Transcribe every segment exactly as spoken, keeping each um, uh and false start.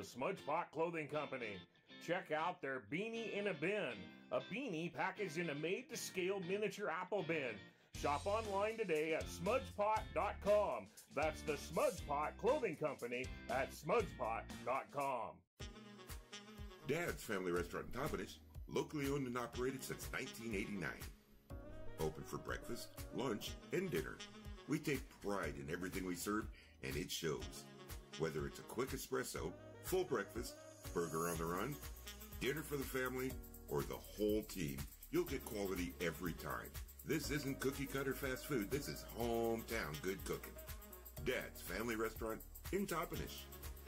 Smudge Pot Clothing Company. Check out their Beanie in a Bin, a beanie packaged in a made-to-scale miniature apple bin. Shop online today at smudge pot dot com. That's the Smudge Pot Clothing Company at smudge pot dot com. Dad's Family Restaurant in Toppenish, locally owned and operated since nineteen eighty-nine. Open for breakfast, lunch, and dinner. We take pride in everything we serve, and it shows. Whether it's a quick espresso, full breakfast, burger on the run, dinner for the family, or the whole team, you'll get quality every time. This isn't cookie cutter fast food. This is hometown good cooking. Dad's Family Restaurant in Toppenish.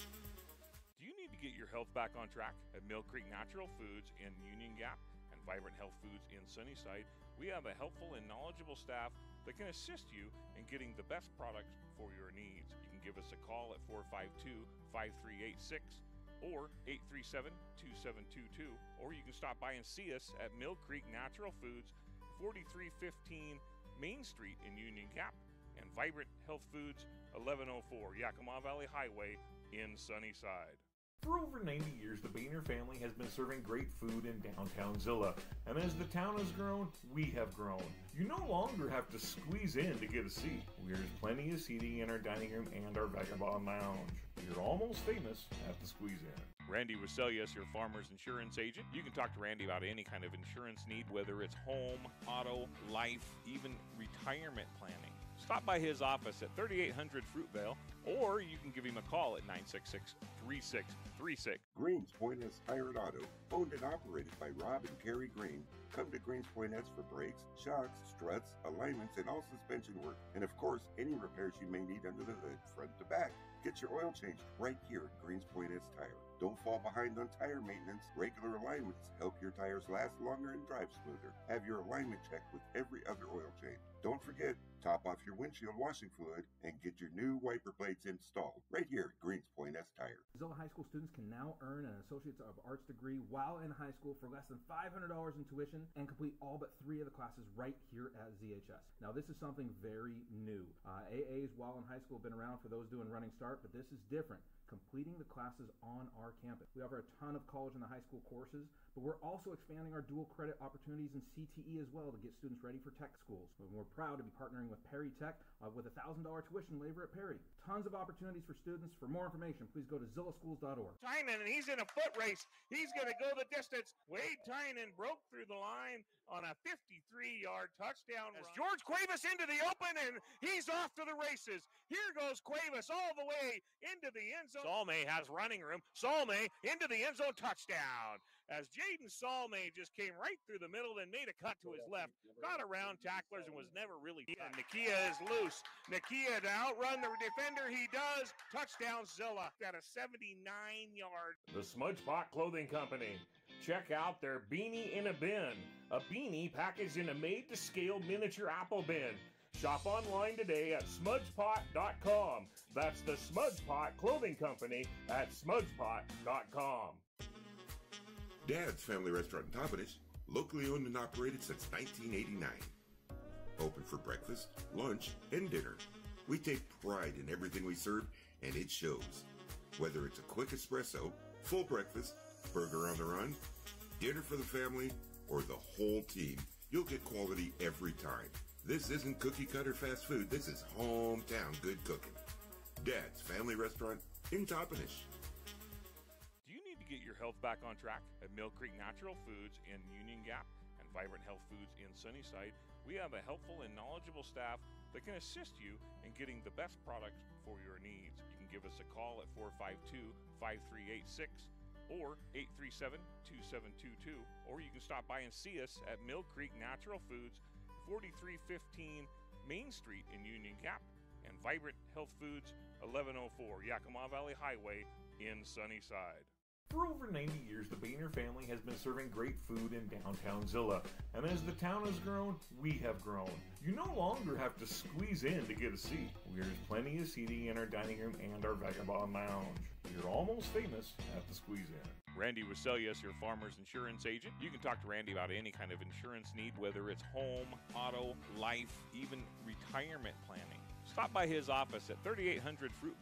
Do you need to get your health back on track? At Mill Creek Natural Foods in Union Gap and Vibrant Health Foods in Sunnyside, we have a helpful and knowledgeable staff that can assist you in getting the best products for your needs. You can give us a call at four five two, five three eight six or eight three seven, two seven two two, or you can stop by and see us at Mill Creek Natural Foods, forty-three fifteen Main Street in Union Gap, and Vibrant Health Foods, eleven oh four Yakima Valley Highway in Sunnyside. For over ninety years, the Boehner family has been serving great food in downtown Zilla, and as the town has grown, we have grown. You no longer have to squeeze in to get a seat. There's plenty of seating in our dining room and our Vagabond Lounge. You're almost famous at the Squeeze In. Randy Waselius, your Farmers Insurance agent. You can talk to Randy about any kind of insurance need, whether it's home, auto, life, even retirement planning. Stop by his office at thirty-eight hundred Fruitvale, or you can give him a call at nine six six, three six three six. Greens Point S Tire and Auto, owned and operated by Rob and Kerry Green. Come to Greens Point S for brakes, shocks, struts, alignments, and all suspension work. And of course, any repairs you may need under the hood, front to back. Get your oil changed right here at Greens Point S Tire. Don't fall behind on tire maintenance. Regular alignments help your tires last longer and drive smoother. Have your alignment checked with every other oil change. Don't forget, top off your windshield washing fluid and get your new wiper blades installed right here at Greens Point S Tire. Zilla High School students can now earn an Associates of Arts degree while in high school for less than five hundred dollars in tuition and complete all but three of the classes right here at Z H S. Now this is something very new. Uh, A As while in high school have been around for those doing Running Start, but this is different. Completing the classes on our campus. We offer a ton of college and the high school courses, but we're also expanding our dual credit opportunities in C T E as well to get students ready for tech schools. And we're proud to be partnering with Perry Tech uh, with a one thousand dollars tuition waiver at Perry. Tons of opportunities for students. For more information, please go to zilla schools dot org. Tynan, and he's in a foot race. He's going to go the distance. Wade Tynan broke through the line on a fifty-three yard touchdown run. As George Cuevas into the open, and he's off to the races. Here goes Cuevas all the way into the end zone. Salme has running room. Salme into the end zone, touchdown. As Jaden Salme just came right through the middle and made a cut to his left, got around tacklers and was never really touched. Nakia is loose. Nakia to outrun the defender. He does. Touchdown Zilla. Got a seventy-nine yard. The Smudge Pot Clothing Company. Check out their Beanie in a Bin, a beanie packaged in a made-to-scale miniature apple bin. Shop online today at smudge pot dot com. That's the Smudge Pot Clothing Company at smudge pot dot com. Dad's Family Restaurant in Toppenish, locally owned and operated since nineteen eighty-nine. Open for breakfast, lunch, and dinner. We take pride in everything we serve, and it shows. Whether it's a quick espresso, full breakfast, burger on the run, dinner for the family, or the whole team, you'll get quality every time. This isn't cookie cutter fast food. This is hometown good cooking. Dad's Family Restaurant in Toppenish. Do you need to get your health back on track? At Mill Creek Natural Foods in Union Gap and Vibrant Health Foods in Sunnyside, we have a helpful and knowledgeable staff that can assist you in getting the best products for your needs. You can give us a call at four five two, five three eight six or eight three seven, two seven two two, or you can stop by and see us at Mill Creek Natural Foods, forty-three fifteen Main Street in Union Gap, and Vibrant Health Foods, eleven oh four Yakima Valley Highway in Sunnyside. For over ninety years, the Boehner family has been serving great food in downtown Zilla, and as the town has grown, we have grown. You no longer have to squeeze in to get a seat. There's plenty of seating in our dining room and our Vagabond Lounge. You're almost famous at the Squeeze In. Randy Waselius, your Farmers Insurance agent. You can talk to Randy about any kind of insurance need, whether it's home, auto, life, even retirement planning. Stop by his office at thirty-eight hundred Fruitvale,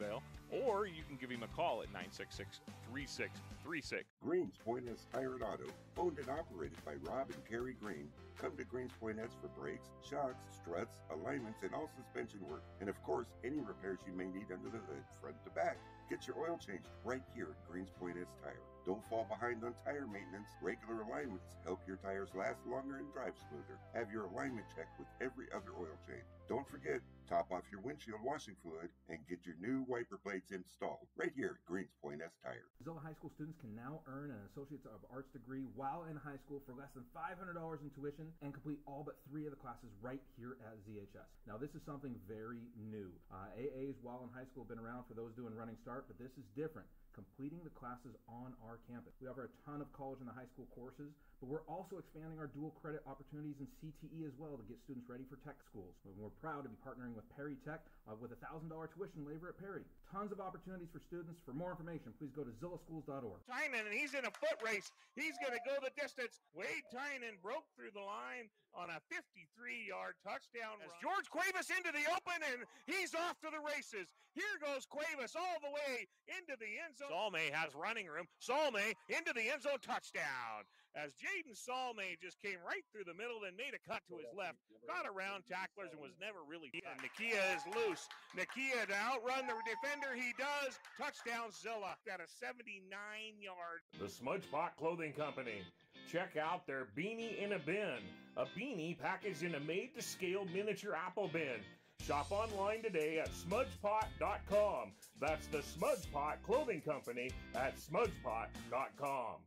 or you can give him a call at nine six six, three six three six. Greens Point S Tire and Auto, owned and operated by Rob and Carrie Green. Come to Greens Point S for brakes, shocks, struts, alignments, and all suspension work. And of course, any repairs you may need under the hood, front to back. Get your oil changed right here at Greens Point S Tire. Don't fall behind on tire maintenance. Regular alignments help your tires last longer and drive smoother. Have your alignment checked with every other oil change. Don't forget, top off your windshield washing fluid and get your new wiper blades installed right here at Greens Point S Tire. Zilla High School students can now earn an Associates of Arts degree while in high school for less than five hundred dollars in tuition and complete all but three of the classes right here at Z H S. Now, this is something very new. Uh, A As while in high school have been around for those doing running start, but this is different. Completing the classes on our campus. We offer a ton of college and the high school courses, but we're also expanding our dual credit opportunities in C T E as well to get students ready for tech schools. And we're proud to be partnering with Perry Tech uh, with a one thousand dollars tuition waiver at Perry. Tons of opportunities for students. For more information, please go to zilla schools dot org. Tynan, and he's in a foot race. He's going to go the distance. Wade Tynan broke through the line on a fifty-three-yard touchdown run. George Cuevas into the open, and he's off to the races. Here goes Cuevas all the way into the end zone. Salme has running room. Salme into the end zone, touchdown. As Jaden Salme just came right through the middle and made a cut to his left, got around tacklers and was never really touched. Nakia is loose. Nakia to outrun the defender. He does. Touchdown Zilla at a seventy-nine yard. The Smudge Pot Clothing Company. Check out their beanie in a bin. A beanie packaged in a made-to-scale miniature apple bin. Shop online today at smudge pot dot com. That's the Smudge Pot Clothing Company at smudge pot dot com.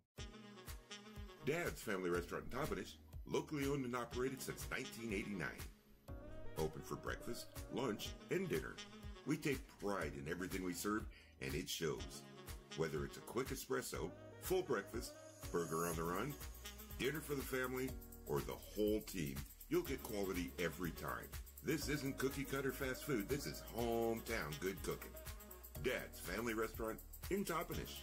Dad's Family Restaurant in Toppenish, locally owned and operated since nineteen eighty-nine. Open for breakfast, lunch, and dinner. We take pride in everything we serve, and it shows. Whether it's a quick espresso, full breakfast, burger on the run, dinner for the family, or the whole team, you'll get quality every time. This isn't cookie-cutter fast food. This is hometown good cooking. Dad's Family Restaurant in Toppenish.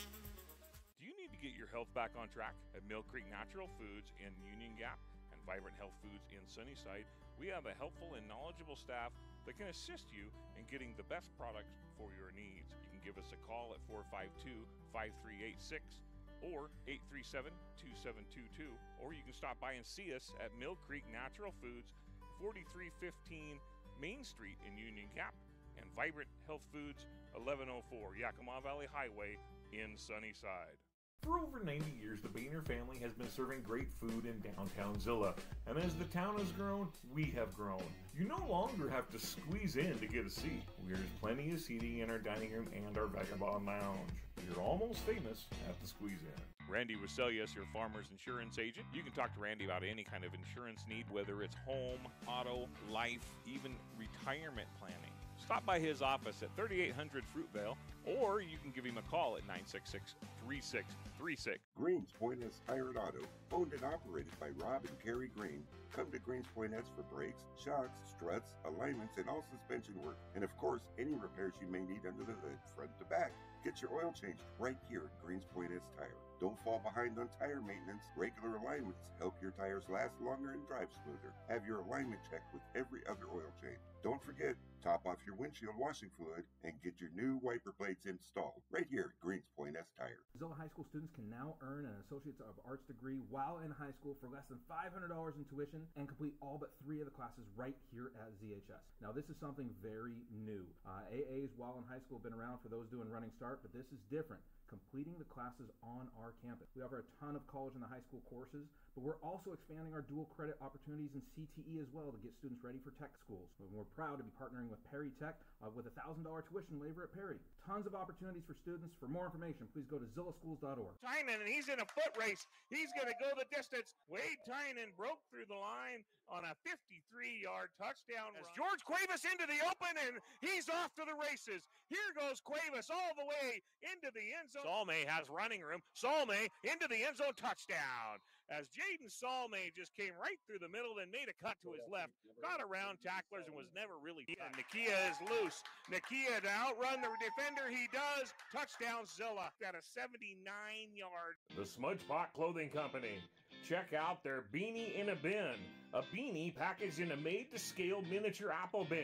Do you need to get your health back on track? At Mill Creek Natural Foods in Union Gap and Vibrant Health Foods in Sunnyside, we have a helpful and knowledgeable staff that can assist you in getting the best products for your needs. You can give us a call at four five two, five three eight six or eight three seven, two seven two two, or you can stop by and see us at Mill Creek Natural Foods, forty-three fifteen Main Street in Union Gap, and Vibrant Health Foods, eleven oh four Yakima Valley Highway in Sunnyside. For over ninety years, the Boehner family has been serving great food in downtown Zilla, and as the town has grown, we have grown. You no longer have to squeeze in to get a seat. There's plenty of seating in our dining room and our Vagabond Lounge. You're almost famous at the squeeze in. Randy Waselius, your farmer's insurance agent. You can talk to Randy about any kind of insurance need, whether it's home, auto, life, even retirement planning. Stop by his office at thirty-eight hundred Fruitvale, or you can give him a call at nine six six, three six three six. Greens Point S Tire and Auto, owned and operated by Rob and Carrie Green. Come to Greens Point S for brakes, shocks, struts, alignments, and all suspension work. And of course, any repairs you may need under the hood, front to back. Get your oil changed right here at Greens Point S Tire. Don't fall behind on tire maintenance. Regular alignments help your tires last longer and drive smoother. Have your alignment checked with every other oil change. Don't forget, top off your windshield washing fluid and get your new wiper blades installed right here at Greens Point S Tire. Zilla High School students can now earn an Associates of Arts degree while in high school for less than five hundred dollars in tuition and complete all but three of the classes right here at Z H S. Now, this is something very new. Uh, A As while in high school have been around for those doing running start, but this is different. Completing the classes on our campus. We offer a ton of college and the high school courses, but we're also expanding our dual credit opportunities in C T E as well to get students ready for tech schools. And we're proud to be partnering with Perry Tech uh, with a one thousand dollars tuition waiver at Perry. Tons of opportunities for students. For more information, please go to zilla schools dot org. Tynan, and he's in a foot race. He's going to go the distance. Wade Tynan broke through the line on a fifty-three-yard touchdown run. George Cuevas into the open, and he's off to the races. Here goes Cuevas all the way into the end zone. Salme has running room. Salme into the end zone, touchdown. As Jaden Salme just came right through the middle and made a cut to his left, got around tacklers and was never really touched. Nakia is loose. Nakia to outrun the defender. He does. Touchdown Zilla at a seventy-nine yard. The Smudge Pot Clothing Company. Check out their beanie in a bin. A beanie packaged in a made-to-scale miniature apple bin.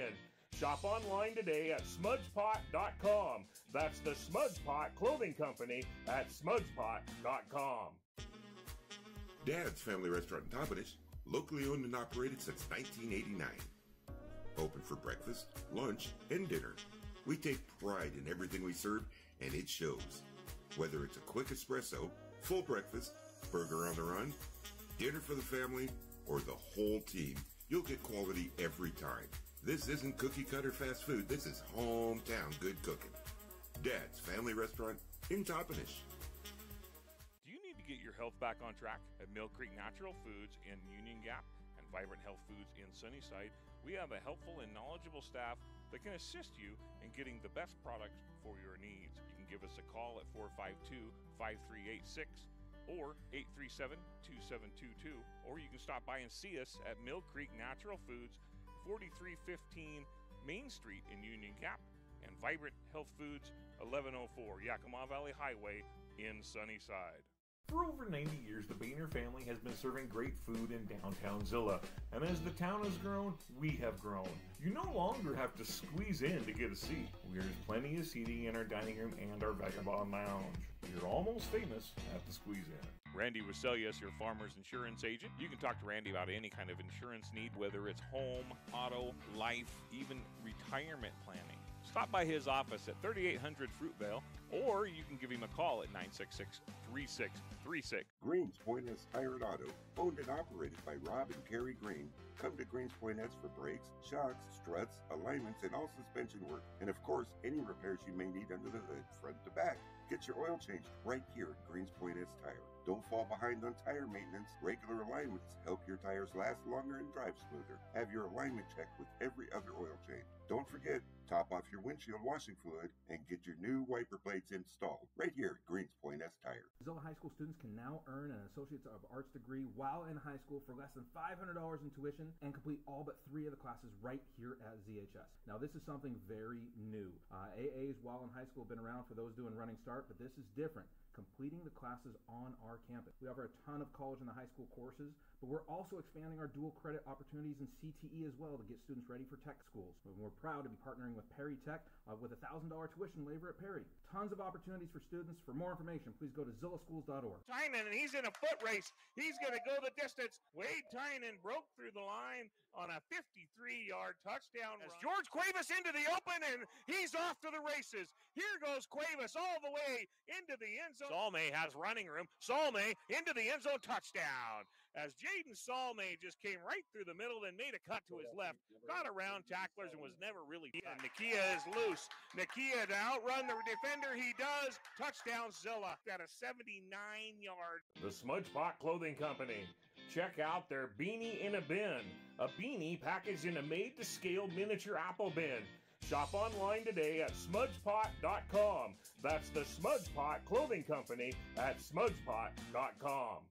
Shop online today at smudge pot dot com. That's the Smudge Pot Clothing Company at smudge pot dot com. Dad's Family Restaurant in Toppenish, locally owned and operated since nineteen eighty-nine. Open for breakfast, lunch, and dinner. We take pride in everything we serve, and it shows. Whether it's a quick espresso, full breakfast, burger on the run, dinner for the family, or the whole team, you'll get quality every time. This isn't cookie-cutter fast food. This is hometown good cooking. Dad's Family Restaurant in Toppenish. Do you need to get your health back on track? At Mill Creek Natural Foods in Union Gap and Vibrant Health Foods in Sunnyside, we have a helpful and knowledgeable staff that can assist you in getting the best products for your needs. You can give us a call at four five two, five three eight six or eight three seven, two seven two two, or you can stop by and see us at Mill Creek Natural Foods, forty-three fifteen Main Street in Union Gap, and Vibrant Health Foods, eleven oh four Yakima Valley Highway in Sunnyside. For over ninety years, the Boehner family has been serving great food in downtown Zilla. And as the town has grown, we have grown. You no longer have to squeeze in to get a seat. There's plenty of seating in our dining room and our Vagabond Lounge. You're almost famous at the Squeeze In. Randy Waselius, your farmer's insurance agent. You can talk to Randy about any kind of insurance need, whether it's home, auto, life, even retirement planning. Stop by his office at thirty-eight hundred Fruitvale, or you can give him a call at nine six six, three six three six. Greens Point S Tire and Auto, owned and operated by Rob and Carrie Green. Come to Greens Point S for brakes, shocks, struts, alignments, and all suspension work. And of course, any repairs you may need under the hood, front to back. Get your oil changed right here at Greens Point S Tire. Don't fall behind on tire maintenance. Regular alignments help your tires last longer and drive smoother. Have your alignment checked with every other oil change. Don't forget, top off your windshield washing fluid and get your new wiper blades installed right here at Greens Point S Tire. Zilla High School students can now earn an Associates of Arts degree while in high school for less than five hundred dollars in tuition and complete all but three of the classes right here at Z H S. Now, this is something very new. Uh, A As while in high school have been around for those doing Running Start, but this is different. Completing the classes on our campus. We offer a ton of college and high school courses, but we're also expanding our dual credit opportunities in C T E as well to get students ready for tech schools. And we're proud to be partnering with Perry Tech uh, with a one thousand dollars tuition waiver at Perry. Tons of opportunities for students. For more information, please go to zilla schools dot org. Tynan, and he's in a foot race. He's going to go the distance. Wade Tynan broke through the line on a fifty-three yard touchdown run. George Cuevas into the open, and he's off to the races. Here goes Cuevas all the way into the end zone. Salme has running room. Salme into the end zone, touchdown. As Jaden Salme just came right through the middle and made a cut to his left, got around tacklers and was never really touched. Nakia is loose. Nakia to outrun the defender. He does. Touchdown Zilla at a seventy-nine yard. The Smudge Pot Clothing Company. Check out their beanie in a bin. A beanie packaged in a made-to-scale miniature apple bin. Shop online today at smudge pot dot com. That's the Smudge Pot Clothing Company at smudge pot dot com.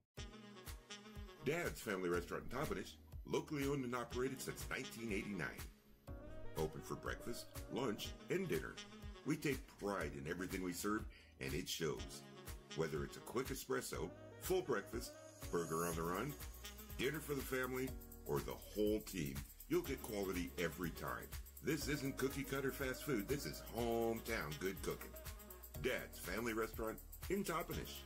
Dad's Family Restaurant in Toppenish, locally owned and operated since nineteen eighty-nine. Open for breakfast, lunch, and dinner. We take pride in everything we serve, and it shows. Whether it's a quick espresso, full breakfast, burger on the run, dinner for the family, or the whole team, you'll get quality every time. This isn't cookie-cutter fast food. This is hometown good cooking. Dad's Family Restaurant in Toppenish.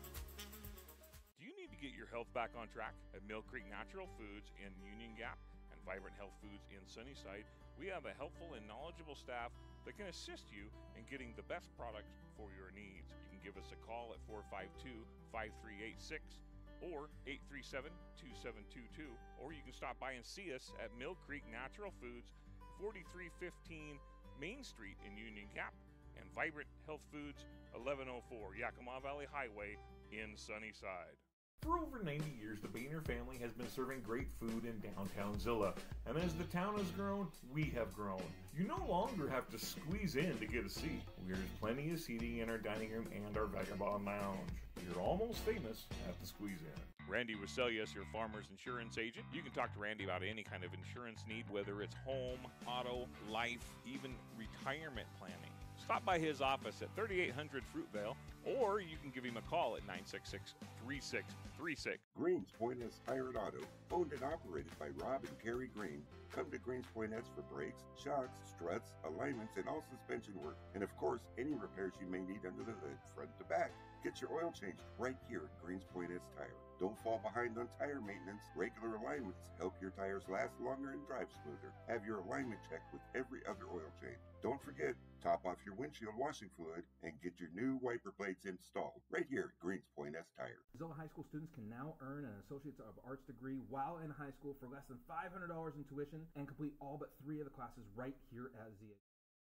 Do you need to get your health back on track? At Mill Creek Natural Foods in Union Gap and Vibrant Health Foods in Sunnyside, we have a helpful and knowledgeable staff that can assist you in getting the best products for your needs. You can give us a call at four five two, five three eight six or eight three seven, two seven two two, or you can stop by and see us at Mill Creek Natural Foods, forty-three fifteen Main Street in Union Gap, and Vibrant Health Foods, eleven oh four Yakima Valley Highway in Sunnyside. For over ninety years, the Boehner family has been serving great food in downtown Zilla. And as the town has grown, we have grown. You no longer have to squeeze in to get a seat. There's plenty of seating in our dining room and our Vagabond Lounge. You're almost famous at the Squeeze In. Randy Waselius, your farmer's insurance agent. You can talk to Randy about any kind of insurance need, whether it's home, auto, life, even retirement planning. Stop by his office at thirty-eight hundred Fruitvale, or you can give him a call at nine six six, three six three six. Greens Point S Pirate Auto, owned and operated by Rob and Kerry Green. Come to Greens Point S for brakes, shocks, struts, alignments, and all suspension work. And of course, any repairs you may need under the hood, front to back. Get your oil changed right here at Greens Point S Tire. Don't fall behind on tire maintenance. Regular alignments help your tires last longer and drive smoother. Have your alignment checked with every other oil change. Don't forget, top off your windshield washing fluid and get your new wiper blades installed right here at Greens Point S Tire. Zilla High School students can now earn an Associates of Arts degree while in high school for less than five hundred dollars in tuition and complete all but three of the classes right here at Z H S.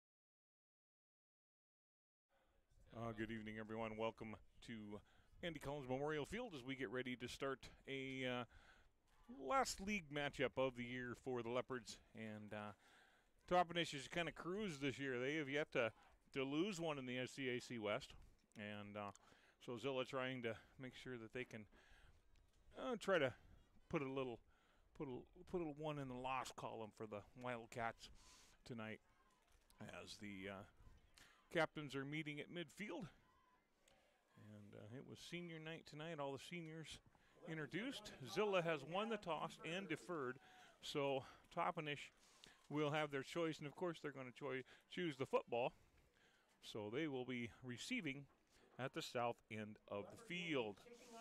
Uh, good evening, everyone. Welcome to Andy Collins Memorial Field as we get ready to start a uh, last league matchup of the year for the Leopards. And uh, Toppenish has kind of cruised this year. They have yet to, to lose one in the S C A C West. And uh, so Zilla trying to make sure that they can uh, try to put a little put a, put a one in the loss column for the Wildcats tonight as the uh, captains are meeting at midfield. And uh, it was senior night tonight. All the seniors introduced. Zilla has won the toss and deferred. So Toppenish will have their choice. And, of course, they're going to choi- choose the football. So they will be receiving at the south end of the field.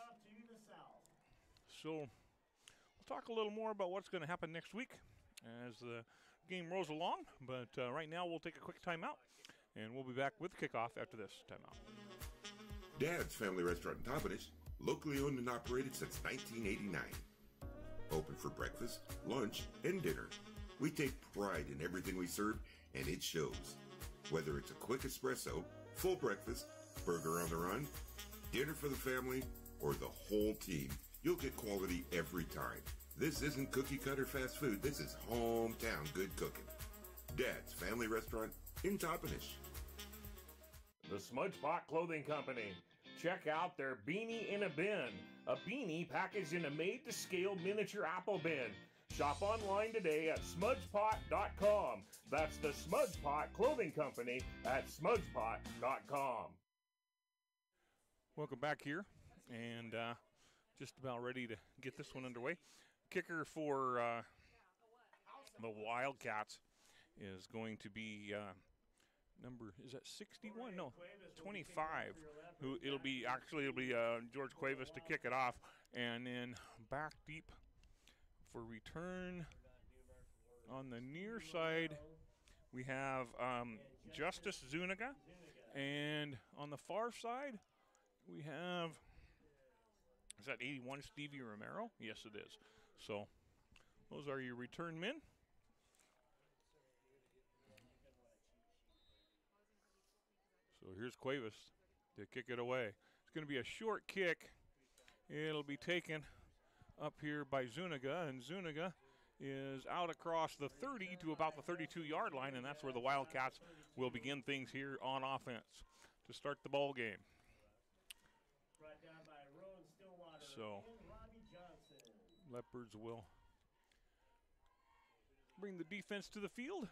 So we'll talk a little more about what's going to happen next week as the game rolls along. But uh, right now we'll take a quick timeout. And we'll be back with kickoff after this timeout. Dad's Family Restaurant in Toppenish, locally owned and operated since nineteen eighty-nine. Open for breakfast, lunch, and dinner. We take pride in everything we serve, and it shows. Whether it's a quick espresso, full breakfast, burger on the run, dinner for the family, or the whole team, you'll get quality every time. This isn't cookie-cutter fast food. This is hometown good cooking. Dad's Family Restaurant in Toppenish. The Smudge Pot Clothing Company. Check out their Beanie in a Bin, a beanie packaged in a made-to-scale miniature apple bin. Shop online today at smudge pot dot com. That's the Smudge Pot Clothing Company at smudge pot dot com. Welcome back here, and uh, just about ready to get this one underway. Kicker for uh, the Wildcats is going to be uh, number, is that sixty-one? No, twenty-five. Who it'll be, actually it'll be uh, George Cuevas to kick it off, and then back deep for return on the near side we have um, Justice Zuniga, and on the far side we have, is that eighty-one Stevie Romero? Yes, it is. So those are your return men. So here's Cuevas to kick it away. It's going to be a short kick. It'll be taken up here by Zuniga, and Zuniga is out across the thirty to about the thirty-two yard line, and that's where the Wildcats will begin things here on offense to start the ball game. So Leopards will bring the defense to the field.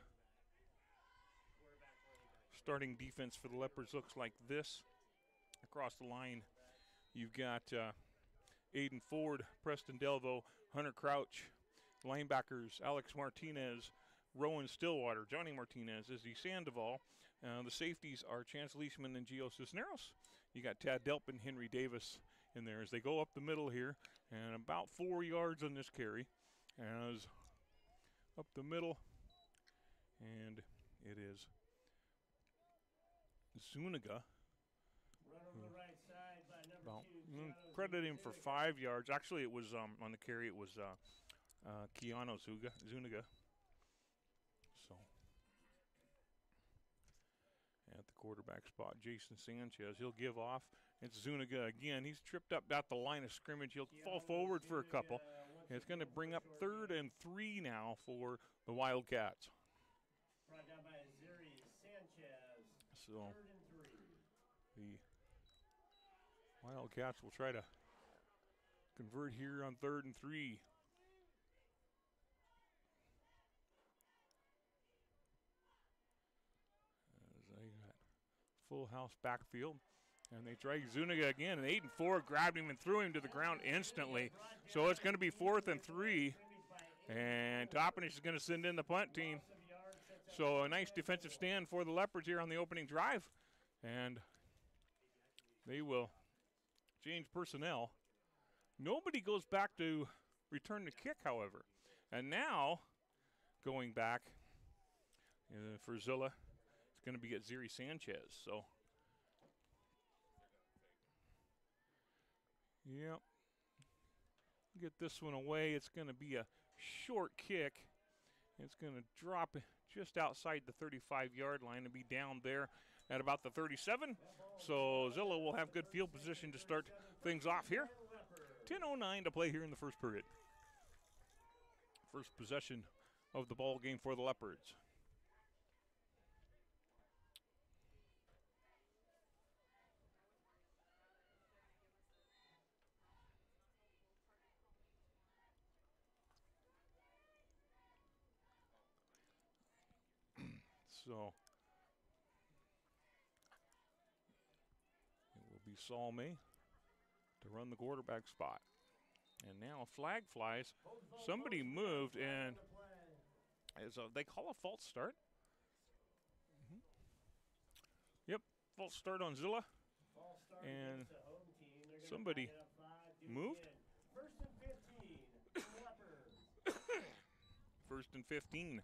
Starting defense for the Leopards looks like this. Across the line, you've got uh, Aiden Ford, Preston Delvo, Hunter Crouch, linebackers Alex Martinez, Rowan Stillwater, Johnny Martinez, Izzy Sandoval. Uh, the safeties are Chance Leishman and Gio Cisneros. You got Tad Delp and Henry Davis in there as they go up the middle here, and about four yards on this carry as up the middle, and it is Zuniga. About, mm, credit him for five yards. Actually, it was um, on the carry. It was uh, uh, Keanu Zuga, Zuniga. So at the quarterback spot, Jason Sanchez. He'll give off. It's Zuniga again. He's tripped up at the line of scrimmage. He'll fall forward for a couple. And it's going to bring up third and three now for the Wildcats. So the Wildcats will try to convert here on third and three. As they got full house backfield. And they try Zuniga again, and eight and four grabbed him and threw him to the ground instantly. So it's going to be fourth and three, and Toppenish is going to send in the punt team. So a nice defensive stand for the Leopards here on the opening drive, and they will change personnel. Nobody goes back to return the kick, however. And now, going back uh, for Zilla, it's going to be at Ziri Sanchez. So. Yep. Get this one away. It's going to be a short kick. It's going to drop just outside the thirty-five yard line and be down there at about the thirty-seven. So Zilla will have good field position to start things off here. ten oh nine to play here in the first period. First possession of the ball game for the Leopards. So it will be Saul May to run the quarterback spot. And now a flag flies. Somebody moved, and as a, they call a false start. Mm-hmm. Yep, false start on Zilla. And somebody moved. First and fifteen.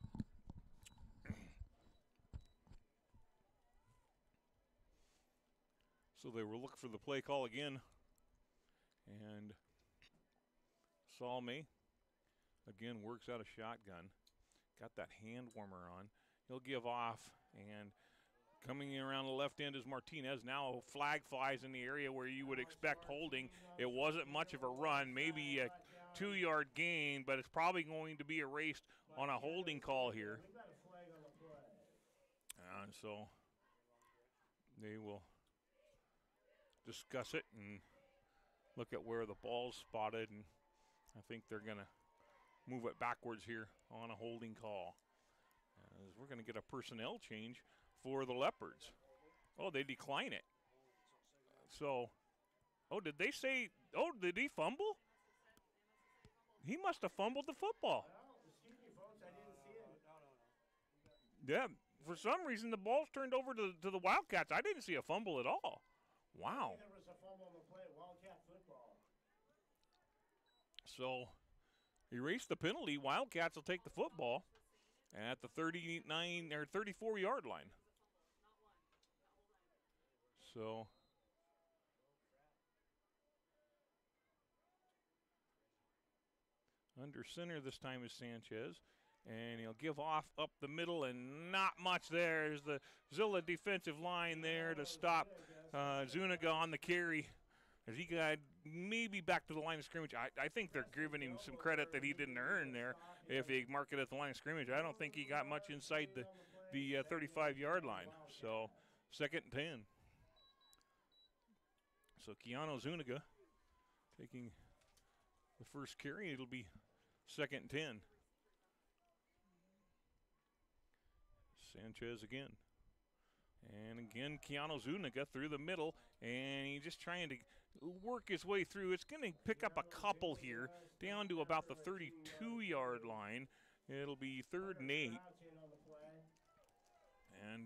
So they were looking for the play call again. And Saul May, again, works out a shotgun. Got that hand warmer on. He'll give off. And coming in around the left end is Martinez. Now a flag flies in the area where you would expect holding. It wasn't much of a run, maybe a two-yard gain, but it's probably going to be erased on a holding call here. And so they will discuss it and look at where the ball's spotted, and I think they're going to move it backwards here on a holding call. As we're going to get a personnel change for the Leopards. Oh, they decline it. So, oh, did they say, oh, did he fumble? He must have fumbled the football. Yeah, for some reason the ball's turned over to, to the Wildcats. I didn't see a fumble at all. Wow. There was a fumble on the play, Wildcat football. So, erase the penalty. Wildcats will take the football at the thirty-nine or thirty-four yard line. So, under center this time is Sanchez. And he'll give off up the middle, and not much there. There's the Zilla defensive line there to stop uh, Zuniga on the carry. As he got maybe back to the line of scrimmage. I, I think they're giving him some credit that he didn't earn there if he mark it at the line of scrimmage. I don't think he got much inside the, the uh, thirty-five yard line. So, second and ten. So, Keanu Zuniga taking the first carry. It'll be second and ten. Sanchez again. And again, Keanu Zuniga through the middle, and he's just trying to work his way through. It's going to pick up a couple here, down to about the thirty-two yard line. It'll be third and eight. And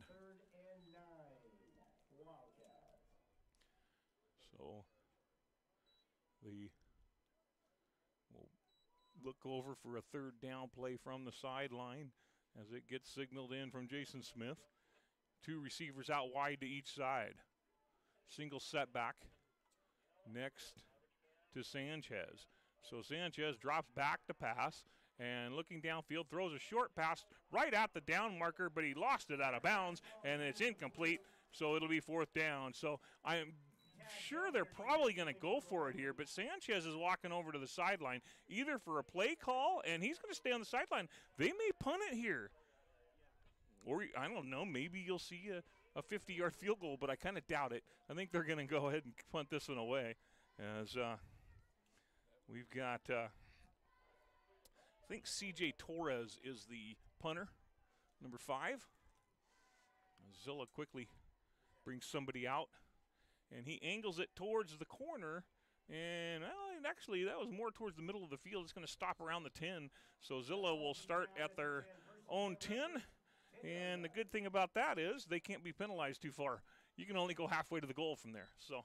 so the we'll look over for a third down play from the sideline as it gets signaled in from Jason Smith. Two receivers out wide to each side. Single setback next to Sanchez. So Sanchez drops back to pass and looking downfield, throws a short pass right at the down marker, but he lost it out of bounds and it's incomplete, so it'll be fourth down. So I am sure they're probably going to go for it here, but Sanchez is walking over to the sideline either for a play call, and he's going to stay on the sideline. They may punt it here. Or, I don't know, maybe you'll see a fifty yard field goal, but I kind of doubt it. I think they're going to go ahead and punt this one away as uh, we've got, uh, I think C J Torres is the punter, number five. Zilla quickly brings somebody out. and he angles it towards the corner. And well, and actually, that was more towards the middle of the field. It's going to stop around the ten. So Zilla will start at their own ten. And the good thing about that is they can't be penalized too far. You can only go halfway to the goal from there. So,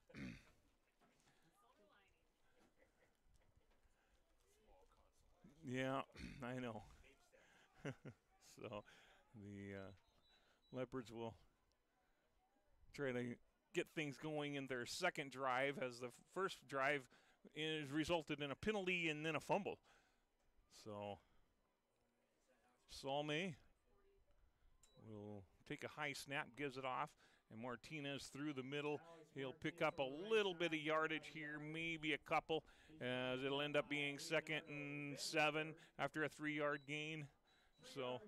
yeah, I know. So the uh, Leopards will try to get things going in their second drive, as the first drive is resulted in a penalty and then a fumble. So Salme will take a high snap, gives it off, and Martinez through the middle. He'll pick up a little bit of yardage here, maybe a couple, as it'll end up being second and seven after a three-yard gain. So,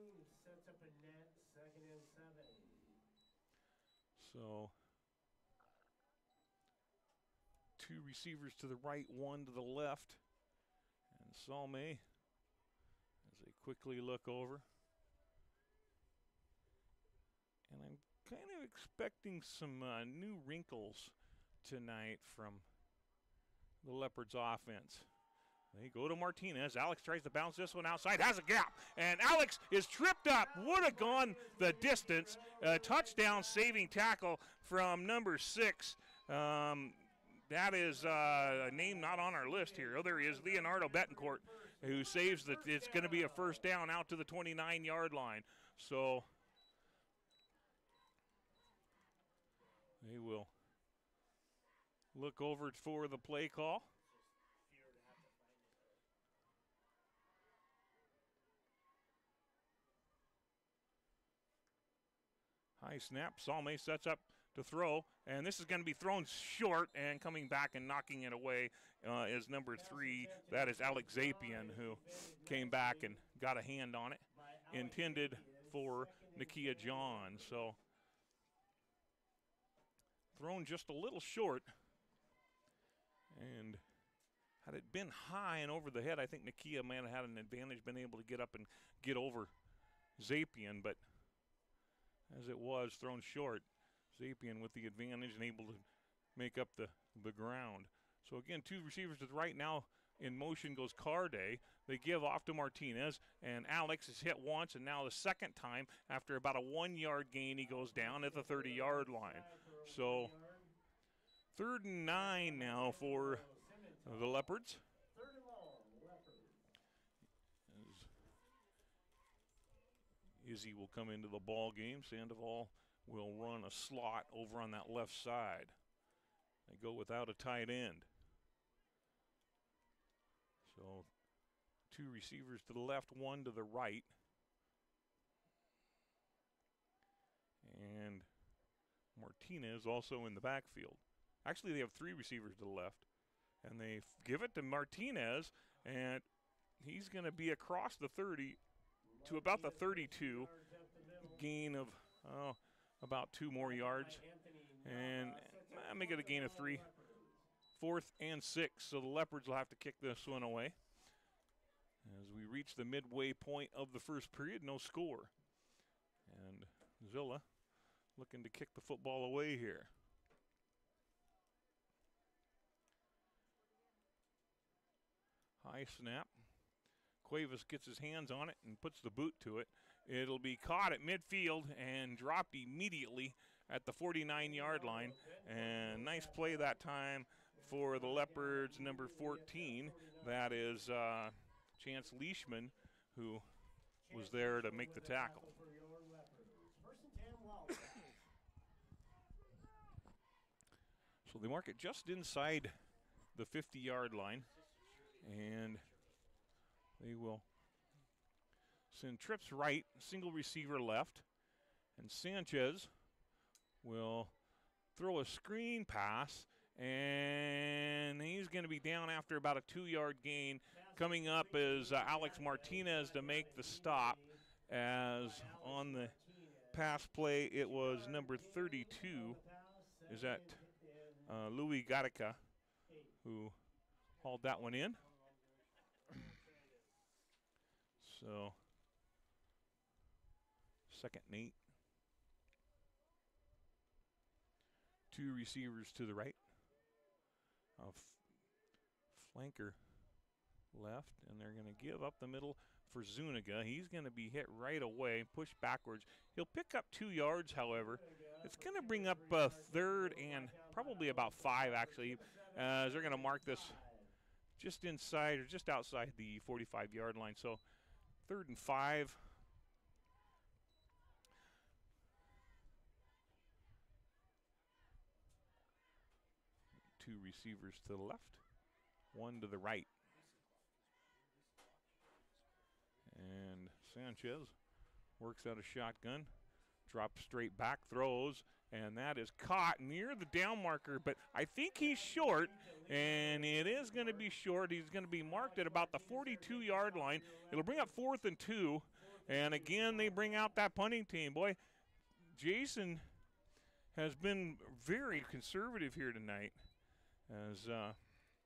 so two receivers to the right, one to the left, and Salme, as they quickly look over. And I'm kind of expecting some uh, new wrinkles tonight from the Leopards offense. They go to Martinez. Alex tries to bounce this one outside, has a gap, and Alex is tripped up. Would have gone the distance. A touchdown saving tackle from number six. Um, that is uh, a name not on our list here. Oh, there he is, Leonardo Betancourt, who saves that. It's going to be a first down out to the twenty-nine yard line. So they will look over for the play call. High snap. Salme sets up to throw, and this is going to be thrown short, and coming back and knocking it away uh, is number three. That is Alex Zapien, who came back and got a hand on it. Intended for Nakia John. So thrown just a little short, and had it been high and over the head, I think Nakia might have had an advantage, been able to get up and get over Zapien, but as it was thrown short, Zapien with the advantage and able to make up the, the ground. So again, two receivers to the right. Now in motion goes Carday. They give off to Martinez, and Alex is hit once, and now the second time, after about a one-yard gain, he goes down at the thirty yard line. So third and nine now for the Leopards. Izzy will come into the ball game. Sandoval will run a slot over on that left side. They go without a tight end. So two receivers to the left, one to the right. And Martinez also in the backfield. Actually, they have three receivers to the left. And they give it to Martinez, and he's going to be across the thirty to about the thirty-two, gain of oh, about two more yards, and I make it a gain of three, fourth and six, so the Leopards will have to kick this one away. As we reach the midway point of the first period, no score, and Zilla looking to kick the football away here. High snap. Cuevas gets his hands on it and puts the boot to it. It'll be caught at midfield and dropped immediately at the forty-nine yard line. And nice play that time for the Leopards, number fourteen. That is uh, Chance Leishman, who was there to make the tackle. So they mark it just inside the fifty yard line, and they will send trips right, single receiver left, and Sanchez will throw a screen pass, and he's going to be down after about a two yard gain. Coming up is uh, Alex Martinez to make the stop, as on the pass play it was number thirty-two, is that uh, Louis Gatica, who hauled that one in. So, second and eight. Two receivers to the right. A f- flanker left, and they're going to give up the middle for Zuniga. He's going to be hit right away, pushed backwards. He'll pick up two yards, however. It's going to bring up a third and probably about five, actually, as they're going to mark this just inside or just outside the forty-five-yard line. So third and five. Two receivers to the left, one to the right. And Sanchez works out a shotgun, drops straight back, throws, and that is caught near the down marker, but I think he's short, and it is going to be short. He's going to be marked at about the forty-two-yard line. It'll bring up fourth and two, and again, they bring out that punting team. Boy, Jason has been very conservative here tonight. As uh,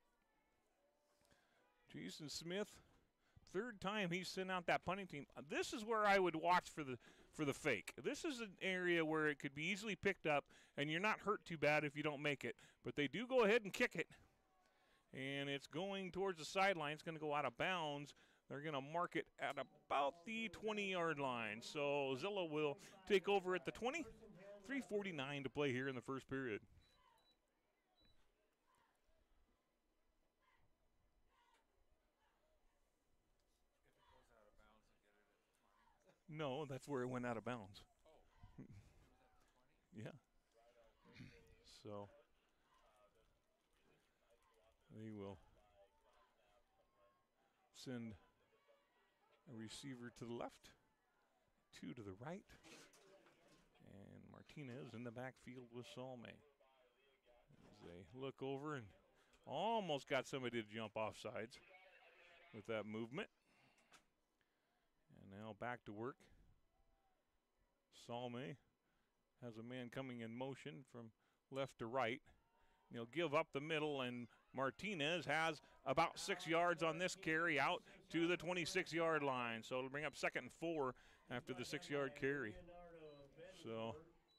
Jason Smith, third time he's sent out that punting team. Uh, this is where I would watch for the for the fake. This is an area where it could be easily picked up, and you're not hurt too bad if you don't make it. But they do go ahead and kick it, and it's going towards the sideline. It's going to go out of bounds. They're going to mark it at about the twenty-yard line. So Zilla will take over at the twenty. three forty-nine to play here in the first period. No, that's where it went out of bounds. Oh. Yeah. So they will send a receiver to the left, two to the right, and Martinez in the backfield with Salme. As they look over and almost got somebody to jump off sides with that movement. And now back to work. Salme has a man coming in motion from left to right. He'll give up the middle, and Martinez has about six yards on this carry out to the twenty-six-yard line. So it'll bring up second and four after the six-yard carry. So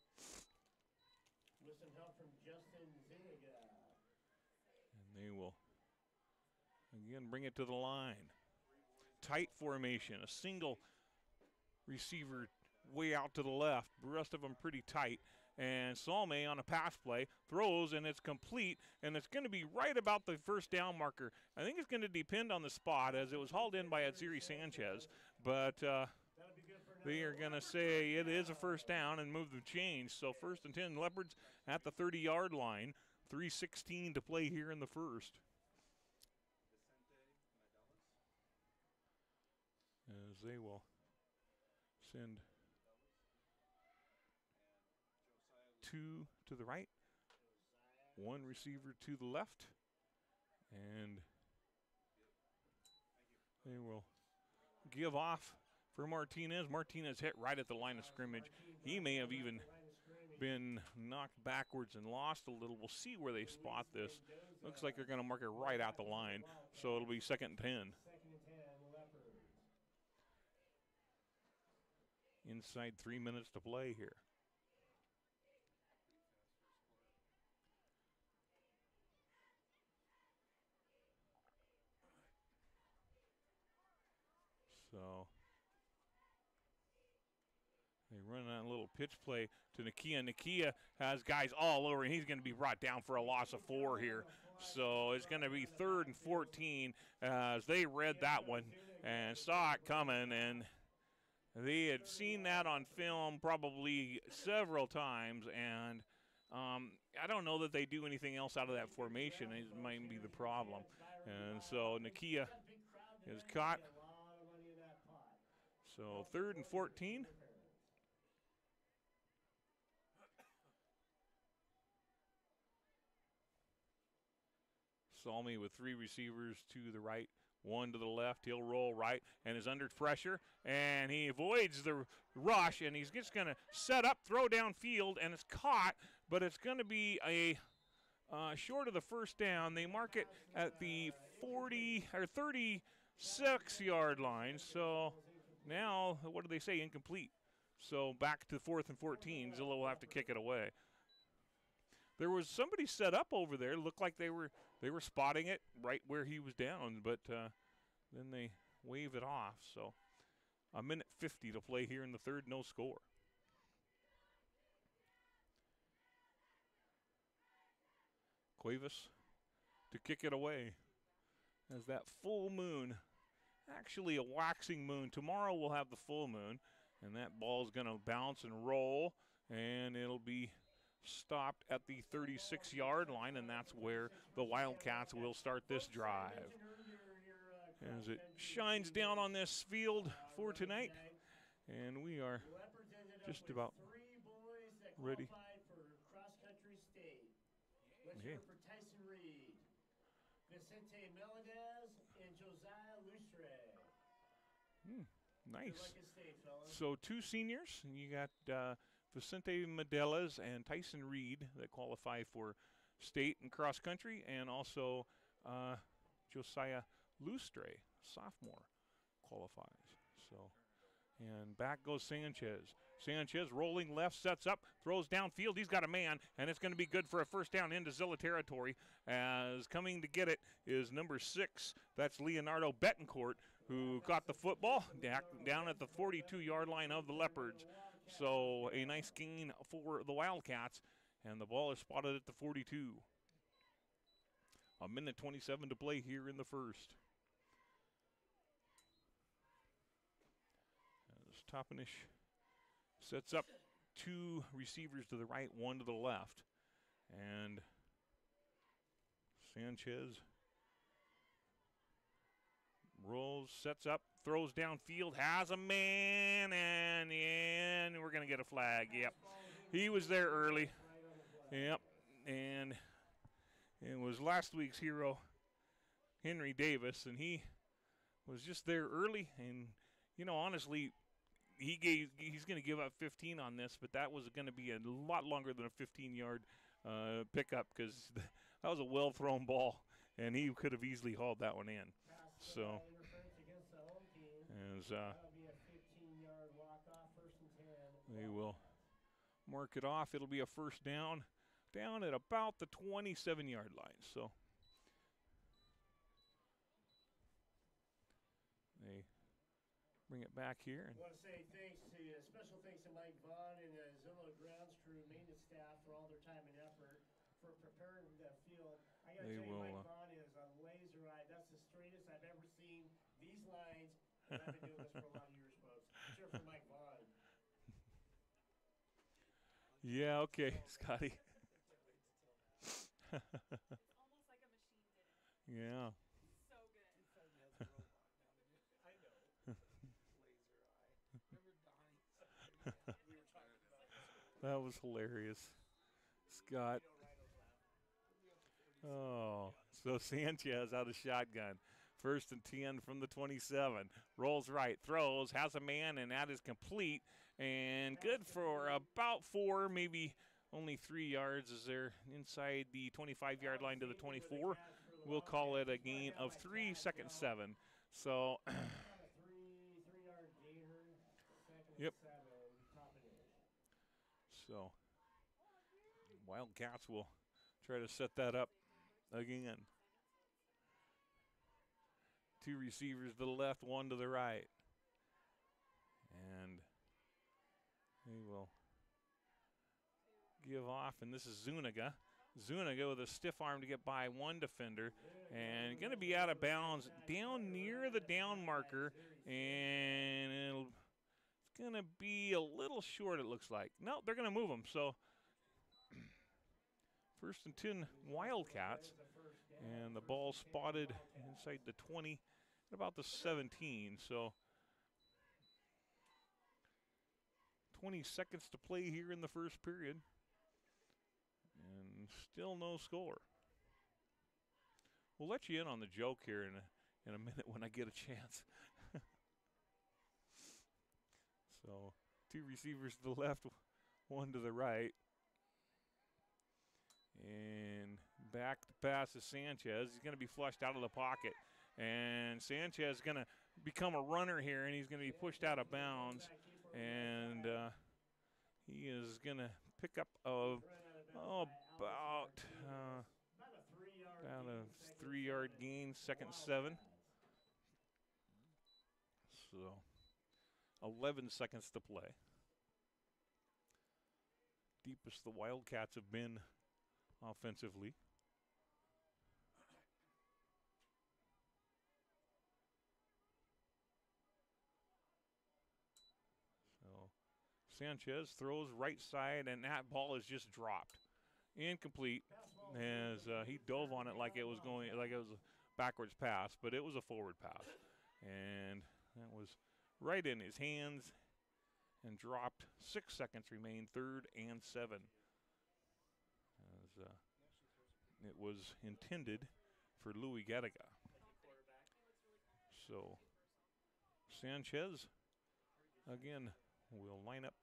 and they will again bring it to the line. Tight formation, a single receiver way out to the left, the rest of them pretty tight. And Salme on a pass play throws, and it's complete, and it's going to be right about the first down marker. I think it's going to depend on the spot, as it was hauled in by Atziri Sanchez, but uh, they are going to say it is a first down and move the change. So first and ten, Leopards at the thirty-yard line, three sixteen to play here in the first. As they will send two to the right, one receiver to the left, and they will give off for Martinez. Martinez hit right at the line of scrimmage. He may have even been knocked backwards and lost a little. We'll see where they spot this. Looks like they're going to mark it right at the line, so it'll be second and ten. Inside three minutes to play here. So they run that little pitch play to Nakia. Nakia has guys all over, and he's going to be brought down for a loss of four here. So it's going to be third and fourteen as they read that one and saw it coming, and they had seen that on film probably several times, and um, I don't know that they do anything else out of that formation. It might be the problem. And so Nakia is caught. So third and fourteen. Salme with three receivers to the right, one to the left. He'll roll right and is under pressure, and he avoids the rush, and he's just going to set up, throw downfield, and it's caught, but it's going to be a uh, short of the first down. They mark it at the forty or thirty-six-yard line. So now, what do they say? Incomplete. So back to fourth and fourteen. Zilla will have to kick it away. there was somebody set up over there. Looked like they were they were spotting it right where he was down, but uh, then they wave it off. So a minute fifty to play here in the third, no score. Cuevas to kick it away as that full moon, actually a waxing moon. Tomorrow we'll have the full moon, and that ball is going to bounce and roll, and it'll be stopped at the thirty-six yard line, and that's where the Wildcats will start this drive. As it shines down on this field for tonight, and we are just about ready. Okay. For Tyson Reed, Vicente Melendez, and Josiah Lustre. Hmm, nice. Like state, so two seniors, and you got uh, Vicente Medelas and Tyson Reed that qualify for state and cross country, and also uh, Josiah Lustre, sophomore, qualifies. So, and back goes Sanchez. Sanchez rolling left, sets up, throws downfield. He's got a man, and it's going to be good for a first down into Zilla territory. As coming to get it is number six. That's Leonardo Betancourt, who got the football down at the forty-two yard line of the Leopards. So a nice gain for the Wildcats, and the ball is spotted at the forty-two. A minute twenty-seven to play here in the first. As Toppenish sets up two receivers to the right, one to the left. And Sanchez rolls, sets up, throws downfield, has a man, and, and we're going to get a flag. Yep. He was there early. Yep. And it was last week's hero, Henry Davis, and he was just there early. And, you know, honestly, He gave. He's going to give up fifteen on this, but that was going to be a lot longer than a fifteen yard uh, pickup because that was a well-thrown ball, and he could have easily hauled that one in. So, as uh, they will mark it off, it'll be a first down, down at about the twenty-seven yard line. So, they bring it back here. I want to say thanks to uh, special thanks to Mike Vaughn and the Zillow grounds crew, maintenance staff for all their time and effort for preparing the field. I got to tell you, will, Mike uh, Vaughn is a laser eye. That's the straightest I've ever seen these lines. And I've been doing this for a lot of years, folks. Sure for Mike Vaughn. Yeah. Okay, Scotty. Almost like a machine did it. Yeah. So good. That was hilarious. Scott. Oh, so Sanchez out of shotgun. First and ten from the twenty-seven. Rolls right, throws, has a man, and that is complete. And good for about four, maybe only three yards as they're inside the twenty-five yard line to the twenty-four. We'll call it a gain of three, second seven. So, yep. So, Wildcats will try to set that up again. Two receivers to the left, one to the right. And they will give off, and this is Zuniga. Zuniga with a stiff arm to get by one defender, and going to be out of bounds down near the down marker, and it'll, it's going to be a little short, it looks like. No, they're going to move him, so first and ten Wildcats, and the ball spotted inside the twenty at about the seventeen, so twenty seconds to play here in the first period. And still no score. We'll let you in on the joke here in a, in a minute when I get a chance. So, two receivers to the left, one to the right. And back to pass to Sanchez. He's going to be flushed out of the pocket. And Sanchez is going to become a runner here, and he's going to be pushed out of bounds. And uh, he is going to pick up a, oh, about three-yard gain, second seven. So eleven seconds to play. Deepest the Wildcats have been offensively. So Sanchez throws right side, and that ball is just dropped. Incomplete, as uh, he dove on it like it was going, like it was a backwards pass, but it was a forward pass. And that was right in his hands and dropped. Six seconds remain, third and seven. As, uh, it was intended for Louis Gattaga. So Sanchez, again, will line up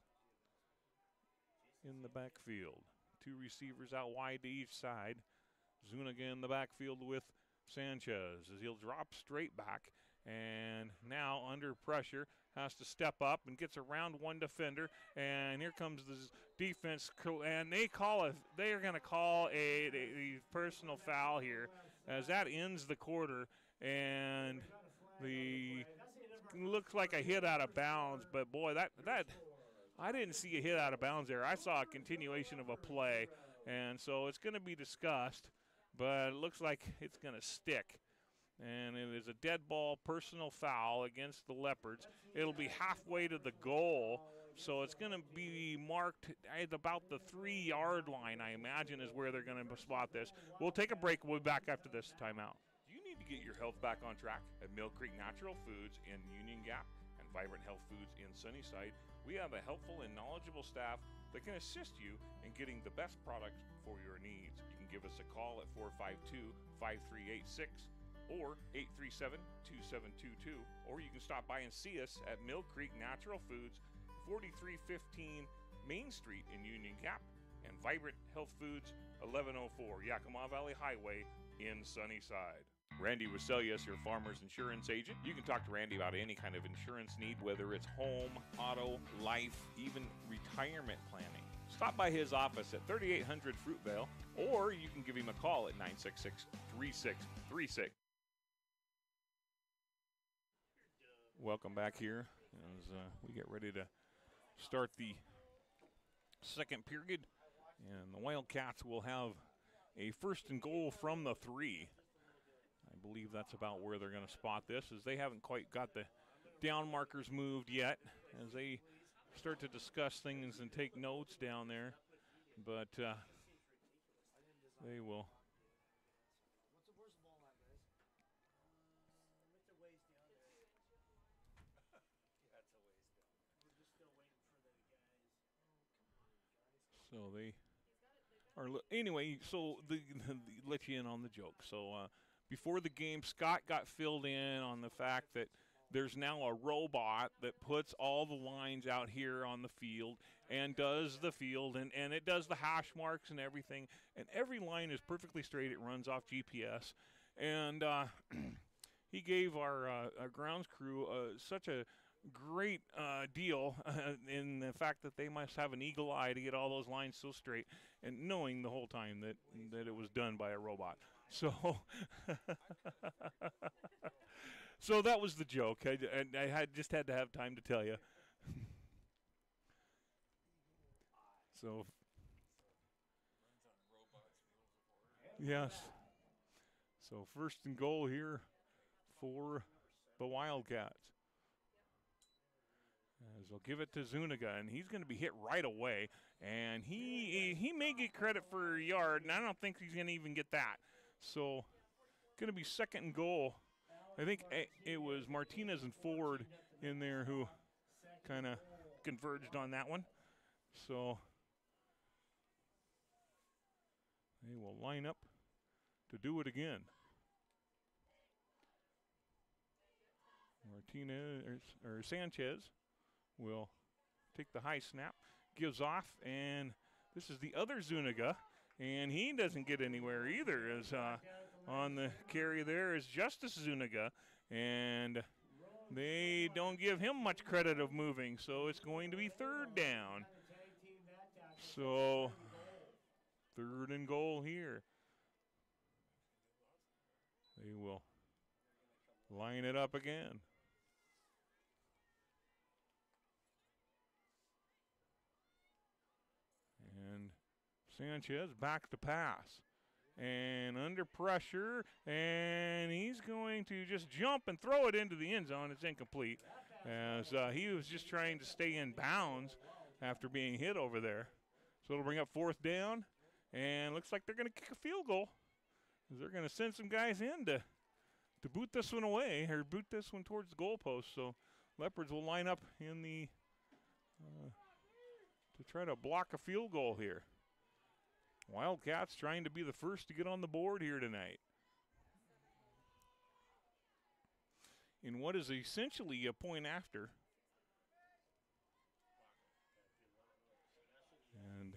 in the backfield. Two receivers out wide to each side. Zuniga in the backfield with Sanchez as he'll drop straight back, and now under pressure has to step up and gets around one defender, and here comes the defense, and they call it. They are going to call a, a, a personal foul here as that ends the quarter, and the looks like a hit out of bounds, but boy, that that. I didn't see a hit out of bounds there. I saw a continuation of a play, and so it's going to be discussed, but it looks like it's going to stick. And it is a dead ball personal foul against the Leopards. It'll be halfway to the goal, so it's going to be marked at about the three-yard line, I imagine, is where they're going to spot this. We'll take a break. We'll be back after this timeout. Do you need to get your health back on track? At Mill Creek Natural Foods in Union Gap and Vibrant Health Foods in Sunnyside, we have a helpful and knowledgeable staff that can assist you in getting the best products for your needs. You can give us a call at four five two, five three eight six or eight three seven, two seven two two, or you can stop by and see us at Mill Creek Natural Foods, forty-three fifteen Main Street in Union Gap, and Vibrant Health Foods, eleven oh four Yakima Valley Highway in Sunnyside. Randy Waselius, your farmer's insurance agent. You can talk to Randy about any kind of insurance need, whether it's home, auto, life, even retirement planning. Stop by his office at thirty-eight hundred Fruitvale, or you can give him a call at nine six six, three six three six. Welcome back here as uh, we get ready to start the second period, and the Wildcats will have a first and goal from the three. I believe that's about where they're going to spot this, as they haven't quite got the down markers moved yet as they start to discuss things and take notes down there. But uh, they will. So they are, anyway, so the, the, the let you in on the joke. So uh, before the game, Scott got filled in on the fact that there's now a robot that puts all the lines out here on the field and does the field, and, and it does the hash marks and everything, and every line is perfectly straight. It runs off G P S. And uh, he gave our, uh, our grounds crew uh, such a great uh, deal uh, in the fact that they must have an eagle eye to get all those lines so straight, and knowing the whole time that, that it was done by a robot. So so that was the joke. I, I, I had just had to have time to tell you. So yes. So first and goal here for the Wildcats. As they'll give it to Zuniga, and he's going to be hit right away. And he he may get credit for a yard, and I don't think he's going to even get that. So going to be second and goal. I think it was Martinez and Ford in there who kind of converged on that one. So they will line up to do it again. Martinez or, or Sanchez will take the high snap, gives off, and this is the other Zuniga, and he doesn't get anywhere either. As uh, on the carry there is Justice Zuniga, and they don't give him much credit of moving, so it's going to be third down. So third and goal here. They will line it up again. And Sanchez back to pass. And under pressure, and he's going to just jump and throw it into the end zone. It's incomplete, as uh, he was just trying to stay in bounds after being hit over there. So it'll bring up fourth down, and looks like they're going to kick a field goal. They're going to send some guys in to, to boot this one away, or boot this one towards the goalpost. So Leopards will line up in the uh, to try to block a field goal here. Wildcats trying to be the first to get on the board here tonight. In what is essentially a point after. And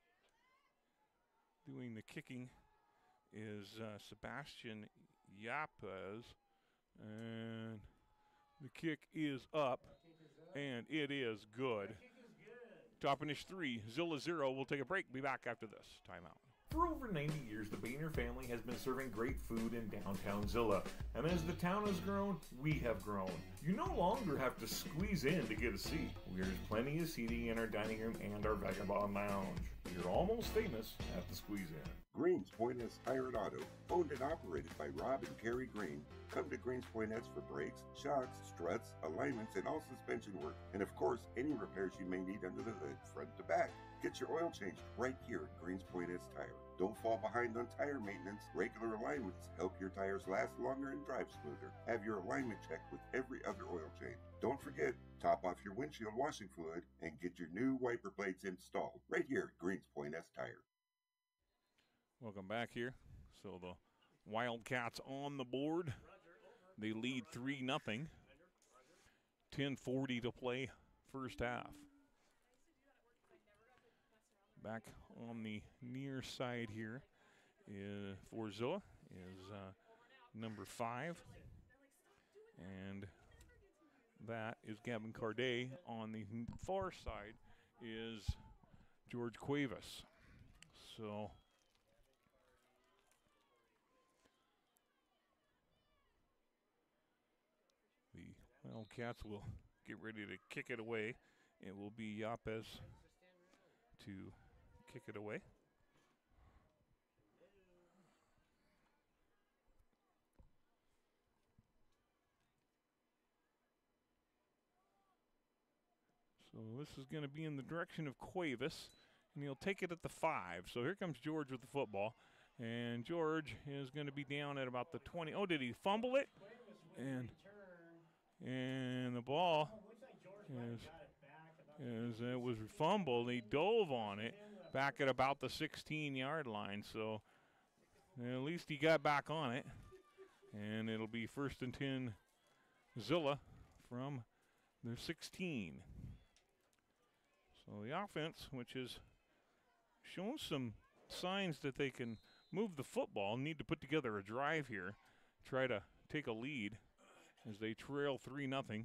doing the kicking is uh, Sebastian Yapez. And the kick is up, and it is good. Toppenish three, Zilla zero. We'll take a break. Be back after this. Timeout. For over ninety years, the Boehner family has been serving great food in downtown Zilla. And as the town has grown, we have grown. You no longer have to squeeze in to get a seat. There's plenty of seating in our dining room and our Vagabond Lounge. You're almost famous at the Squeeze In. Greens Point S Tire and Auto, owned and operated by Rob and Kerry Green. Come to Greens Point S for brakes, shocks, struts, alignments, and all suspension work. And of course, any repairs you may need under the hood, front to back. Get your oil changed right here at Greens Point S Tire. Don't fall behind on tire maintenance. Regular alignments help your tires last longer and drive smoother. Have your alignment checked with every other oil change. Don't forget, top off your windshield washing fluid and get your new wiper blades installed right here at Greens Point S Tire. Welcome back here. So the Wildcats on the board. They lead three nothing. ten forty to play first half. Back on the near side here is, for Zilla is uh, number five. And that is Gavin Carday. On the far side is George Cuevas. So the Wildcats will get ready to kick it away. It will be Yapez to kick it away. So this is going to be in the direction of Cuevas, and he'll take it at the five. So here comes George with the football, and George is going to be down at about the twenty. Oh, did he fumble it? And and the ball is, is it was fumbled. He dove on it back at about the sixteen-yard line. So at least he got back on it, and it'll be first and ten Zilla from their sixteen. So the offense, which has shown some signs that they can move the football, need to put together a drive here, try to take a lead as they trail three nothing.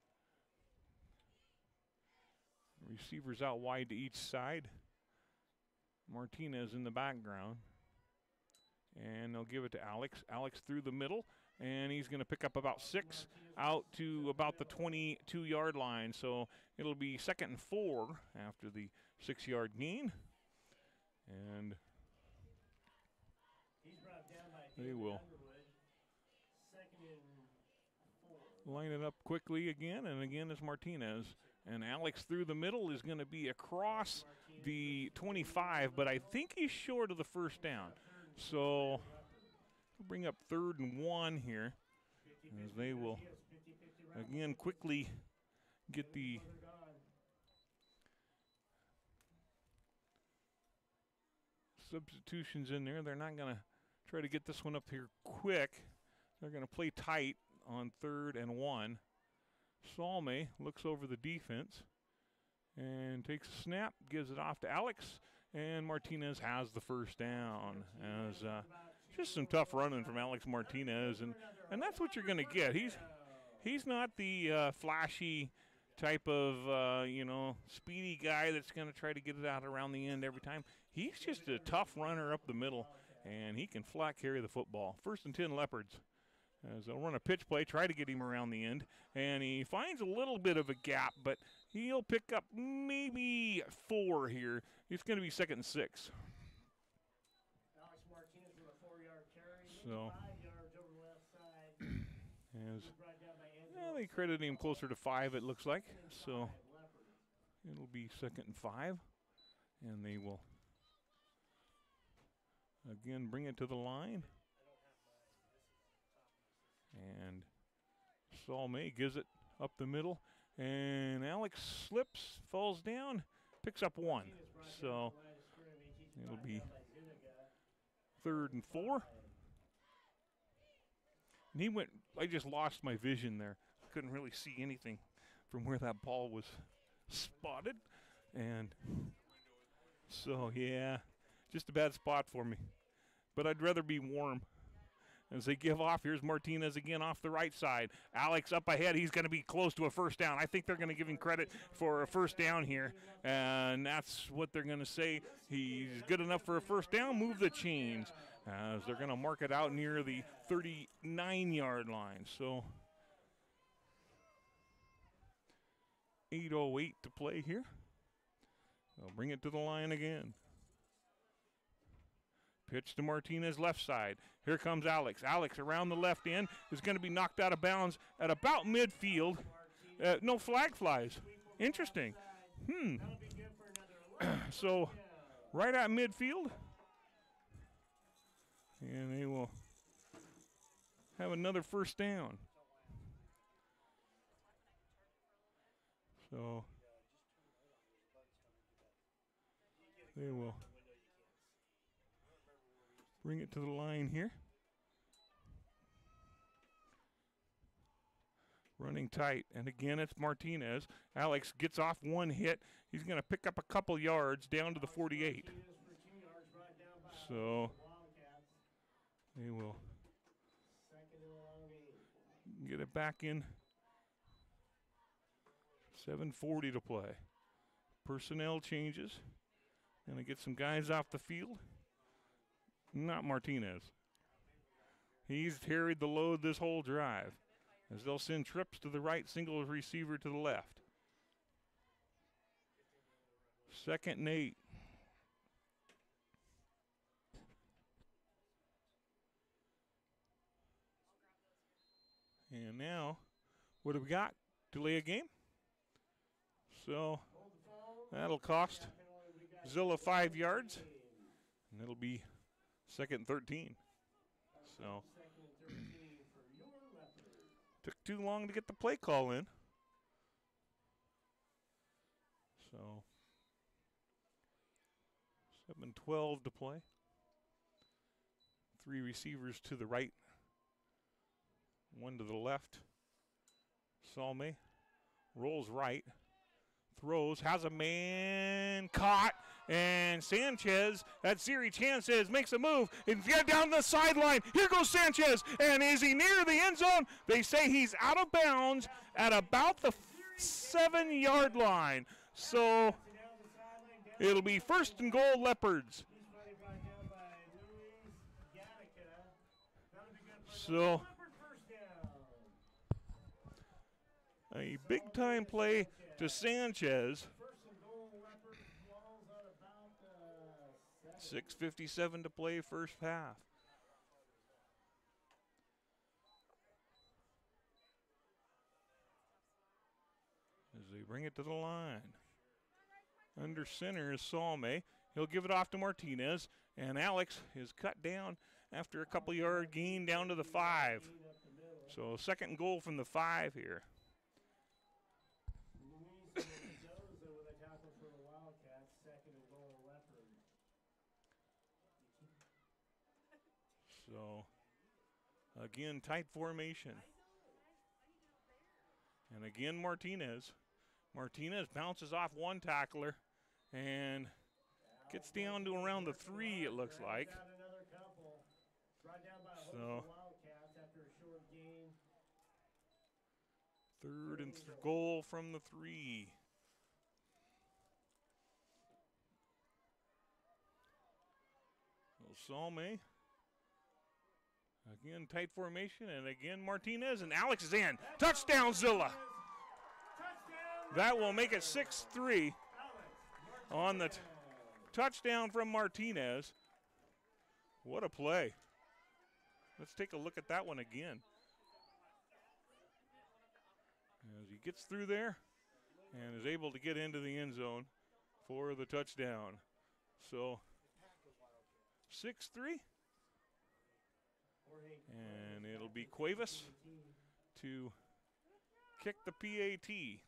Receivers out wide to each side. Martinez in the background. And they'll give it to Alex. Alex through the middle, and he's going to pick up about six out to about the twenty-two-yard line. So it'll be second and four after the six-yard gain. And they will line it up quickly again, and again is Martinez. And Alex through the middle is going to be across the twenty-five, but I think he's short of the first down. So we'll bring up third and one here, as they will again quickly get the substitutions in there. They're not going to try to get this one up here quick. They're going to play tight on third and one. Salme looks over the defense and takes a snap, gives it off to Alex, and Martinez has the first down. As uh, just some tough running from Alex Martinez, and and that's what you're going to get. He's he's not the uh, flashy type of uh, you know speedy guy that's going to try to get it out around the end every time. He's just a tough runner up the middle, and he can flat carry the football. First and ten Leopards. As they'll run a pitch play, try to get him around the end, and he finds a little bit of a gap, but he'll pick up maybe four here. It's going to be second and six. Alex Martinez with a four-yard carry, So, five yards over the left side. as Brought down by Andrew. well, they credit him closer to five, it looks like. So it'll be second and five, and they will again bring it to the line. And Saul May gives it up the middle, and Alex slips, falls down, picks up one. So it'll be third and four. And he went, I just lost my vision there. Couldn't really see anything from where that ball was spotted. And so, yeah, just a bad spot for me. But I'd rather be warm. As they give off, here's Martinez again off the right side. Alex up ahead. He's going to be close to a first down. I think they're going to give him credit for a first down here, and that's what they're going to say. He's good enough for a first down. Move the chains, as they're going to mark it out near the thirty-nine-yard line. So eight oh eight to play here. They'll bring it to the line again. Pitch to Martinez left side. Here comes Alex. Alex around the left end is going to be knocked out of bounds at about midfield. Uh, no flag flies. Interesting. Hmm. So right at midfield. And they will have another first down. So they will bring it to the line here. Running tight, and again it's Martinez. Alex gets off one hit. He's going to pick up a couple yards down to the forty-eight. So they will get it back in. seven forty to play. Personnel changes. Going to get some guys off the field. Not Martinez. He's carried the load this whole drive, as they'll send trips to the right, single receiver to the left. Second and eight. And now, what have we got? Delay a game? So that'll cost Zilla five yards, and it'll be second and thirteen. So took too long to get the play call in. So seven twelve to play. Three receivers to the right, one to the left. Salme rolls right, throws, has a man caught, and Sanchez, that Siri Sanchez makes a move and get down the sideline. Here goes Sanchez, and is he near the end zone? They say he's out of bounds at about the seven-yard line. So it'll be first and goal, Leopards. So a big-time play to Sanchez. six fifty-seven to play first half. As they bring it to the line. Under center is Salme. He'll give it off to Martinez, and Alex is cut down after a couple yard gain down to the five. So second and goal from the five here. So, again, tight formation. And again, Martinez. Martinez bounces off one tackler and gets down to around the three, it looks like. So, third and th- goal from the three. So Salme Again, tight formation, and again Martinez, and Alex is in. Touchdown, Zilla. That will make it six three on the t- touchdown from Martinez. What a play. Let's take a look at that one again. As he gets through there and is able to get into the end zone for the touchdown. So, six three. And it'll be Cuevas to kick the P A T.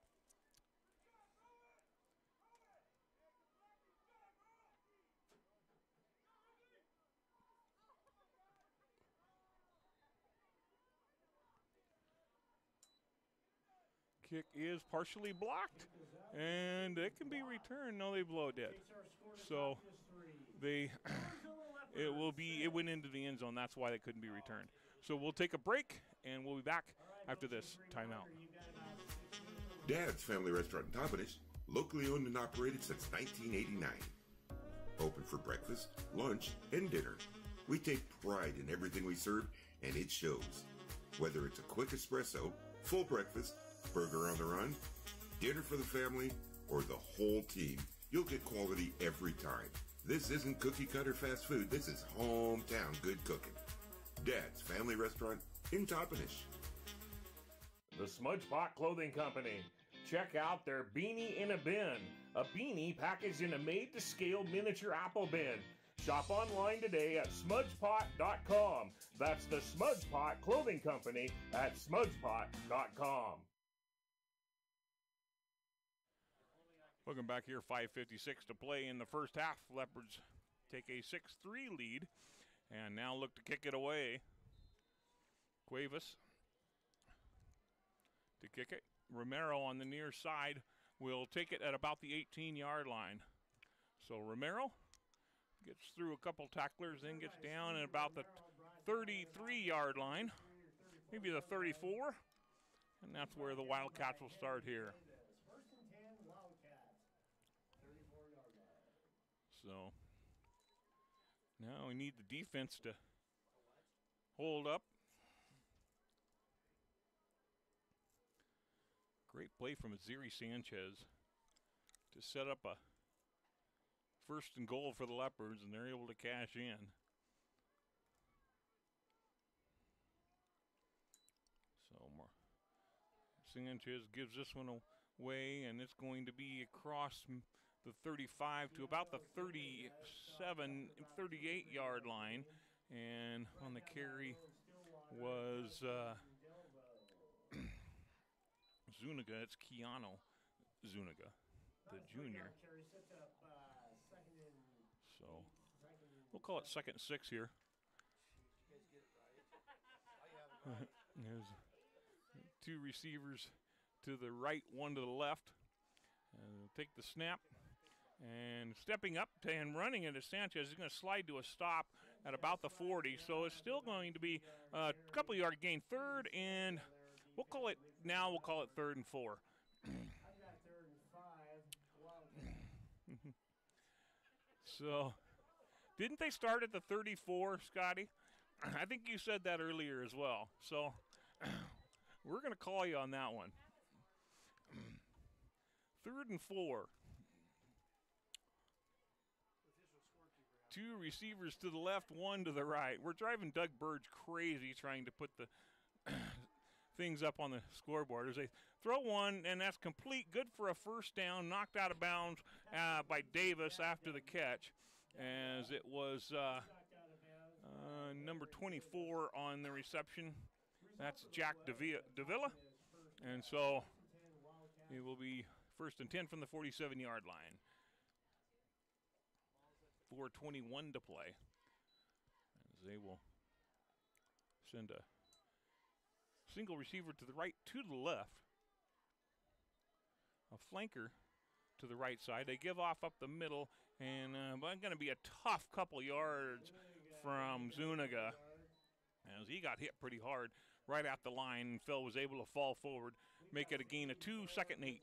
Kick is partially blocked, and it can be returned. No, they blow it dead. So they, it will be, it went into the end zone. That's why they couldn't be returned. So we'll take a break, and we'll be back after this timeout. Dad's Family Restaurant in Toppenish, locally owned and operated since nineteen eighty-nine. Open for breakfast, lunch, and dinner. We take pride in everything we serve, and it shows. Whether it's a quick espresso, full breakfast, burger on the run, dinner for the family, or the whole team, you'll get quality every time. This isn't cookie cutter fast food. This is hometown good cooking. Dad's Family Restaurant in Toppenish. The Smudge Pot Clothing Company. Check out their Beanie in a Bin. A beanie packaged in a made-to-scale miniature apple bin. Shop online today at smudge pot dot com. That's the Smudge Pot Clothing Company at smudge pot dot com. Welcome back here, five fifty-six to play in the first half. Leopards take a six three lead and now look to kick it away. Cuevas to kick it. Romero on the near side will take it at about the eighteen-yard line. So Romero gets through a couple tacklers, then gets down at about the thirty-three-yard line, maybe the thirty-four, and that's where the Wildcats will start here. So now we need the defense to hold up. Great play from Aziri Sanchez to set up a first and goal for the Leopards, and they're able to cash in. So Sanchez gives this one away, and it's going to be across the thirty-five to about the thirty-seven, thirty-eight-yard line. And on the carry was uh, Zuniga. It's Keanu Zuniga, the junior. So we'll call it second and six here. There's two receivers to the right, one to the left. Uh, take the snap. And stepping up to and running into Sanchez, he's going to slide to a stop at about the forty. So it's still going to be a couple yard gain. Third and we'll call it now. We'll call it third and four. So, didn't they start at the thirty-four, Scotty? I think you said that earlier as well. So, we're going to call you on that one. Third and four. Two receivers to the left, one to the right. We're driving Doug Burge crazy trying to put the things up on the scoreboard. As they throw one, and that's complete, good for a first down, knocked out of bounds uh, by Davis after the catch, as it was uh, uh, number twenty-four on the reception. That's Jack Davila, Davila. And so it will be first and ten from the forty-seven-yard line. four twenty-one to play. As they will send a single receiver to the right, two to the left. A flanker to the right side. They give off up the middle, and uh, going to be a tough couple yards from Zuniga, as he got hit pretty hard right at the line, and Phil was able to fall forward, make it a gain of two, second and eight.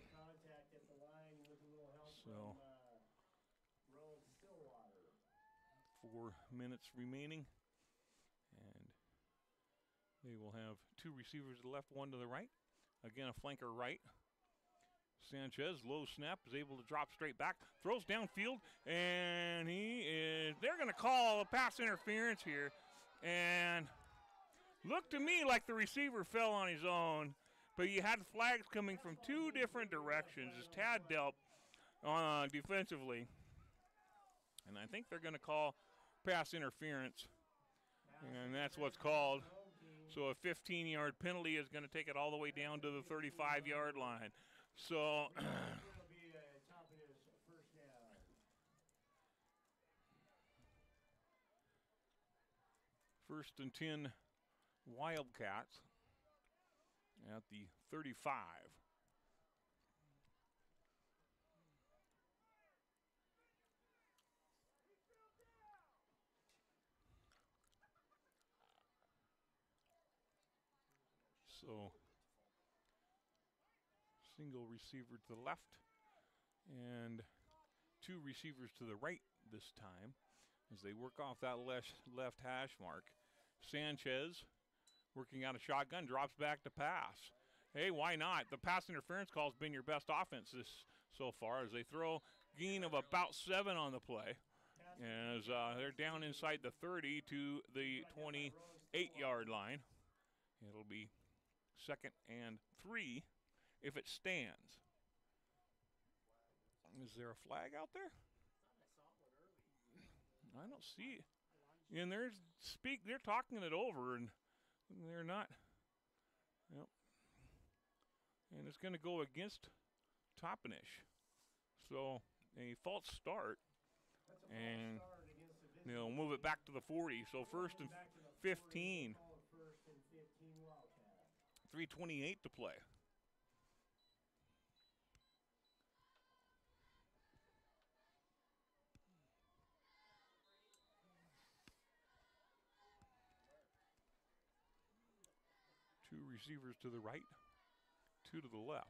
So four minutes remaining, And they will have two receivers to the left, one to the right. Again, a flanker right. Sanchez, low snap, is able to drop straight back, throws downfield, and he is, they're going to call a pass interference here. And looked to me like the receiver fell on his own, but you had flags coming from two different directions as Tad dealt uh, defensively. And I think they're going to call pass interference, and that's what's called. So a fifteen-yard penalty is going to take it all the way down to the thirty-five-yard line. So first and ten Wildcats at the thirty-five. So single receiver to the left and two receivers to the right this time as they work off that left, left hash mark. Sanchez working out a shotgun, drops back to pass. Hey, why not? The pass interference call has been your best offense this so far as they throw gain of about seven on the play. As uh, they're down inside the thirty to the twenty-eight-yard line. It'll be second and three if it stands. Is there a flag out there? I don't see it. And they're speak. They're talking it over, and they're not. Yep. And it's going to go against Toppenish. So a false start, and they'll move it back to the forty. So first and fifteen. three twenty-eight to play. Two receivers to the right, two to the left.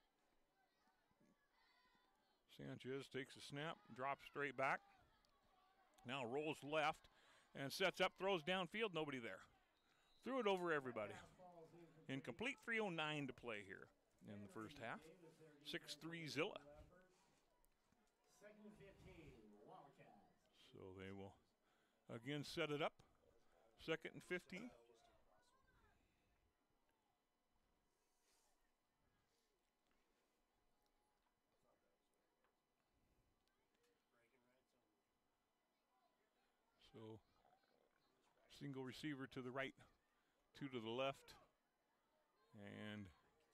Sanchez takes a snap, drops straight back. Now rolls left and sets up, throws downfield, nobody there. Threw it over everybody. Incomplete, three oh nine to play here in the first half. six three Zilla. So they will again set it up. Second and fifteen. So single receiver to the right, two to the left. And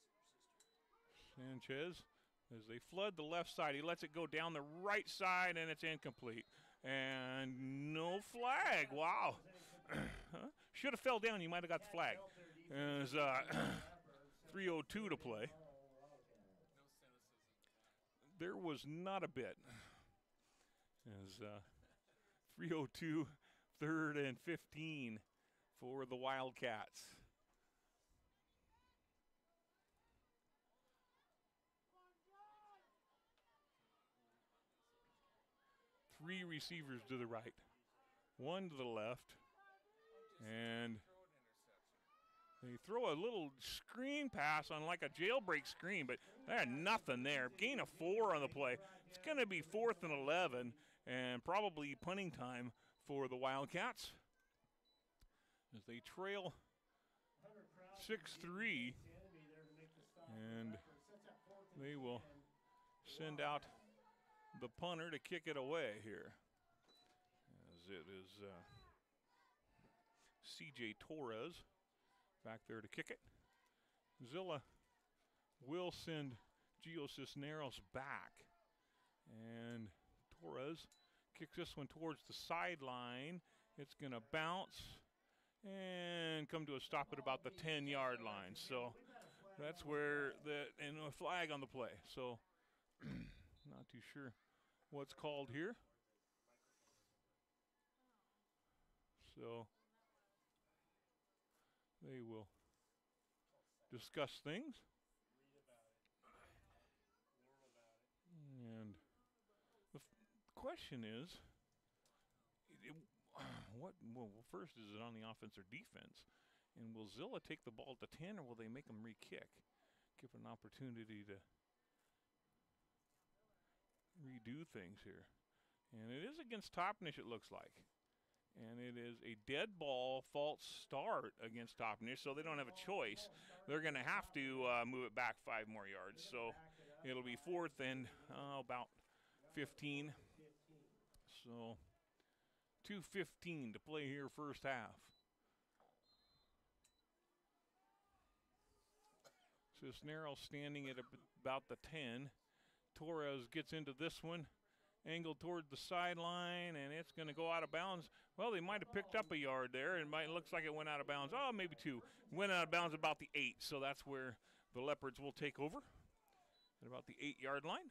Sanchez, as they flood the left side, he lets it go down the right side, and it's incomplete. And no flag. Wow. Should have fell down. You might have got the flag. As uh, three oh two to play. There was not a bit. As uh, three oh two, third and fifteen for the Wildcats. Three receivers to the right, one to the left, and they throw a little screen pass on like a jailbreak screen, but they had nothing there. Gain of four on the play. It's going to be fourth and eleven, and probably punting time for the Wildcats as they trail six three, and they will send out the punter to kick it away here, as it is uh, C J Torres back there to kick it. Zilla will send Gio Cisneros back, and Torres kicks this one towards the sideline. It's going to bounce and come to a stop at about the ten-yard line. So that's where the and a flag on the play. So not too sure what's called here. So they will discuss things. And the f question is, it, what, well, first, is it on the offense or defense? And will Zilla take the ball at the ten, or will they make them re-kick? Give an opportunity to redo things here. And it is against Toppenish, it looks like. And it is a dead ball false start against Toppenish, so they don't have a choice. They're going to have to uh, move it back five more yards. So it'll be fourth and uh, about fifteen. So two fifteen to play here first half. Cisneros standing at about the ten. Torres gets into this one, angled toward the sideline, and it's going to go out of bounds. Well, they might have picked up a yard there. It might looks like it went out of bounds. Oh, maybe two. Went out of bounds about the eight, so that's where the Leopards will take over at about the eight-yard line.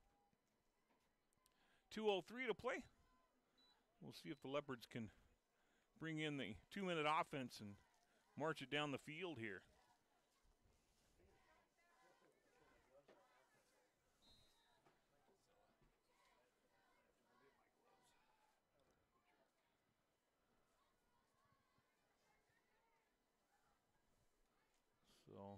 two oh three to play. We'll see if the Leopards can bring in the two-minute offense and march it down the field here. So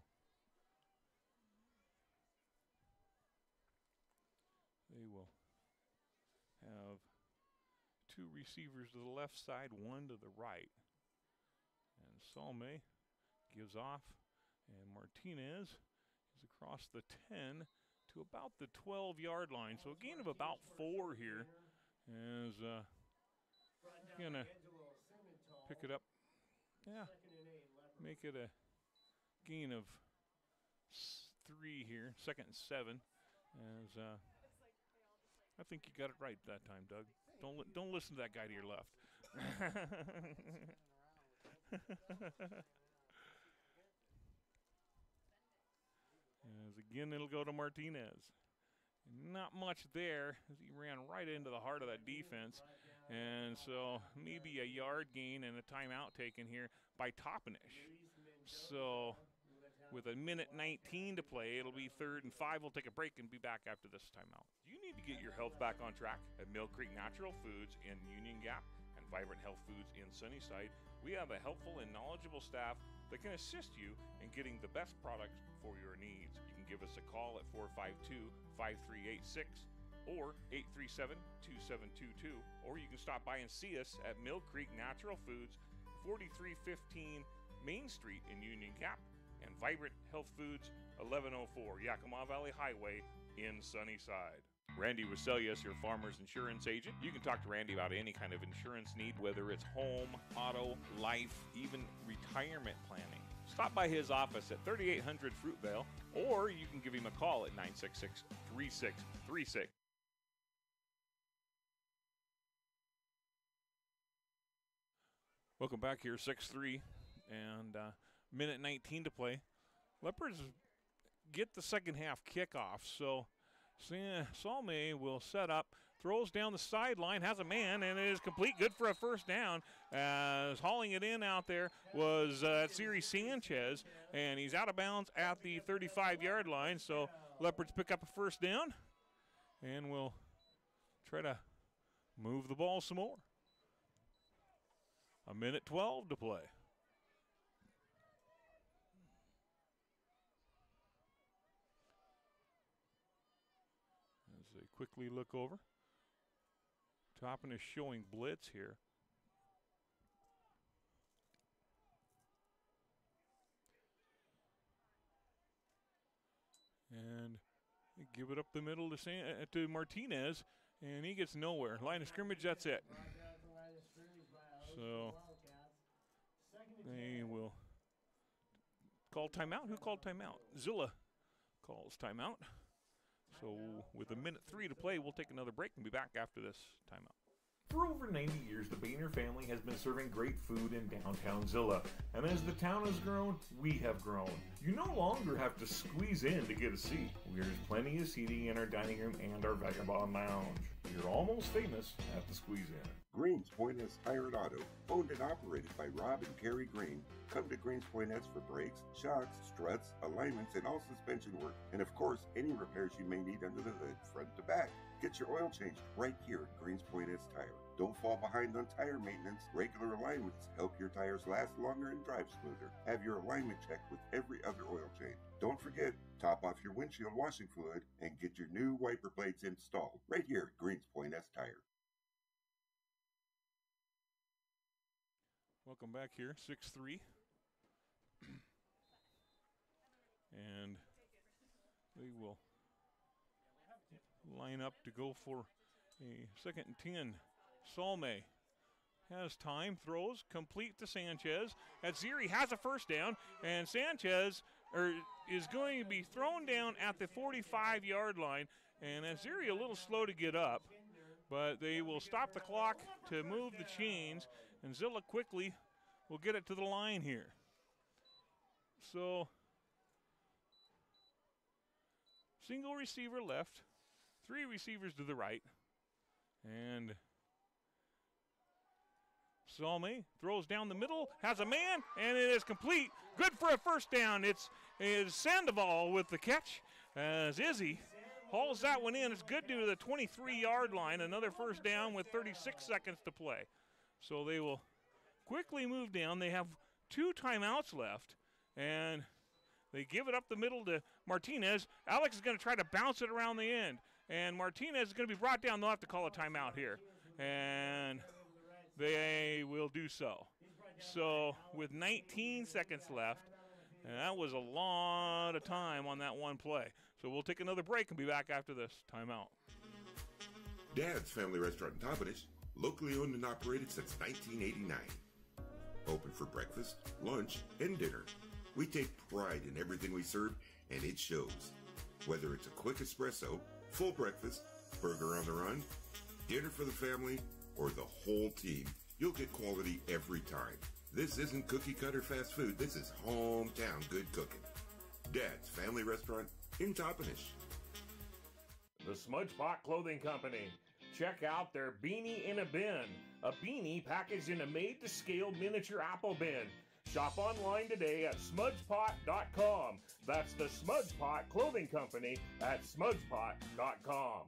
they will have two receivers to the left side, one to the right. And Salme gives off, and Martinez is across the ten to about the twelve-yard line. So a gain of about four here as uh, going to pick it up. Yeah, make it a gain of three here, second and seven. As uh, I think you got it right that time, Doug. Don't li don't listen to that guy to your left. As again, it'll go to Martinez. Not much there as he ran right into the heart of that defense. And so maybe a yard gain and a timeout taken here by Toppenish. So with a minute nineteen to play, it'll be third and five. We'll take a break and be back after this timeout. Do you need to get your health back on track? At Mill Creek Natural Foods in Union Gap and Vibrant Health Foods in Sunnyside, we have a helpful and knowledgeable staff that can assist you in getting the best products for your needs. You can give us a call at four five two, five three eight six or eight three seven, two seven two two, or you can stop by and see us at Mill Creek Natural Foods, forty-three fifteen Main Street in Union Gap, and Vibrant Health Foods, eleven oh four Yakima Valley Highway in Sunnyside. Randy Waselius, your farmer's insurance agent. You can talk to Randy about any kind of insurance need, whether it's home, auto, life, even retirement planning. Stop by his office at thirty-eight hundred Fruitvale, or you can give him a call at nine six six, three six three six. Welcome back here, six three, and uh, minute nineteen to play. Leopards get the second half kickoff, so Salme will set up, throws down the sideline, has a man, and it is complete, good for a first down. As hauling it in out there was uh, Siri Sanchez, and he's out of bounds at the thirty-five-yard line, so Leopards pick up a first down, and will try to move the ball some more. A minute twelve to play. As they quickly look over. Toppin is showing blitz here. And they give it up the middle to, San, uh, to Martinez, and he gets nowhere. Line of scrimmage, that's it. So they will call timeout. Who called timeout? Zilla calls timeout. So with a minute three to play, we'll take another break and be back after this timeout. For over ninety years, the Boehner family has been serving great food in downtown Zilla. And as the town has grown, we have grown. You no longer have to squeeze in to get a seat. There's plenty of seating in our dining room and our Vagabond Lounge. You're almost famous at the Squeeze In. Greens Pointers Hired Auto, owned and operated by Rob and Kerry Green. Come to Greens Pointers for brakes, shocks, struts, alignments, and all suspension work. And of course, any repairs you may need under the hood, front to back. Get your oil changed right here at Greens Point S Tire. Don't fall behind on tire maintenance. Regular alignments help your tires last longer and drive smoother. Have your alignment checked with every other oil change. Don't forget, top off your windshield washing fluid and get your new wiper blades installed right here at Greens Point S Tire. Welcome back here, six three. And they will line up to go for a second and ten. Salme has time, throws, complete to Sanchez. Atziri has a first down, and Sanchez er, is going to be thrown down at the forty-five-yard line, and Atziri a little slow to get up, but they will stop the clock to move the chains, and Zilla quickly will get it to the line here. So, single receiver left, three receivers to the right, and Salme throws down the middle, has a man, and it is complete. Good for a first down. It's is Sandoval with the catch as Izzy hauls that one in. It's good to the twenty-three-yard line. Another first down with thirty-six seconds to play. So they will quickly move down. They have two timeouts left, and they give it up the middle to Martinez. Alex is going to try to bounce it around the end, and Martinez is going to be brought down. They'll have to call a timeout here, and they will do so. So with nineteen seconds left, and that was a lot of time on that one play. So we'll take another break and be back after this timeout. Dad's Family Restaurant in Toppenish, locally owned and operated since nineteen eighty-nine. Open for breakfast, lunch, and dinner. We take pride in everything we serve, and it shows. Whether it's a quick espresso, full breakfast, burger on the run, dinner for the family, or the whole team, you'll get quality every time. This isn't cookie-cutter fast food. This is hometown good cooking. Dad's Family Restaurant in Toppenish. The Smudge Pot Clothing Company. Check out their Beanie in a Bin. A beanie packaged in a made-to-scale miniature apple bin. Shop online today at smudge pot dot com. That's the Smudge Pot Clothing Company at smudge pot dot com.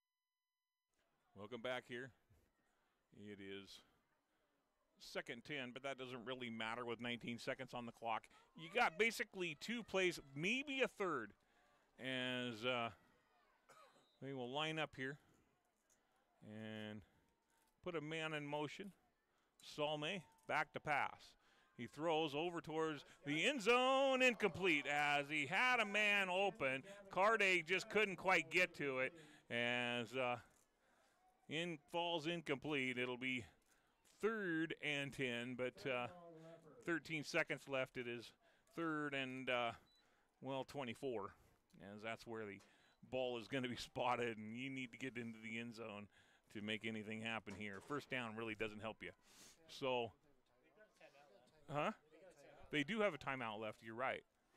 Welcome back here. It is second ten, but that doesn't really matter with nineteen seconds on the clock. You got basically two plays, maybe a third, as uh, they will line up here and put a man in motion. Salme back to pass. He throws over towards the end zone, incomplete, as he had a man open. Carde just couldn't quite get to it, as uh, in falls incomplete. It'll be third and ten, but uh, thirteen seconds left. It is third and, uh, well, twenty-four, as that's where the ball is going to be spotted, and you need to get into the end zone to make anything happen here. First down really doesn't help you. So, huh? They do have a timeout left. You're right.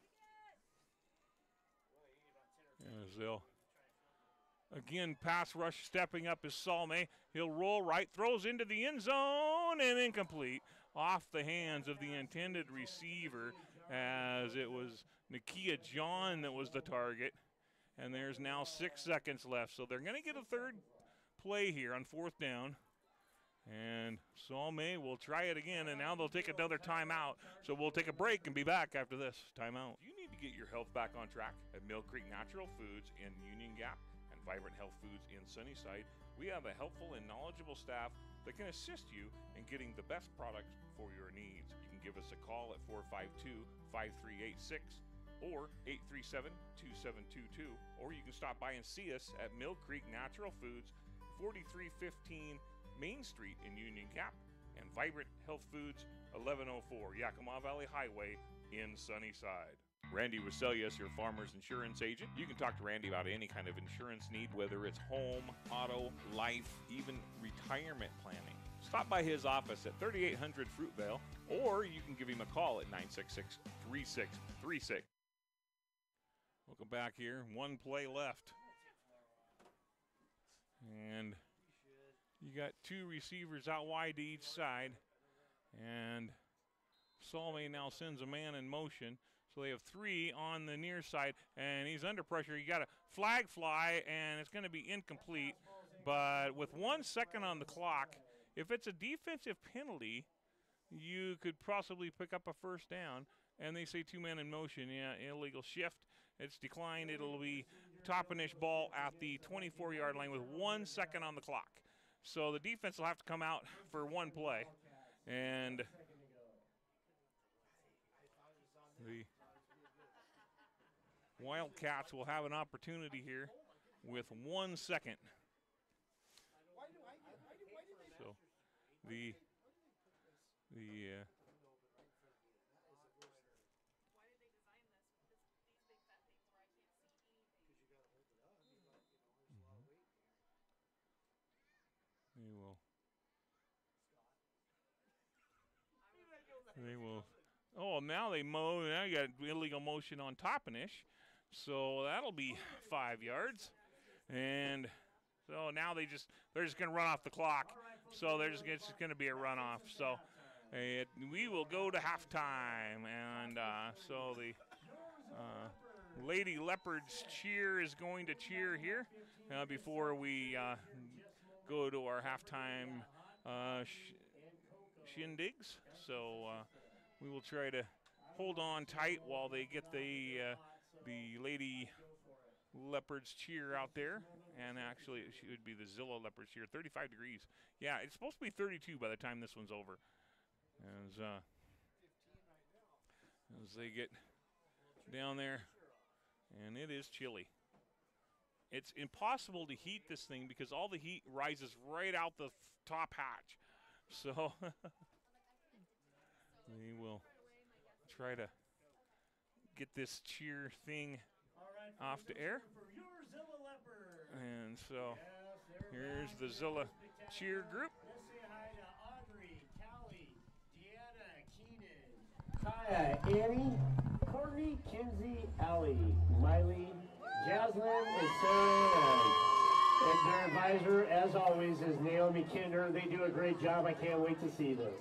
As they'll again, pass rush stepping up is Salme. He'll roll right, throws into the end zone, and incomplete. Off the hands of the intended receiver, as it was Nakia John that was the target. And there's now six seconds left. So they're going to get a third play here on fourth down. And Salme will try it again, and now they'll take another timeout. So we'll take a break and be back after this timeout. You need to get your health back on track at Mill Creek Natural Foods in Union Gap and Vibrant Health Foods in Sunnyside. We have a helpful and knowledgeable staff that can assist you in getting the best products for your needs. You can give us a call at four five two, five three eight six or eight three seven, two seven two two, or you can stop by and see us at Mill Creek Natural Foods, forty-three fifteen Main Street in Union Gap, and Vibrant Health Foods, eleven oh four Yakima Valley Highway in Sunnyside. Randy Waselius, your farmer's insurance agent. You can talk to Randy about any kind of insurance need, whether it's home, auto, life, even retirement planning. Stop by his office at thirty-eight hundred Fruitvale, or you can give him a call at nine six six, three six three six. Welcome back here. One play left. And you got two receivers out wide to each side. And Salme now sends a man in motion. So they have three on the near side, and he's under pressure. You got a flag fly, and it's going to be incomplete. But with one second on the clock, if it's a defensive penalty, you could possibly pick up a first down. And they say two men in motion. Yeah, illegal shift. It's declined. It'll be Toppenish ball at the twenty-four yard line with one second on the clock. So the defense will have to come out for one play. And the Wildcats will have an opportunity here with one second. So the the uh, They will. They will. Oh, now they mow. Now you got illegal motion on Toppenish, so that'll be five yards. And so now they just they're just going to run off the clock. So they're just it's going to be a runoff. So it, we will go to halftime, and uh, so the uh, Lady Leopards cheer is going to cheer here uh, before we. Uh, go to our halftime uh, sh shindigs. So uh, we will try to hold on tight while they get the uh, the Lady Leopards cheer out there. And actually it should be the Zilla Leopards cheer. thirty-five degrees. Yeah, it's supposed to be thirty-two by the time this one's over. As, uh, as they get down there. And it is chilly. It's impossible to heat this thing because all the heat rises right out the top hatch. So we will try to get this cheer thing off the air. And so here's the Zilla cheer group. Let's say hi to Audrey, Callie, Deanna, Keenan, Kaya, Annie, Courtney, Kinsey, Allie, Miley, Jaslyn, and Sarah. And their advisor, as always, is Naomi Kinder. They do a great job. I can't wait to see this.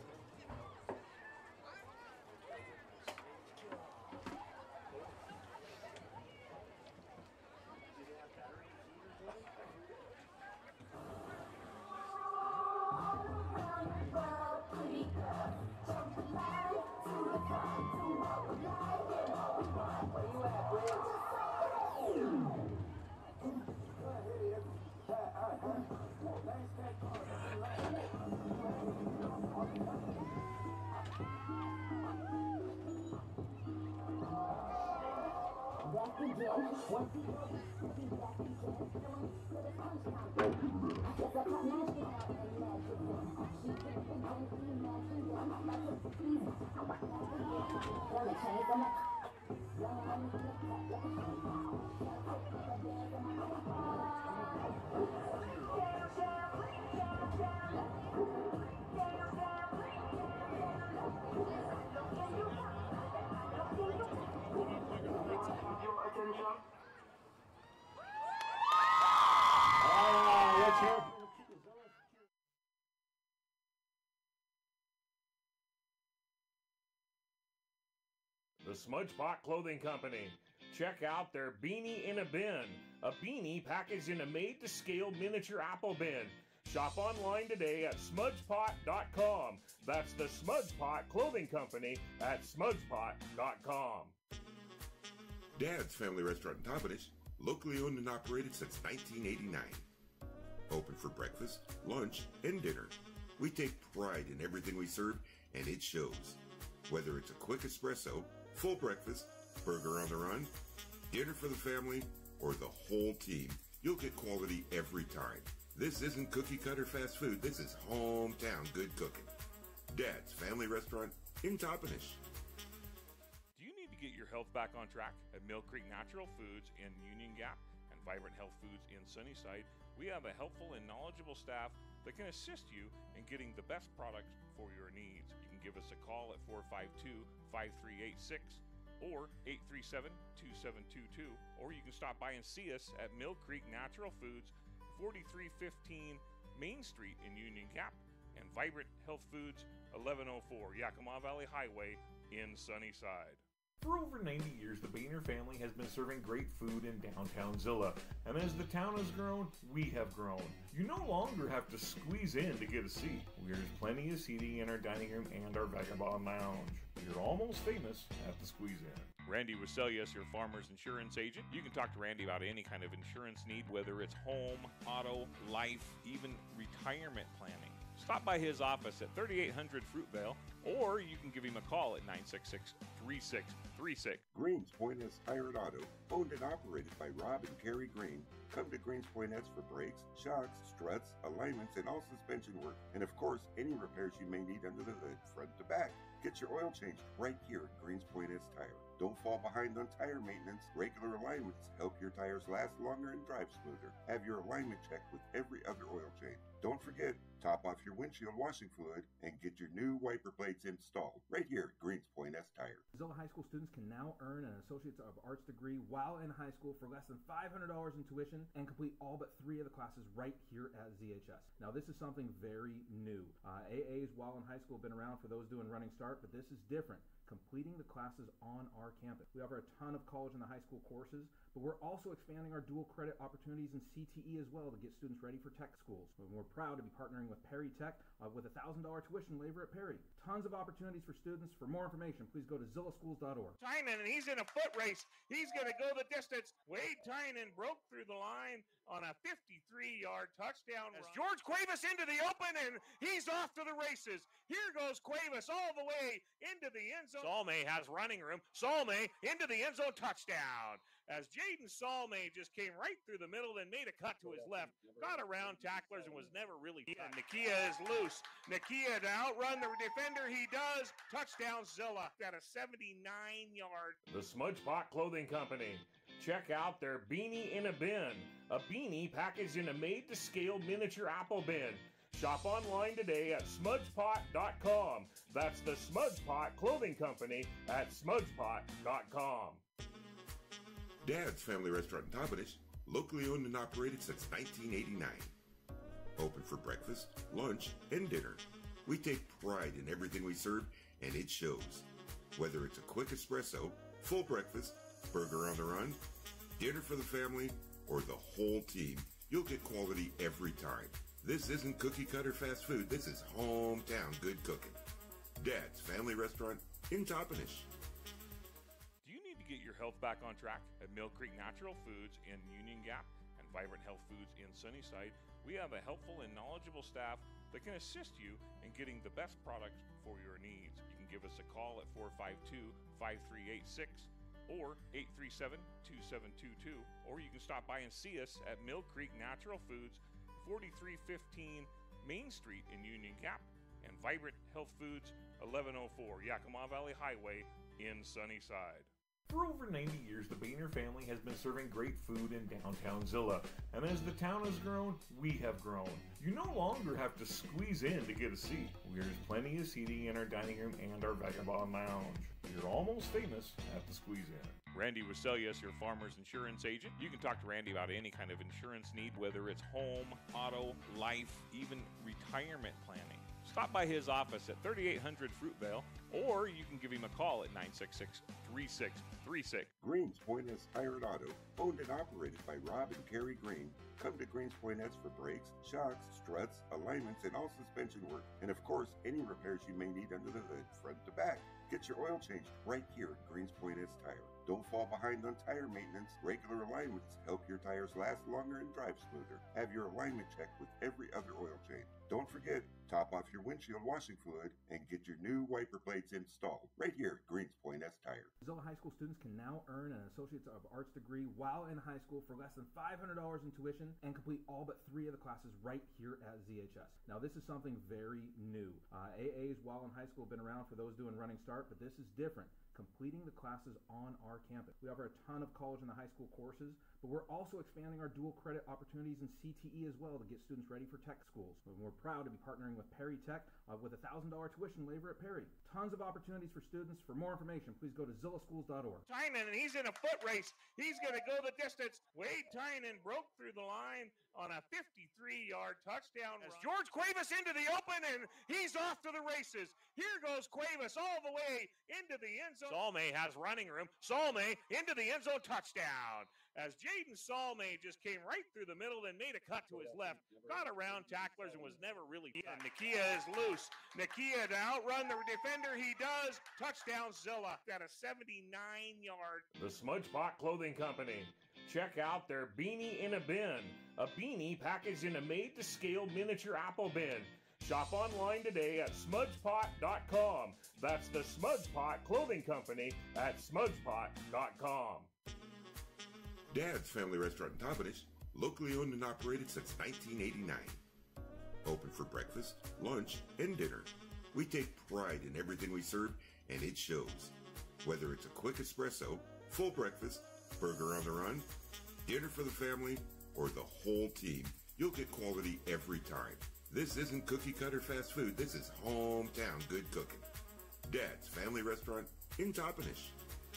The Smudge Pot Clothing Company. Check out their Beanie in a Bin, a beanie packaged in a made-to-scale miniature apple bin. Shop online today at smudge pot dot com. That's the Smudge Pot Clothing Company at smudge pot dot com. Dad's Family Restaurant in Toppenish, locally owned and operated since nineteen eighty-nine. Open for breakfast, lunch, and dinner. We take pride in everything we serve, and it shows. Whether it's a quick espresso, full breakfast, burger on the run, dinner for the family, or the whole team, you'll get quality every time. This isn't cookie cutter fast food. This is hometown good cooking. Dad's Family Restaurant in Toppenish. Do you need to get your health back on track? At Mill Creek Natural Foods in Union Gap and Vibrant Health Foods in Sunnyside, we have a helpful and knowledgeable staff that can assist you in getting the best products for your needs. You can give us a call at four five two, five three eight six or eight three seven, two seven two two, or you can stop by and see us at Mill Creek Natural Foods, forty-three fifteen Main Street in Union Gap, and Vibrant Health Foods, eleven oh four Yakima Valley Highway in Sunnyside. For over ninety years, the Boehner family has been serving great food in downtown Zilla. And as the town has grown, we have grown. You no longer have to squeeze in to get a seat. There's plenty of seating in our dining room and our Vagabond Lounge. You're almost famous at the Squeeze In. Randy Waselius, your farmer's insurance agent. You can talk to Randy about any kind of insurance need, whether it's home, auto, life, even retirement planning. Stop by his office at thirty-eight hundred Fruitvale, or you can give him a call at nine six six, three six three six. Greens Point S Hired Auto, owned and operated by Rob and Carrie Green. Come to Greens Point S for brakes, shocks, struts, alignments, and all suspension work. And of course, any repairs you may need under the hood, front to back. Get your oil changed right here at Greens Point S Tire. Don't fall behind on tire maintenance. Regular alignments help your tires last longer and drive smoother. Have your alignment checked with every other oil change. Don't forget, top off your windshield washing fluid and get your new wiper plates installed right here at Greens Point S Tire. Zilla High School students can now earn an Associates of Arts degree while in high school for less than five hundred dollars in tuition and complete all but three of the classes right here at Z H S. Now, this is something very new. Uh, A As while in high school have been around for those doing Running Start, but this is different. Completing the classes on our campus. We offer a ton of college and the high school courses, but we're also expanding our dual credit opportunities in C T E as well to get students ready for tech schools. And we're proud to be partnering with Perry Tech uh, with a one thousand dollars tuition waiver at Perry. Tons of opportunities for students. For more information, please go to zilla schools dot org. Tynan, and he's in a foot race. He's going to go the distance. Wade Tynan broke through the line on a fifty-three-yard touchdown run. As George Cuevas into the open, and he's off to the races. Here goes Cuevas all the way into the end zone. Salme has running room. Salme into the end zone, touchdown. As Jaden Salme just came right through the middle and made a cut to his left, got around tacklers and was never really touched. Nakia is loose. Nakia to outrun the defender. He does. Touchdown Zilla at a seventy-nine-yard. The Smudge Pot Clothing Company. Check out their Beanie in a Bin. A beanie packaged in a made-to-scale miniature apple bin. Shop online today at smudge pot dot com. That's the Smudge Pot Clothing Company at smudge pot dot com. Dad's Family Restaurant in Toppenish, locally owned and operated since nineteen eighty-nine. Open for breakfast, lunch, and dinner. We take pride in everything we serve, and it shows. Whether it's a quick espresso, full breakfast, burger on the run, dinner for the family, or the whole team, you'll get quality every time. This isn't cookie cutter fast food. This is hometown good cooking. Dad's Family Restaurant in Toppenish. Do you need to get your health back on track? At Mill Creek Natural Foods in Union Gap and Vibrant Health Foods in Sunnyside, we have a helpful and knowledgeable staff that can assist you in getting the best products for your needs. You can give us a call at four five two, five three eight six or eight three seven, two seven two two, or you can stop by and see us at Mill Creek Natural Foods, forty-three fifteen Main Street in Union Gap, and Vibrant Health Foods, eleven oh four Yakima Valley Highway in Sunnyside. For over ninety years, the Boehner family has been serving great food in downtown Zilla. And as the town has grown, we have grown. You no longer have to squeeze in to get a seat. There's plenty of seating in our dining room and our Vagabond Lounge. You're almost famous at the Squeeze In. Randy Waselius, your farmer's insurance agent. You can talk to Randy about any kind of insurance need, whether it's home, auto, life, even retirement planning. Stop by his office at thirty-eight hundred Fruitvale, or you can give him a call at nine six six, three six three six. Greens Point S Hired Auto, owned and operated by Rob and Carrie Green. Come to Greens Point S for brakes, shocks, struts, alignments, and all suspension work. And of course, any repairs you may need under the hood, front to back. Get your oil changed right here at Greens Point S Tire. Don't fall behind on tire maintenance. Regular alignments help your tires last longer and drive smoother. Have your alignment checked with every other oil change. Don't forget, top off your windshield washing fluid and get your new wiper plates installed right here at Greens Point S Tire. Zilla High School students can now earn an Associates of Arts degree while in high school for less than five hundred dollars in tuition and complete all but three of the classes right here at Z H S. Now, this is something very new. Uh, A As while in high school have been around for those doing Running Start, but this is different. Completing the classes on our campus. We offer a ton of college and the high school courses, but we're also expanding our dual credit opportunities in C T E as well to get students ready for tech schools. And we're proud to be partnering with Perry Tech uh, with a one thousand dollars tuition waiver at Perry. Tons of opportunities for students. For more information, please go to zilla schools dot org. Tynan, and he's in a foot race. He's going to go the distance. Wade Tynan broke through the line on a fifty-three yard touchdown as George Cuevas into the open, and he's off to the races. Here goes Cuevas all the way into the end zone. Salme has running room. Salme into the end zone, touchdown. As Jaden Salme just came right through the middle and made a cut to his left, got around tacklers and was never really touched. Nakia is loose. Nakia to outrun the defender. He does. Touchdown Zilla at a seventy-nine yard. The Smudge Pot Clothing Company. Check out their Beanie in a Bin, a beanie packaged in a made-to-scale miniature apple bin. Shop online today at smudge pot dot com. That's the Smudge Pot Clothing Company at smudge pot dot com. Dad's Family Restaurant in Toppenish, locally owned and operated since nineteen eighty-nine. Open for breakfast, lunch, and dinner. We take pride in everything we serve, and it shows. Whether it's a quick espresso, full breakfast, burger on the run, dinner for the family, or the whole team, you'll get quality every time. This isn't cookie cutter fast food. This is hometown good cooking. Dad's Family Restaurant in Toppenish.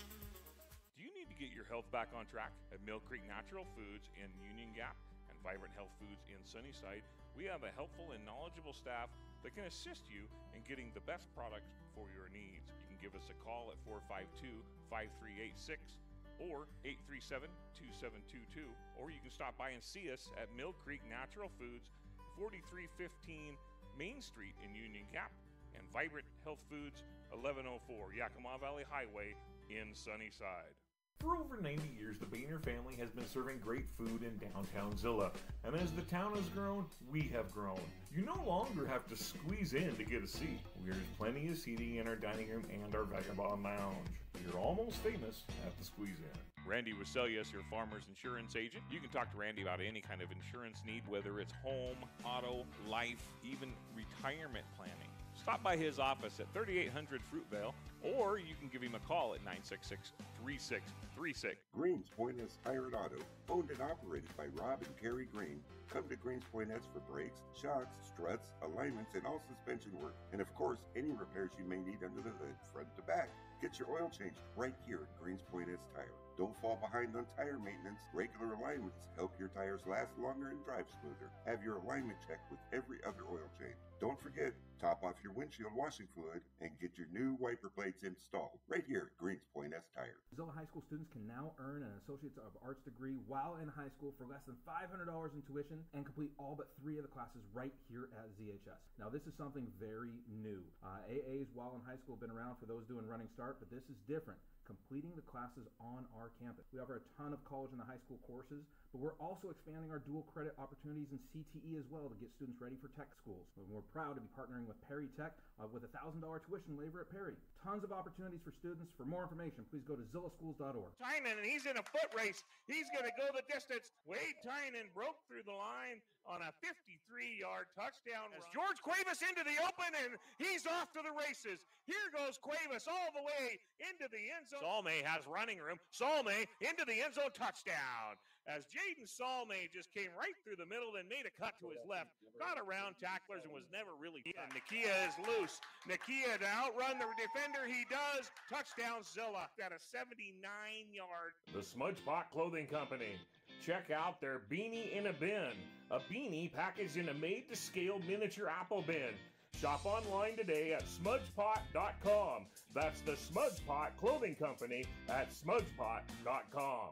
Do you need to get your health back on track? At Mill Creek Natural Foods in Union Gap and Vibrant Health Foods in Sunnyside, we have a helpful and knowledgeable staff that can assist you in getting the best products for your needs. You can give us a call at four five two, five three eight six or eight three seven, two seven two two, or you can stop by and see us at Mill Creek Natural Foods, forty-three fifteen Main Street in Union Gap, and Vibrant Health Foods, eleven oh four Yakima Valley Highway in Sunnyside. For over ninety years, the Boehner family has been serving great food in downtown Zilla, and as the town has grown, we have grown. You no longer have to squeeze in to get a seat. There's plenty of seating in our dining room and our Vagabond Lounge. You're almost famous at the Squeeze In. Randy Waselius, your farmer's insurance agent. You can talk to Randy about any kind of insurance need, whether it's home, auto, life, even retirement planning. Stop by his office at thirty-eight hundred Fruitvale, or you can give him a call at nine six six, three six three six. Greens Point S Tire and Auto, owned and operated by Rob and Carrie Green. Come to Greens Point S for brakes, shocks, struts, alignments, and all suspension work. And of course, any repairs you may need under the hood, front to back. Get your oil changed right here at Greens Point S Tire. Don't fall behind on tire maintenance. Regular alignments help your tires last longer and drive smoother. Have your alignment checked with every other oil change. Don't forget, top off your windshield washing fluid and get your new wiper blades installed right here at Greens Point S Tire. Zilla High School students can now earn an Associates of Arts degree while in high school for less than five hundred dollars in tuition and complete all but three of the classes right here at Z H S. Now, this is something very new. Uh, A As while in high school have been around for those doing Running Start, but this is different. Completing the classes on our campus. We offer a ton of college and the high school courses, but we're also expanding our dual credit opportunities in C T E as well to get students ready for tech schools. And we're proud to be partnering with Perry Tech uh, with a one thousand dollars tuition waiver at Perry. Tons of opportunities for students. For more information, please go to zilla schools dot org. Tynan, and he's in a foot race. He's going to go the distance. Wade Tynan broke through the line on a fifty-three yard touchdown as George Cuevas into the open, and he's off to the races. Here goes Cuevas all the way into the end zone. Salme has running room. Salme into the end zone, touchdown. As Jaden Salme just came right through the middle and made a cut to his left, got around tacklers and was never really touched. Nakia is loose. Nakia to outrun the defender. He does. Touchdown Zilla at a seventy-nine yard. The Smudge Pot Clothing Company. Check out their Beanie in a Bin, a beanie packaged in a made-to-scale miniature apple bin. Shop online today at smudge pot dot com. That's the Smudge Pot Clothing Company at smudge pot dot com.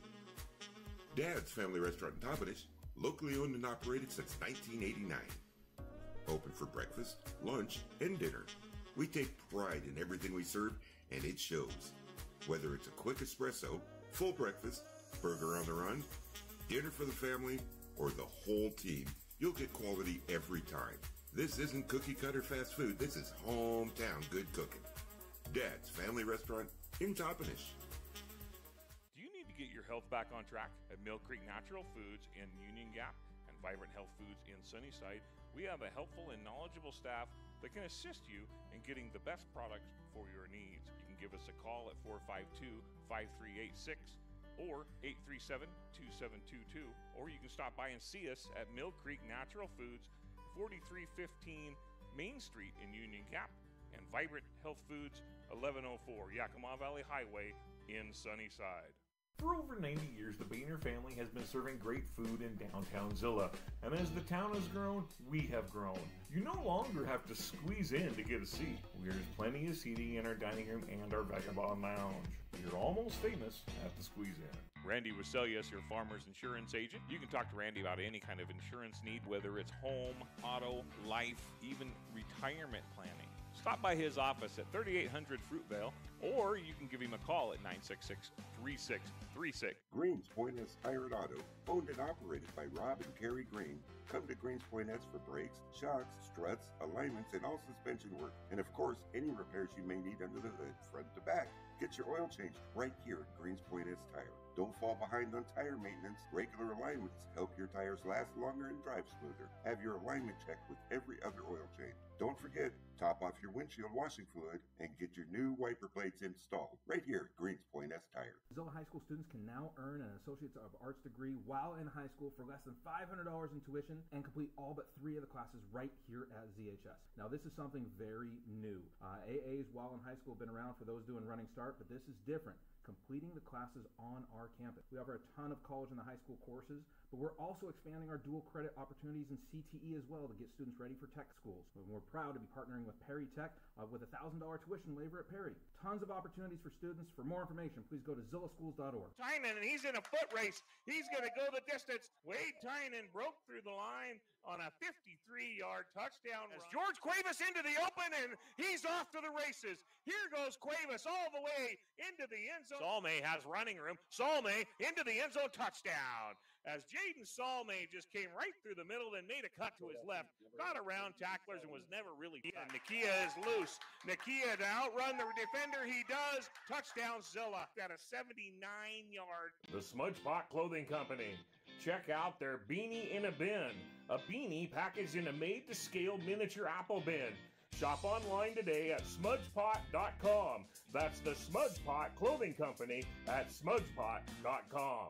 Dad's Family Restaurant in Toppenish, locally owned and operated since nineteen eighty-nine. Open for breakfast, lunch, and dinner. We take pride in everything we serve, and it shows. Whether it's a quick espresso, full breakfast, burger on the run, dinner for the family, or the whole team, you'll get quality every time. This isn't cookie cutter fast food. This is hometown good cooking. Dad's Family Restaurant in Toppenish. Do you need to get your health back on track? At Mill Creek Natural Foods in Union Gap and Vibrant Health Foods in Sunnyside, we have a helpful and knowledgeable staff that can assist you in getting the best products for your needs. You can give us a call at four five two, five three eight six or eight three seven, two seven two two, or you can stop by and see us at Mill Creek Natural Foods, forty-three fifteen Main Street in Union Gap, and Vibrant Health Foods, eleven oh four Yakima Valley Highway in Sunnyside. For over ninety years, the Boehner family has been serving great food in downtown Zilla, and as the town has grown, we have grown. You no longer have to squeeze in to get a seat. There's plenty of seating in our dining room and our vagabond lounge. You're almost famous at the Squeeze In. Randy Waselius, your farmer's insurance agent. You can talk to Randy about any kind of insurance need, whether it's home, auto, life, even retirement planning. Stop by his office at thirty-eight hundred Fruitvale, or you can give him a call at nine six six, three six three six. Greens Point S Tire and Auto, owned and operated by Rob and Kerry Green. Come to Greens Point S for brakes, shocks, struts, alignments, and all suspension work. And of course, any repairs you may need under the hood, front to back. Get your oil changed right here at Greens Point S Tire. Don't fall behind on tire maintenance. Regular alignments help your tires last longer and drive smoother. Have your alignment checked with every other oil change. Don't forget, top off your windshield washing fluid and get your new wiper blades installed right here at Greens Point S Tire. Zilla High School students can now earn an Associates of Arts degree while in high school for less than five hundred dollars in tuition and complete all but three of the classes right here at Z H S. Now, this is something very new. Uh, A As while in high school have been around for those doing Running Start, but this is different. Completing the classes on our campus. We offer a ton of college and the high school courses, but we're also expanding our dual credit opportunities in C T E as well to get students ready for tech schools. And we're proud to be partnering with Perry Tech uh, with a one thousand dollars tuition waiver at Perry. Tons of opportunities for students. For more information, please go to zilla schools dot org. Tynan, and he's in a foot race. He's going to go the distance. Wade Tynan broke through the line on a fifty-three yard touchdown run. George Cuevas into the open, and he's off to the races. Here goes Cuevas all the way into the end zone. Salme has running room. Salme into the end zone, touchdown. As Jaden Salme just came right through the middle and made a cut to his left, got around tacklers and was never really touched. Nakia is loose. Nakia to outrun the defender, he does. Touchdown Zilla at a seventy-nine yard. The Smudge Pot Clothing Company. Check out their beanie in a bin. A beanie packaged in a made-to-scale miniature apple bin. Shop online today at smudge pot dot com. That's the Smudge Pot Clothing Company at smudge pot dot com.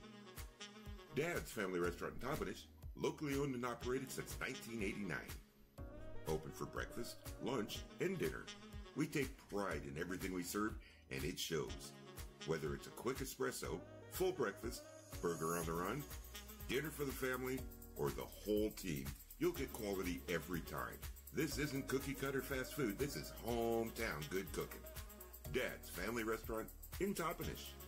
Dad's Family Restaurant in Toppenish, locally owned and operated since nineteen eighty-nine. Open for breakfast, lunch, and dinner. We take pride in everything we serve, and it shows. Whether it's a quick espresso, full breakfast, burger on the run, dinner for the family, or the whole team, you'll get quality every time. This isn't cookie-cutter fast food. This is hometown good cooking. Dad's Family Restaurant in Toppenish.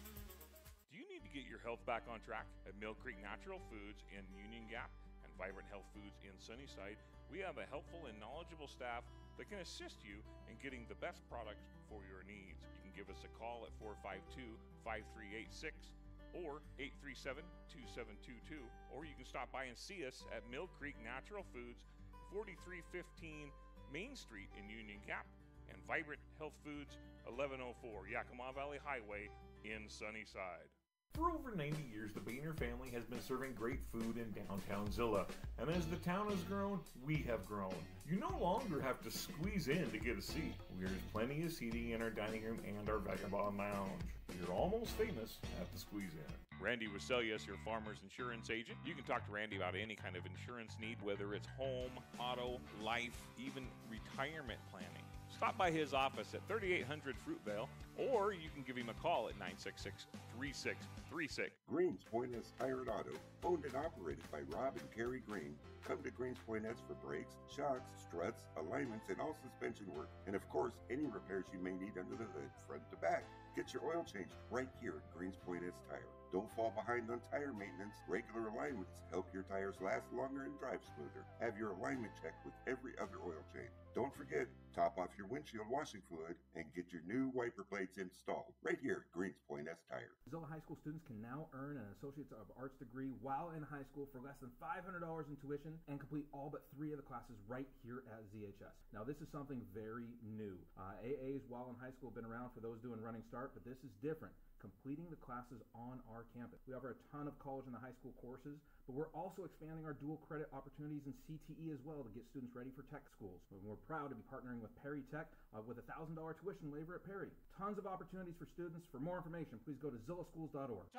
Do you need to get your health back on track? At Mill Creek Natural Foods in Union Gap and Vibrant Health Foods in Sunnyside, we have a helpful and knowledgeable staff that can assist you in getting the best products for your needs. You can give us a call at four five two, five three eight six or eight three seven, two seven two two, or you can stop by and see us at Mill Creek Natural Foods, forty-three fifteen Main Street in Union Gap, and Vibrant Health Foods, eleven oh four Yakima Valley Highway in Sunnyside. For over ninety years, the Boehner family has been serving great food in downtown Zilla, and as the town has grown, we have grown. You no longer have to squeeze in to get a seat. There's plenty of seating in our dining room and our vagabond lounge. You're almost famous at the Squeeze In. Randy Waselius, your farmer's insurance agent. You can talk to Randy about any kind of insurance need, whether it's home, auto, life, even retirement planning. Stop by his office at thirty-eight hundred Fruitvale, or you can give him a call at nine six six, three six three six. Greens Point S Tire and Auto, owned and operated by Rob and Kerry Green. Come to Greens Point S for brakes, shocks, struts, alignments, and all suspension work. And of course, any repairs you may need under the hood, front to back. Get your oil changed right here at Greens Point S Tire. Don't fall behind on tire maintenance. Regular alignments help your tires last longer and drive smoother. Have your alignment checked with every other oil change. Don't forget, top off your windshield washing fluid and get your new wiper blades installed right here at Greens Point S Tire. Zilla High School students can now earn an Associates of Arts degree while in high school for less than five hundred dollars in tuition and complete all but three of the classes right here at Z H S. Now, this is something very new. Uh, A As while in high school have been around for those doing Running Start, but this is different. Completing the classes on our campus. We offer a ton of college and the high school courses, but we're also expanding our dual credit opportunities in C T E as well to get students ready for tech schools. And we're proud to be partnering with Perry Tech uh, with a one thousand dollars tuition waiver at Perry. Tons of opportunities for students. For more information, please go to zilla schools dot org.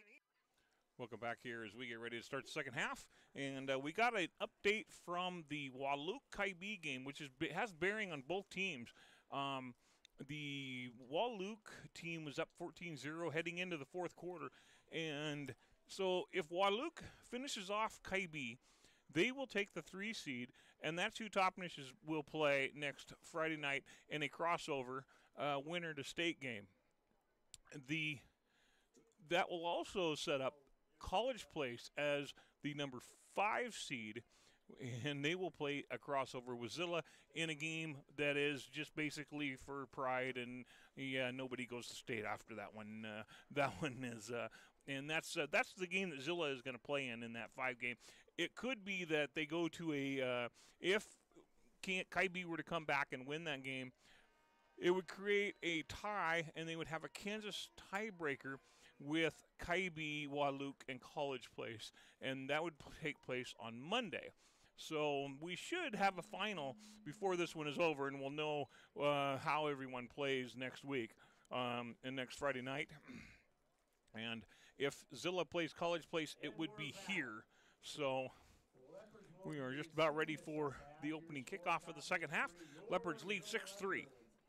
Welcome back here as we get ready to start the second half, and uh, we got an update from the Wahluke Kaibi game, which is has bearing on both teams. Um, the Walluk team was up fourteen zero heading into the fourth quarter. And so if Walluk finishes off Kaibi, they will take the three seed, and that's who Toppenish will play next Friday night in a crossover uh, winner to state game. The that will also set up College Place as the number five seed, and they will play a crossover with Zilla in a game that is just basically for pride, and yeah, nobody goes to state after that one. Uh, that one is, uh, and that's uh, that's the game that Zilla is going to play in in that five game. It could be that they go to a uh, if Kaibi were to come back and win that game, it would create a tie, and they would have a Kansas tiebreaker with Kaibi, Walluk, and College Place, and that would take place on Monday. So we should have a final before this one is over, and we'll know uh, how everyone plays next week um, and next Friday night. And if Zilla plays College Place, it would be here. So we are just about ready for the opening kickoff of the second half. Leopards lead six three.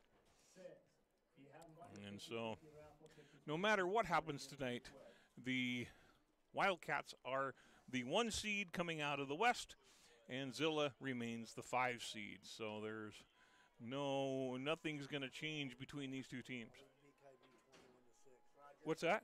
And so no matter what happens tonight, the Wildcats are the one seed coming out of the West, and Zilla remains the five seed. So there's no, nothing's going to change between these two teams. What's that?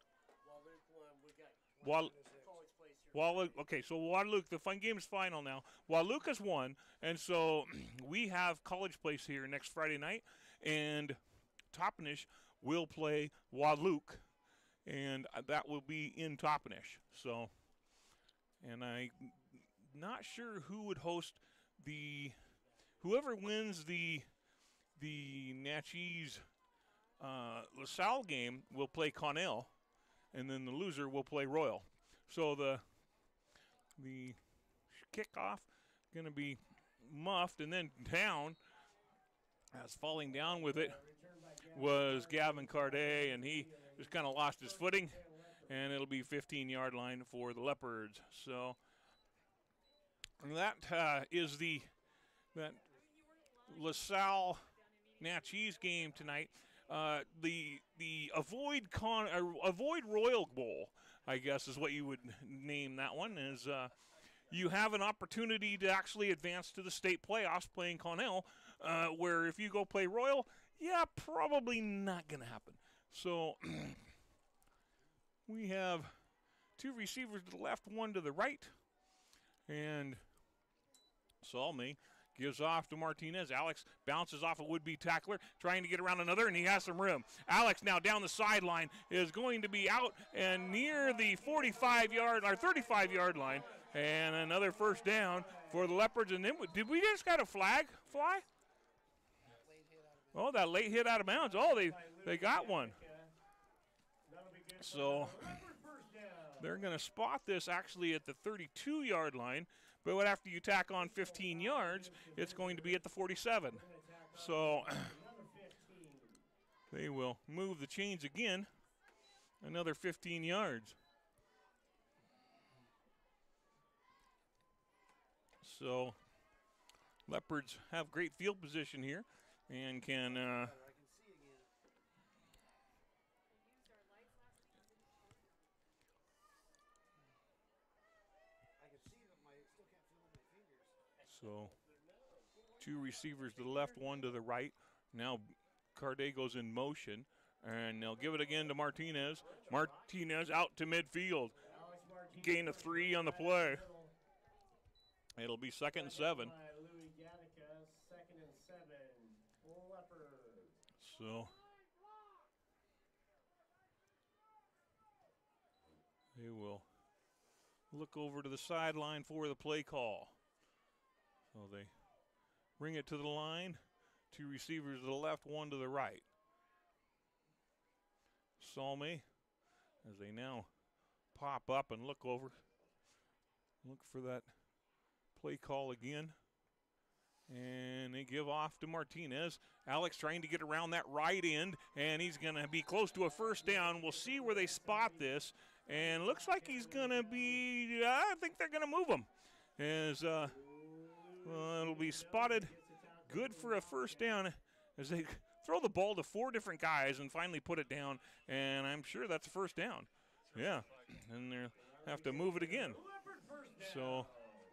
Wall, Wall, okay, so Walluk, the fun game is final now. Walluk has won, and so we have College Place here next Friday night, and Toppenish will play Walluk, and that will be in Toppenish. So, and I'm not sure who would host the, whoever wins the the Natchez uh, LaSalle game will play Connell, and then the loser will play Royal. So the the kickoff going to be muffed, and then down, as falling down with it was Gavin Cardet, and he just kind of lost his footing, and it'll be fifteen-yard line for the Leopards. So that uh, is the that LaSalle Natchez game tonight. Uh, the the avoid con uh, avoid Royal Bowl, I guess, is what you would name that one. Is uh, you have an opportunity to actually advance to the state playoffs playing Connell, uh, where if you go play Royal, yeah, probably not going to happen. So we have two receivers to the left, one to the right, and Salmi gives off to Martinez. Alex bounces off a would-be tackler, trying to get around another, and he has some room. Alex now down the sideline is going to be out and near the forty-five-yard or thirty-five-yard line, and another first down for the Leopards. And then, did we just got a flag fly? Oh, that late hit out of bounds. Oh, they they got one. So they're going to spot this actually at the thirty-two-yard line. But after you tack on fifteen yards, it's going to be at the forty-seven. So they will move the chains again, another fifteen yards. So Leopards have great field position here and can uh, So two receivers to the left, one to the right. Now Cardet goes in motion, and they'll give it again to Martinez. Martinez out to midfield. Gain of three on the play. It'll be second and seven. So they will look over to the sideline for the play call. So they bring it to the line. Two receivers to the left, one to the right. Salmi, as they now pop up and look over. Look for that play call again. And they give off to Martinez. Alex trying to get around that right end, and he's going to be close to a first down. We'll see where they spot this. And looks like he's going to be, I think they're going to move him. As uh, well, it'll be spotted good for a first down as they throw the ball to four different guys and finally put it down, and I'm sure that's a first down. Yeah, and they have to move it again. So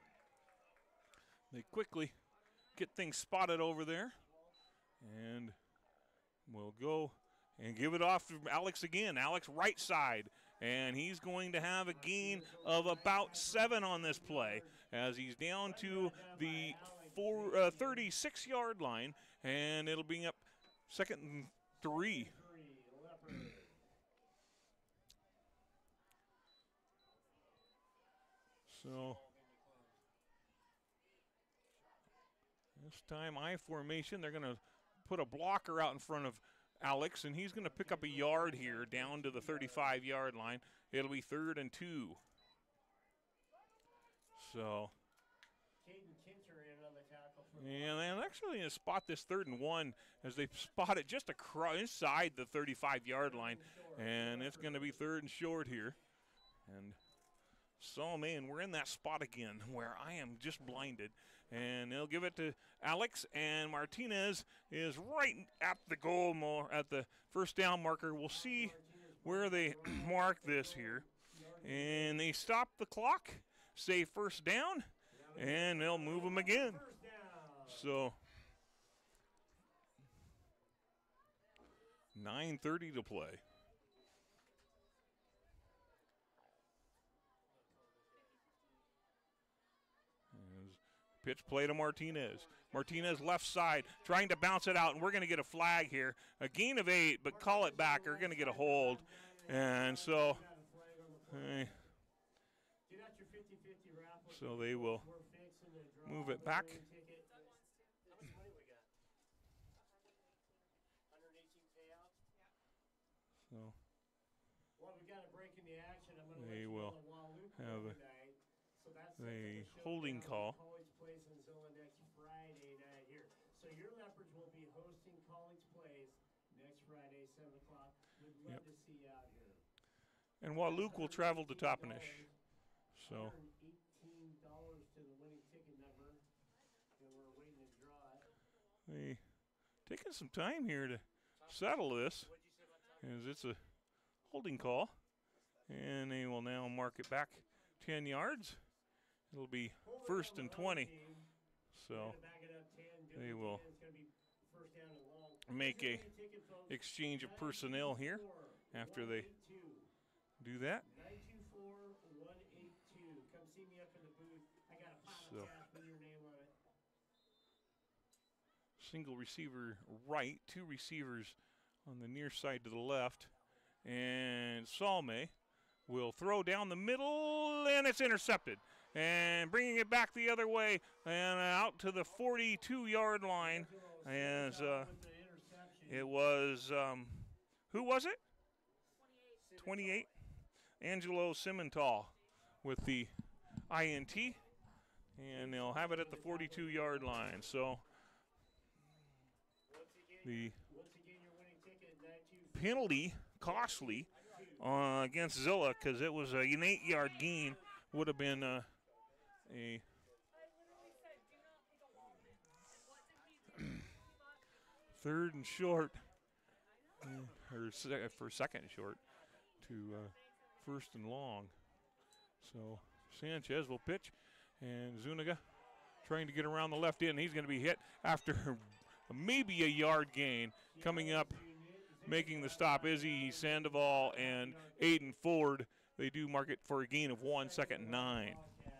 they quickly get things spotted over there, and we'll go and give it off to Alex again. Alex right side, and he's going to have a gain of about seven on this play as he's down to the four, uh, thirty-six-yard line, and it'll bring up second and three. So this time I formation, they're going to put a blocker out in front of Alex, and he's going to pick up a yard here down to the thirty-five-yard line. It'll be third and two. So, and they're actually going to spot this third and one as they spot it just across inside the thirty-five-yard line, and it's going to be third and short here. And so, man, we're in that spot again where I am just blinded. And they'll give it to Alex, and Martinez is right at the goal, more at the first down marker. We'll see where they mark this here. And they stop the clock, say first down, and they'll move them again. So, nine thirty to play. Pitch play to Martinez. Martinez left side, trying to bounce it out, and we're going to get a flag here. A gain of eight, but call it back. They're going to get a hold. And so, uh, so they will move it back. So they will have a, a holding call. So your Leopards will be hosting college plays next Friday, seven o'clock. We'd love to see you out here. And Wahluke will travel to Toppenish. So eighteen dollars to the winning ticket number, and we're waiting to draw it. They taking some time here to settle this, as it's a holding call, and they will now mark it back ten yards. It'll be first and twenty. So they will make a exchange of personnel here after they do that. So single receiver right, two receivers on the near side to the left, and Salme will throw down the middle, and it's intercepted. And bringing it back the other way and out to the forty-two-yard line, as uh, it was, um, who was it? twenty-eight. Angelo Simmental with the I N T, and they'll have it at the forty-two-yard line. So the penalty, costly, uh, against Zilla, because it was a, an eight-yard gain, would have been uh, a third and short, or se- for second and short, to uh, first and long. So Sanchez will pitch, and Zuniga trying to get around the left end. He's going to be hit after maybe a yard gain. Coming up, making the stop, Izzy Sandoval and Aiden Ford. They do mark it for a gain of one, second and nine.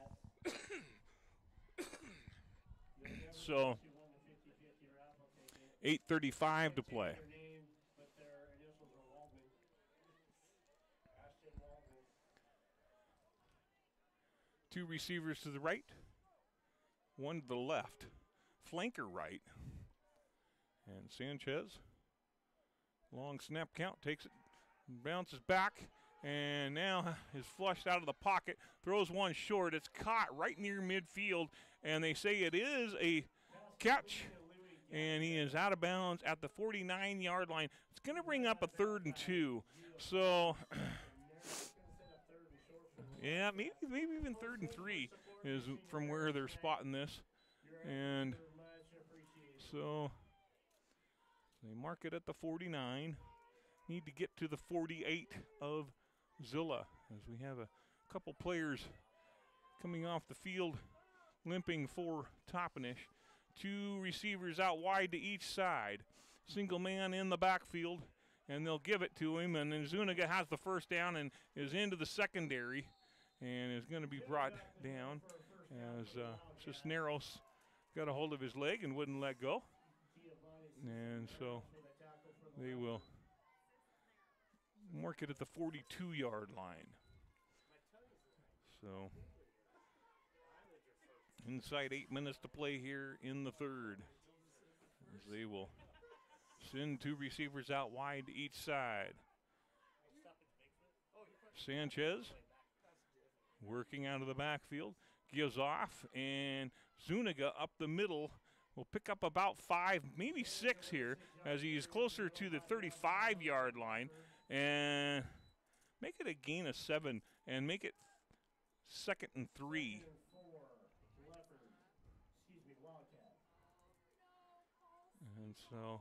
So eight thirty-five to play. Two receivers to the right, one to the left. Flanker right. And Sanchez, long snap count, takes it, bounces back, and now is flushed out of the pocket, throws one short. It's caught right near midfield, and they say it is a catch, and he is out of bounds at the forty-nine-yard line. It's going to bring up a third and two. So, yeah, maybe maybe even third and three is from where they're spotting this. And so They mark it at the forty-nine. Need to get to the forty-eight of Zilla, as we have a couple players coming off the field limping for Toppenish. Two receivers out wide to each side. Single man in the backfield, and they'll give it to him. And then Zuniga has the first down and is into the secondary and is going to be brought down as uh, Cisneros got a hold of his leg and wouldn't let go. And so they will mark it at the forty-two yard line. So inside eight minutes to play here in the third, as they will send two receivers out wide to each side. Sanchez working out of the backfield, gives off, and Zuniga up the middle will pick up about five, maybe six here, as he's closer to the thirty-five yard line, and make it a gain of seven and make it second and three. And so,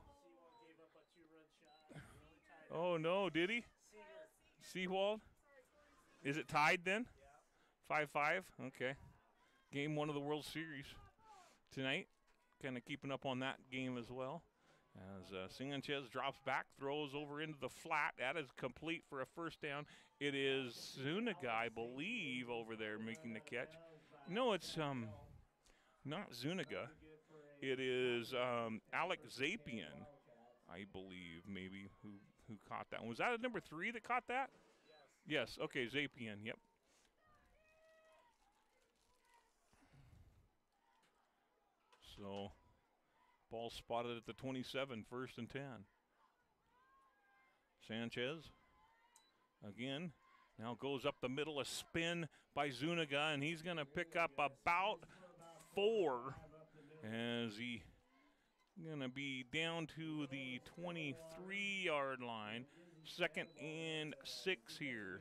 oh no, did he? Seawald? Is it tied then? five five? Okay. Game one of the World Series tonight. Kind of keeping up on that game as well. As uh, Sanchez drops back, throws over into the flat. That is complete for a first down. It is Zuniga, I believe, over there making the catch. No, it's um, not Zuniga. It is um, Alec Zapian, I believe, maybe, who, who caught that one. Was that a number three that caught that? Yes, okay, Zapian, yep. So, ball spotted at the twenty-seven, first and ten. Sanchez, again, now goes up the middle, a spin by Zuniga, and he's going to pick up about four as he going to be down to the twenty-three yard line. Second and six here.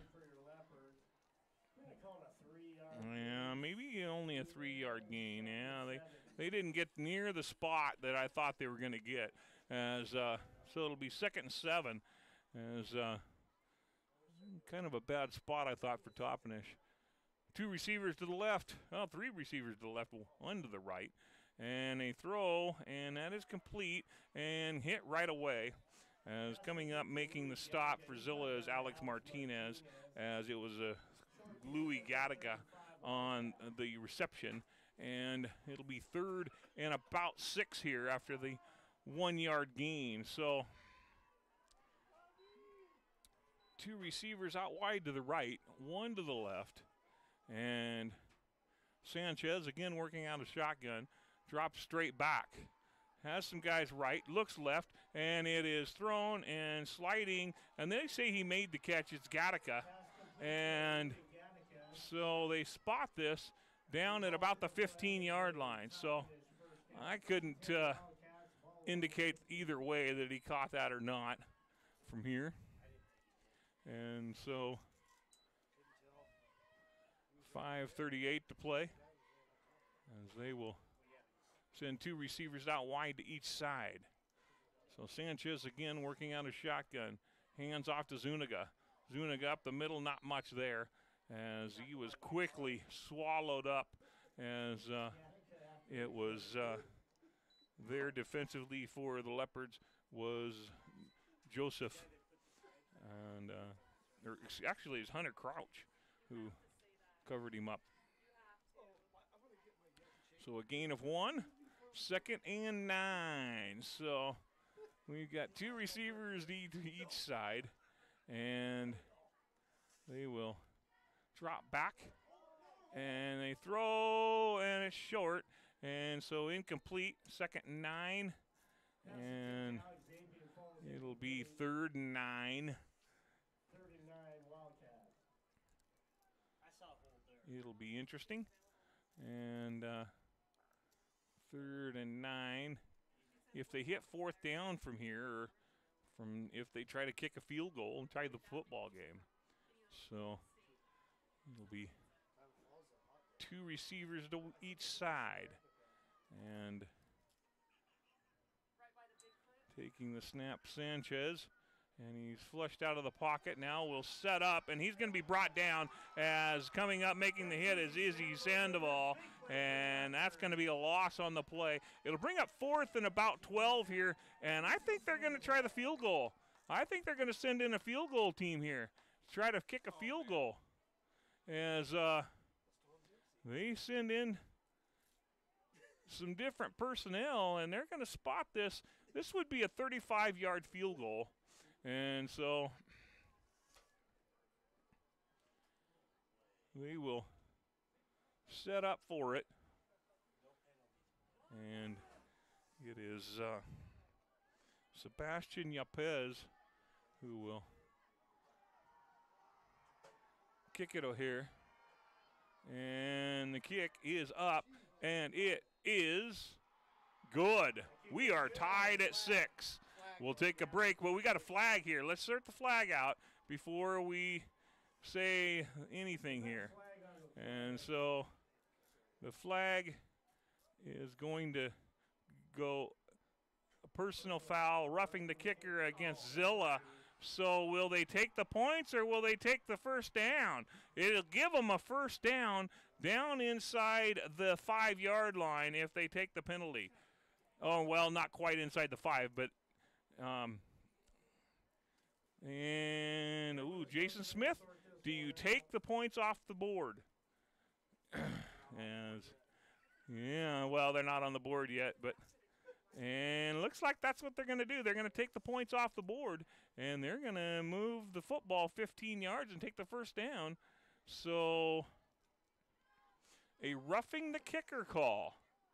Yeah, maybe only a three yard gain. Yeah, they, they didn't get near the spot that I thought they were going to get. As uh, so it'll be second and seven. As uh, kind of a bad spot, I thought, for Toppenish. Two receivers to the left. Oh, three receivers to the left, one to the right. And a throw, and that is complete and hit right away. As coming up, making the stop for Zilla is Alex Martinez, as it was a Louis Gattaca on the reception. And it'll be third and about six here after the one yard gain. So two receivers out wide to the right, one to the left. And Sanchez, again working out a shotgun, drops straight back. Has some guys right, looks left, and it is thrown and sliding. And they say he made the catch. It's Gattaca. And so they spot this down at about the fifteen yard line. So I couldn't uh, indicate either way that he caught that or not from here. And so five thirty-eight to play, as they will send two receivers out wide to each side. So Sanchez again working out a shotgun. Hands off to Zuniga. Zuniga up the middle, not much there, as he was quickly swallowed up as uh, it was uh, there defensively for the Leopards was Joseph. And uh, or actually it's Hunter Crouch who covered him up. So a gain of one. Second and nine. So we've got two receivers to each side, and they will drop back, and they throw, and it's short, and so incomplete. Second and nine, and it'll be third and nine. Third and nine, Wildcat. I saw a hold there. It'll be interesting, and uh, third and nine. If they hit fourth down from here, or from if they try to kick a field goal and tie the football game. So it'll be two receivers to each side. And Taking the snap, Sanchez. And he's flushed out of the pocket. Now will set up, and he's going to be brought down as coming up, making the hit is Izzy Sandoval. And that's going to be a loss on the play. It'll bring up fourth and about twelve here, and I think they're going to try the field goal. I think they're going to send in a field goal team here. Try to kick a field goal. As uh, they send in some different personnel, and they're going to spot this. This would be a thirty-five yard field goal. And so they will set up for it. And it is uh, Sebastian Yapez who will kick it here. And the kick is up, and it is good. We are tied at six. We'll take a break. Well, we got a flag here. Let's start the flag out before we say anything here. And so the flag is going to go a personal foul, roughing the kicker against Zilla. So will they take the points or will they take the first down? It'll give them a first down down inside the five yard line if they take the penalty. Oh, well, not quite inside the five, but Um, and, ooh, Jason Smith, do you take the points off the board? As, yeah, well, they're not on the board yet, but, and looks like that's what they're going to do. They're going to take the points off the board, and they're going to move the football fifteen yards and take the first down. So, a roughing the kicker call.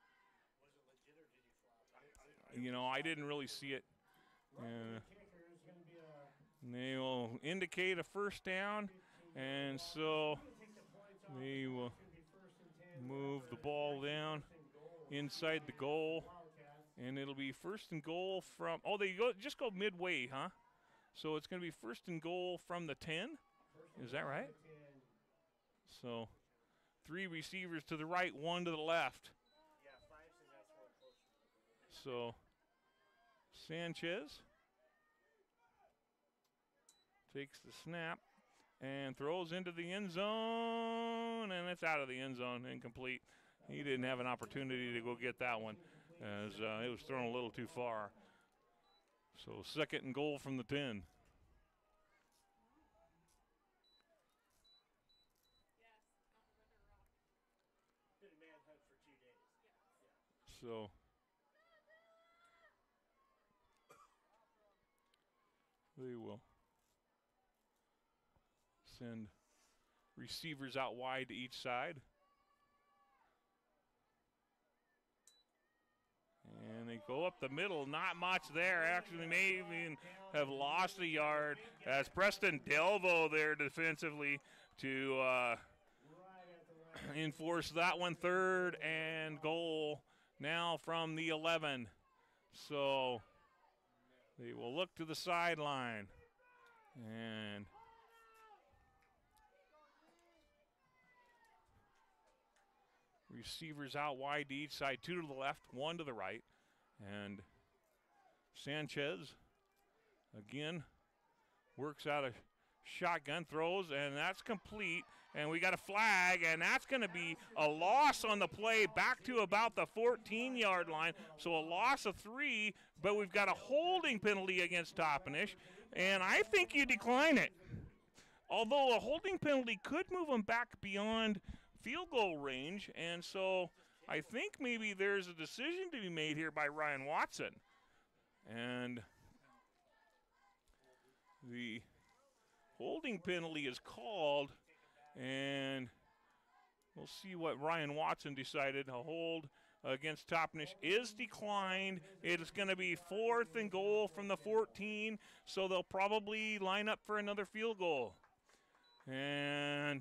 You know, I didn't really see it. Uh, they will indicate a first down, and so they will move the ball down inside the goal, and it'll be first and goal from, oh, they go just go midway, huh? So it's going to be first and goal from the ten. Is that right? So three receivers to the right, one to the left. So Sanchez takes the snap and throws into the end zone, and it's out of the end zone, incomplete. He didn't have an opportunity to go get that one as uh, it was thrown a little too far. So second and goal from the ten. So they will send receivers out wide to each side. And they go up the middle, not much there. Actually, may even have lost a yard as Preston Delvo there defensively to uh, enforce that one. Third and goal now from the eleven. So they will look to the sideline. And receivers out wide to each side, two to the left, one to the right. And Sanchez again works out a shotgun, throws, and that's complete. And we got a flag, and that's going to be a loss on the play back to about the fourteen yard line. So a loss of three, but we've got a holding penalty against Toppenish, and I think you decline it. Although a holding penalty could move them back beyond field goal range, and so I think maybe there's a decision to be made here by Ryan Watson. And the holding penalty is called, and we'll see what Ryan Watson decided. A hold against Toppenish is declined. It is going to be fourth and goal from the fourteen, so they'll probably line up for another field goal. And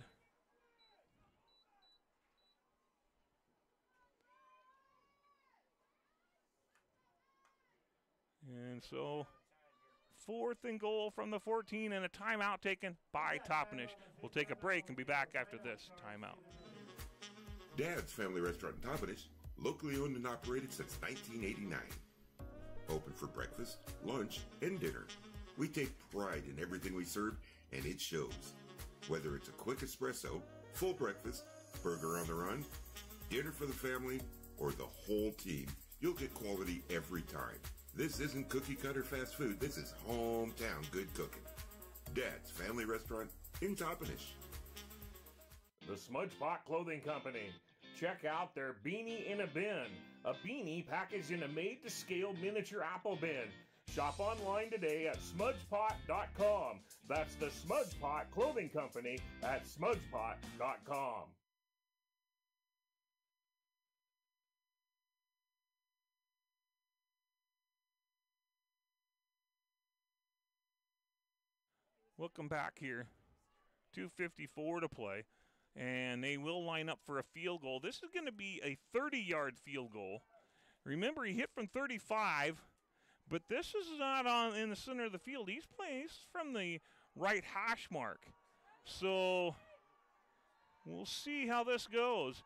And so fourth and goal from the fourteen and a timeout taken by Toppenish. We'll take a break and be back after this timeout. Dad's Family Restaurant in Toppenish, locally owned and operated since nineteen eighty-nine. open for breakfast, lunch, and dinner. We take pride in everything we serve, and it shows. Whether it's a quick espresso, full breakfast, burger on the run, dinner for the family, or the whole team, you'll get quality every time. This isn't cookie cutter fast food. This is hometown good cooking. Dad's Family Restaurant in Toppenish. The Smudge Pot Clothing Company. Check out their Beanie in a Bin, a beanie packaged in a made-to-scale miniature apple bin. Shop online today at smudge pot dot com. That's the Smudge Pot Clothing Company at smudge pot dot com. Welcome back here. two fifty-four to play. And they will line up for a field goal. This is going to be a thirty-yard field goal. Remember, he hit from thirty-five, but this is not on in the center of the field. He's playing he's from the right hash mark. So we'll see how this goes.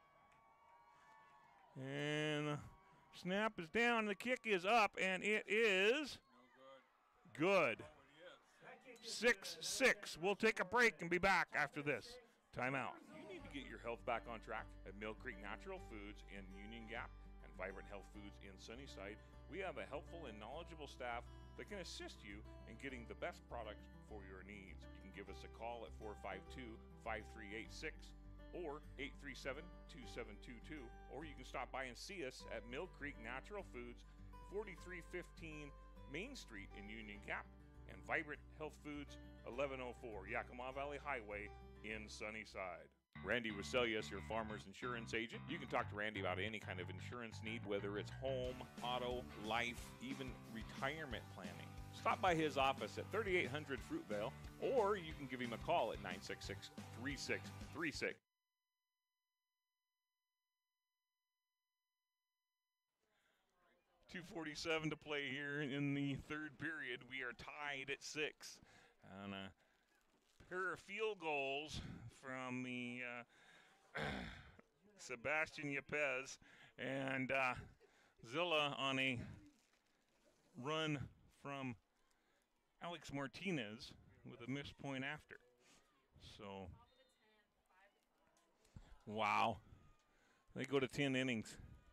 And snap is down, the kick is up, and it is good. six six. We'll take a break and be back after this. Timeout. You need to get your health back on track at Mill Creek Natural Foods in Union Gap and Vibrant Health Foods in Sunnyside. We have a helpful and knowledgeable staff that can assist you in getting the best products for your needs. You can give us a call at four five two, five three eight six or eight three seven, two seven two two, or you can stop by and see us at Mill Creek Natural Foods, forty-three fifteen Main Street in Union Gap, and Vibrant Health Foods, eleven oh four Yakima Valley Highway in Sunnyside. Randy Waselius, your farmer's insurance agent. You can talk to Randy about any kind of insurance need, whether it's home, auto, life, even retirement planning. Stop by his office at thirty-eight hundred Fruitvale, or you can give him a call at nine six six, three six three six. two forty-seven to play here in the third period. We are tied at six. And a pair of field goals from the uh, Sebastian Yepez and uh, Zilla on a run from Alex Martinez with a missed point after. So, wow. They go to ten innings.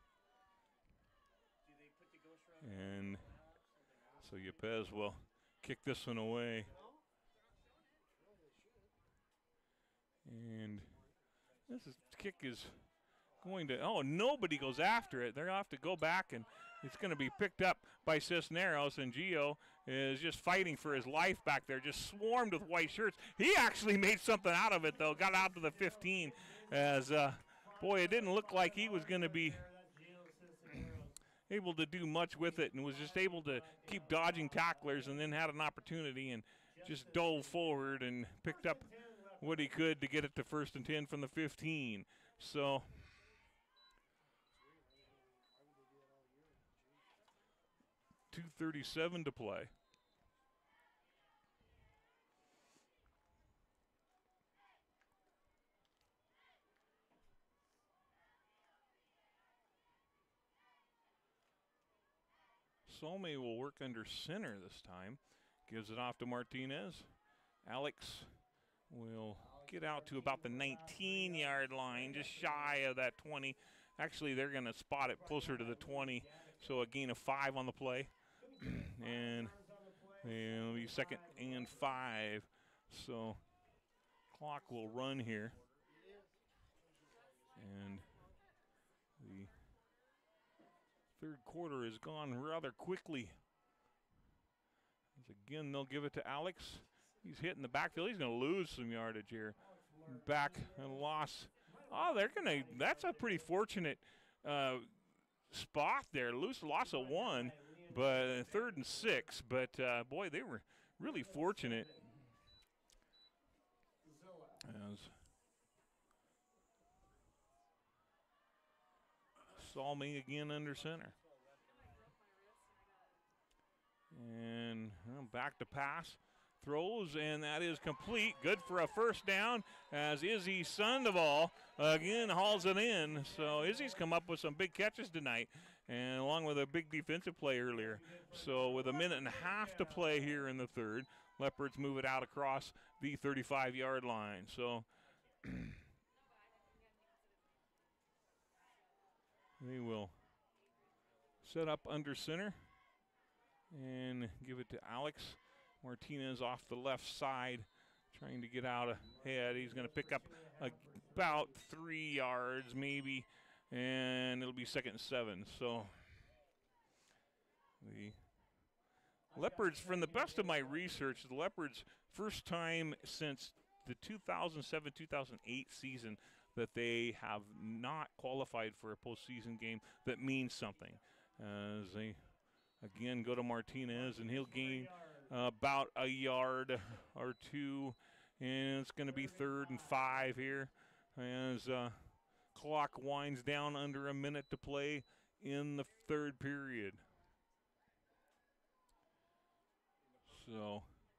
And so Yepez will kick this one away. And this is, kick is going to, oh, nobody goes after it. They're going to have to go back, and it's going to be picked up by Cisneros, and Gio is just fighting for his life back there, just swarmed with white shirts. He actually made something out of it, though, got out to the fifteen as, uh, boy, it didn't look like he was going to be able to do much with it, and was just able to keep dodging tacklers, and then had an opportunity and just dove forward and picked up what he could to get it to first and ten from the fifteen. So two thirty-seven to play. Solme will work under center this time. Gives it off to Martinez. Alex will get out to about the nineteen-yard line, just shy of that twenty. Actually, they're going to spot it closer to the twenty, so a gain of five on the play. and, and it'll be second and five. So clock will run here. And the third quarter has gone rather quickly. As again, they'll give it to Alex. He's hitting the backfield. He's going to lose some yardage here. Back and loss. Oh, they're going to, that's a pretty fortunate uh, spot there. Loose loss of one, but third and six. But, uh, boy, they were really fortunate. As Salmi again under center. And well, back to pass. Throws, and that is complete. Good for a first down as Izzy Sandoval again hauls it in. So Izzy's come up with some big catches tonight. and along with a big defensive play earlier. So with a minute and a half to play here in the third, Leopards move it out across the thirty-five-yard line. So they will set up under center and give it to Alex Martinez off the left side, trying to get out ahead. He's going to pick up a, about three yards maybe, and it'll be second and seven. So the Leopards, from the best of my research, the Leopards, first time since the two thousand seven two thousand eight season that they have not qualified for a postseason game that means something. As they, again, go to Martinez, and he'll gain uh, about a yard or two, and it's going to be third and five here as uh, clock winds down under a minute to play in the third period. So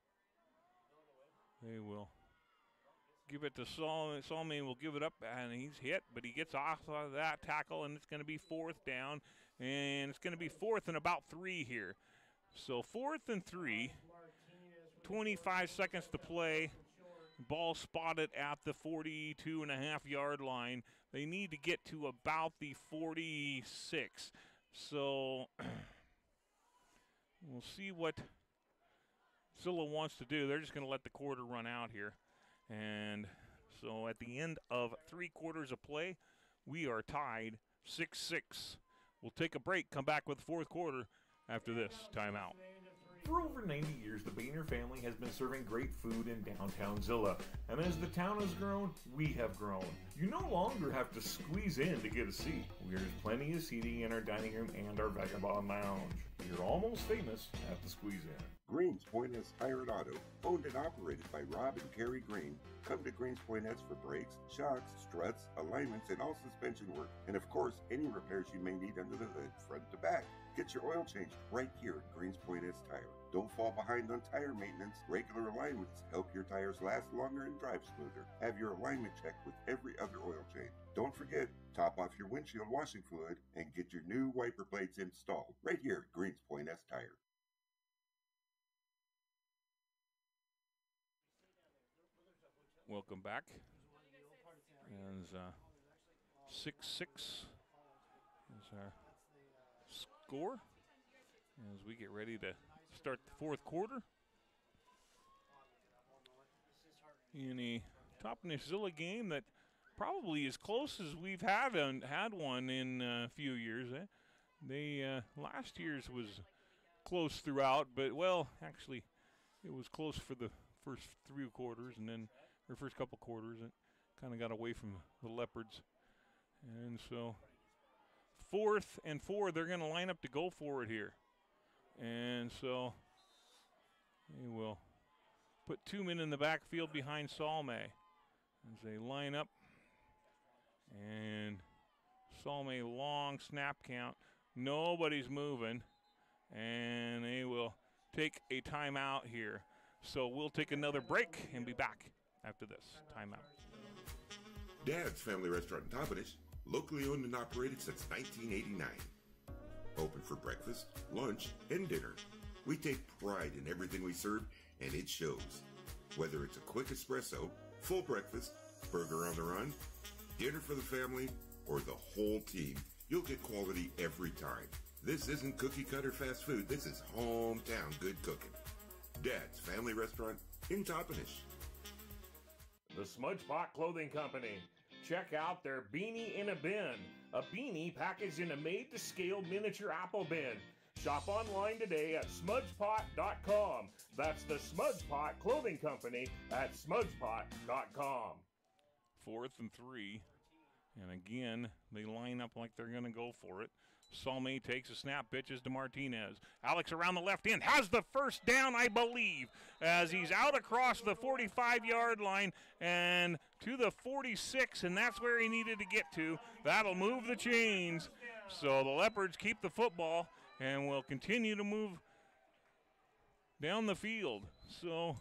they will give it to Saul. Salman will give it up, and he's hit, but he gets off of that tackle, and it's going to be fourth down, and it's going to be fourth and about three here. So fourth and three, twenty-five seconds to play. Ball spotted at the forty-two and a half yard line. They need to get to about the forty-six. So we'll see what Zilla wants to do. They're just going to let the quarter run out here. And so at the end of three quarters of play, we are tied six six. We'll take a break, come back with the fourth quarter after this timeout. For over ninety years, the Boehner family has been serving great food in downtown Zilla. And as the town has grown, we have grown. You no longer have to squeeze in to get a seat. There's plenty of seating in our dining room and our Vagabond Lounge. You're almost famous at the squeeze in. Greens Point S Tire and Auto, owned and operated by Rob and Kerry Green. Come to Greens Point S for brakes, shocks, struts, alignments, and all suspension work. And of course, any repairs you may need under the hood, front to back. Get your oil changed right here at Greens Point S Tire. Don't fall behind on tire maintenance. Regular alignments help your tires last longer and drive smoother. Have your alignment checked with every other oil change. Don't forget, top off your windshield washing fluid and get your new wiper blades installed right here at Greens Point S Tire. Welcome back. As uh, six six is our score as we get ready to start the fourth quarter in a Toppenish Zilla game that probably is close as we've had uh, had one in a few years. Eh? They uh, last year's was close throughout, but well, actually, it was close for the first three quarters, and then or first couple quarters, it kind of got away from the Leopards, and so fourth and four, they're going to line up to go for it here. And so they will put two men in the backfield behind Salme as they line up. And Salme, long snap count. Nobody's moving. And they will take a timeout here. So we'll take another break and be back after this timeout. Dad's Family Restaurant in Toppenish, locally owned and operated since nineteen eighty-nine. Open for breakfast, lunch, and dinner. We take pride in everything we serve, and it shows. Whether it's a quick espresso, full breakfast, burger on the run, dinner for the family, or the whole team, you'll get quality every time. This isn't cookie-cutter fast food. This is hometown good cooking. Dad's Family Restaurant in Toppenish. The Smudge Pot Clothing Company. Check out their Beanie in a Bin, a beanie packaged in a made-to-scale miniature apple bin. Shop online today at smudge pot dot com. That's the Smudge Pot Clothing Company at smudge pot dot com. Fourth and three, and again, they line up like they're going to go for it. Salme takes a snap, pitches to Martinez. Alex around the left end, has the first down, I believe, as he's out across the forty-five-yard line and to the forty-six, and that's where he needed to get to. That'll move the chains. So the Leopards keep the football and will continue to move down the field. So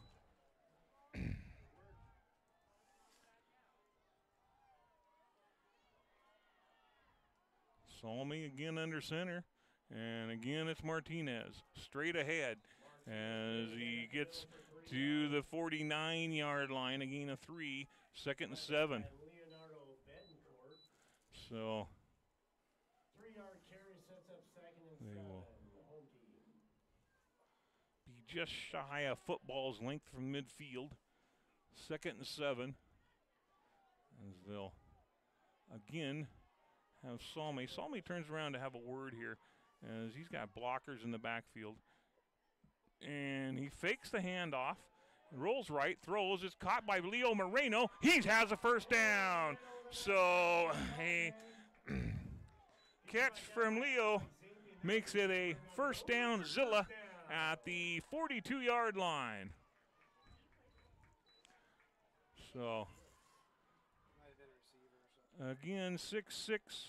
Salmi again under center. And again, it's Martinez straight ahead as he gets to the forty-nine yard line. Again, a three, second and seven. So Three-yard carry sets up second and they seven. will Home team. be just shy a football's length from midfield. Second and seven. As they'll again have Salmi. Salmi turns around to have a word here as he's got blockers in the backfield. And he fakes the handoff, rolls right, throws. It's caught by Leo Moreno. He has a first down. So a catch from Leo makes it a first down Zilla at the forty-two yard line. So again, six six.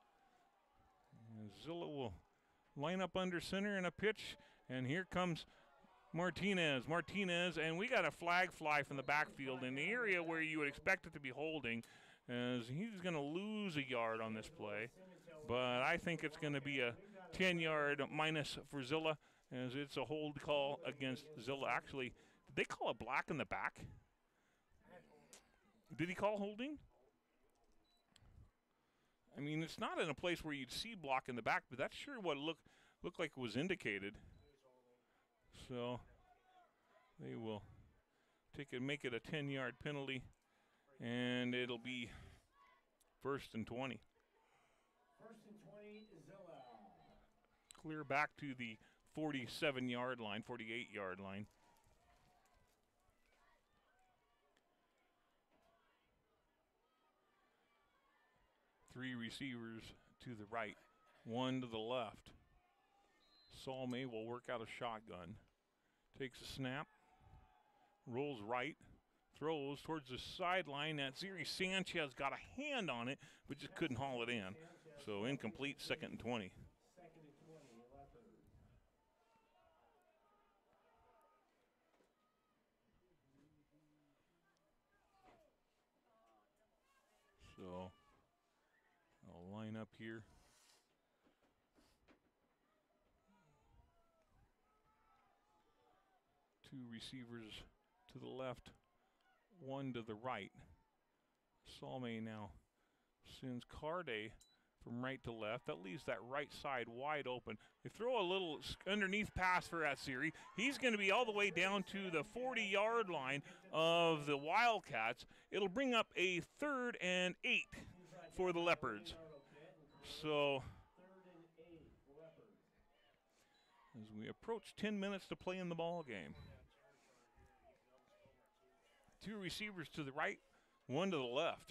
Zilla will line up under center in a pitch, and here comes Martinez. Martinez, and we got a flag fly from the backfield in the area where you would expect it to be holding, as he's going to lose a yard on this play. But I think it's going to be a ten yard minus for Zilla, as it's a hold call against Zilla. Actually, did they call it black in the back? Did he call holding? I mean, it's not in a place where you'd see block in the back, but that's sure what it look, looked like was indicated. So they will take it, make it a ten yard penalty, and it'll be first and twenty. First and twenty, Zilla. Clear back to the forty-seven yard line, forty-eight yard line. Three receivers to the right, one to the left. Salmi will work out a shotgun. Takes a snap, rolls right, throws towards the sideline. That Ziri Sanchez got a hand on it, but just couldn't haul it in. So incomplete, second and twenty. Second and twenty, Leopard. So I'll line up here. Two receivers to the left, one to the right. Salmi now sends Carde from right to left. That leaves that right side wide open. They throw a little underneath pass for Atsiri. He's going to be all the way down to the forty yard line of the Wildcats. It'll bring up a third and eight for the Leopards. So as we approach ten minutes to play in the ball game. Two receivers to the right, one to the left.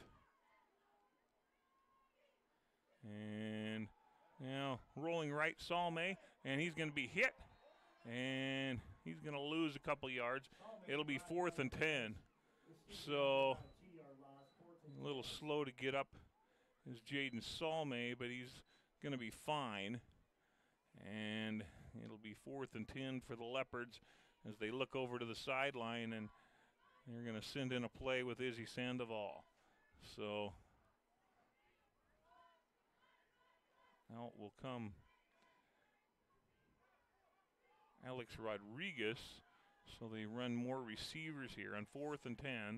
And now rolling right, Salmi, and he's going to be hit, and he's going to lose a couple yards. It'll be fourth and ten. So a little slow to get up is Jaden Salmi, but he's going to be fine. And it'll be fourth and ten for the Leopards as they look over to the sideline, and they're going to send in a play with Izzy Sandoval. So out will come Alex Rodriguez. So they run more receivers here on fourth and ten.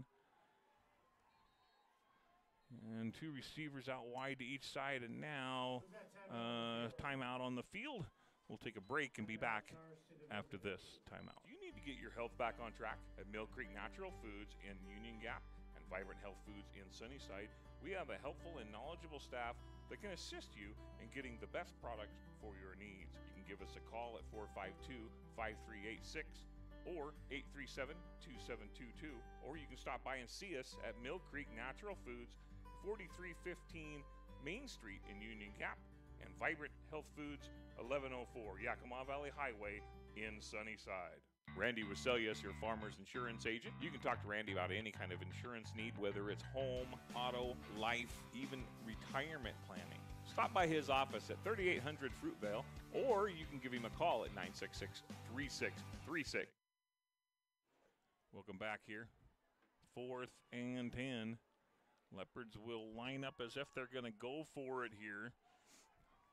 And two receivers out wide to each side, and now uh, timeout on the field. We'll take a break and be back after this timeout. Do you need to get your health back on track? At Mill Creek Natural Foods in Union Gap and Vibrant Health Foods in Sunnyside, we have a helpful and knowledgeable staff that can assist you in getting the best products for your needs. You can give us a call at four five two, five three eight six or eight three seven, two seven two two, or you can stop by and see us at Mill Creek Natural Foods, forty-three fifteen Main Street in Union Gap, and Vibrant Health Foods, eleven oh four Yakima Valley Highway in Sunnyside. Randy Waselius, your farmer's insurance agent. You can talk to Randy about any kind of insurance need, whether it's home, auto, life, even retirement planning. Stop by his office at thirty-eight hundred Fruitvale, or you can give him a call at nine six six, three six three six. Welcome back here. Fourth and ten. Leopards will line up as if they're going to go for it here.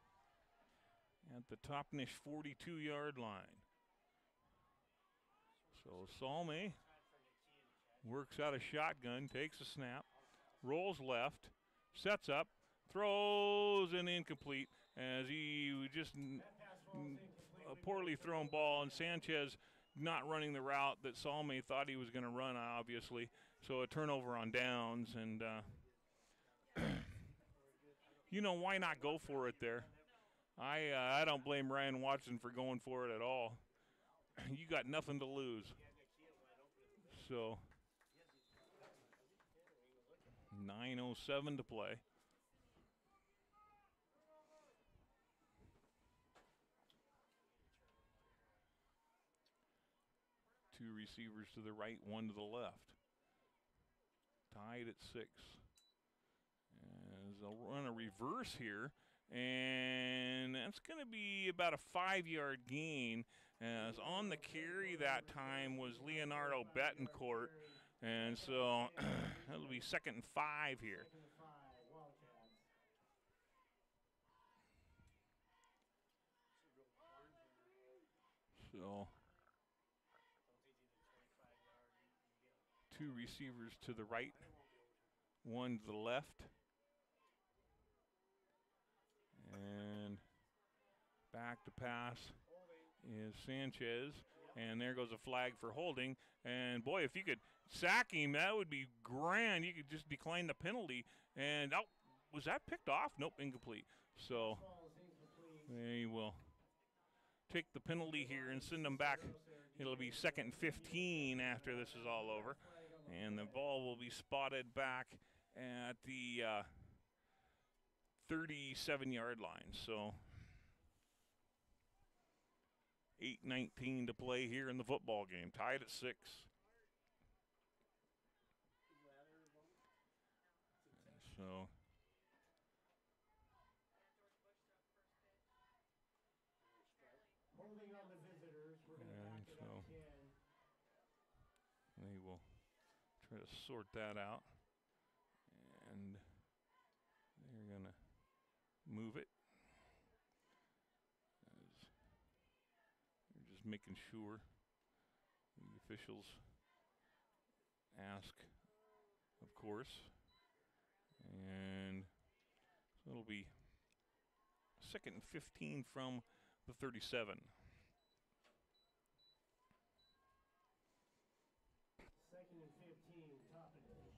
at the Topnish forty-two yard line. So Salme works out a shotgun, takes a snap, rolls left, sets up, throws an incomplete as he just a poorly thrown ball, and Sanchez not running the route that Salme thought he was going to run, obviously. So a turnover on downs, and uh, you know, why not go for it there? I uh, I don't blame Ryan Watson for going for it at all. You got nothing to lose. So nine oh seven to play. Two receivers to the right, one to the left. Tied at six. As they'll run a reverse here, and that's going to be about a five-yard gain. As on the carry that time was Leonardo Betancourt, and so that'll be second and five here. So two receivers to the right, one to the left. And back to pass is Sanchez. And there goes a flag for holding. And boy, if you could sack him, that would be grand. You could just decline the penalty. And oh, was that picked off? Nope, incomplete. So they will take the penalty here and send them back. It'll be second and fifteen after this is all over. And the ball will be spotted back at the uh, thirty-seven yard line. So eight nineteen to play here in the football game. Tied at six. So holding on the visitors. We're going to and back it so up ten. they will try to sort that out. And they're going to move it. As they're just making sure the officials ask, of course. And so it'll be second and fifteen from the thirty-seven. Second and fifteen, Topnish.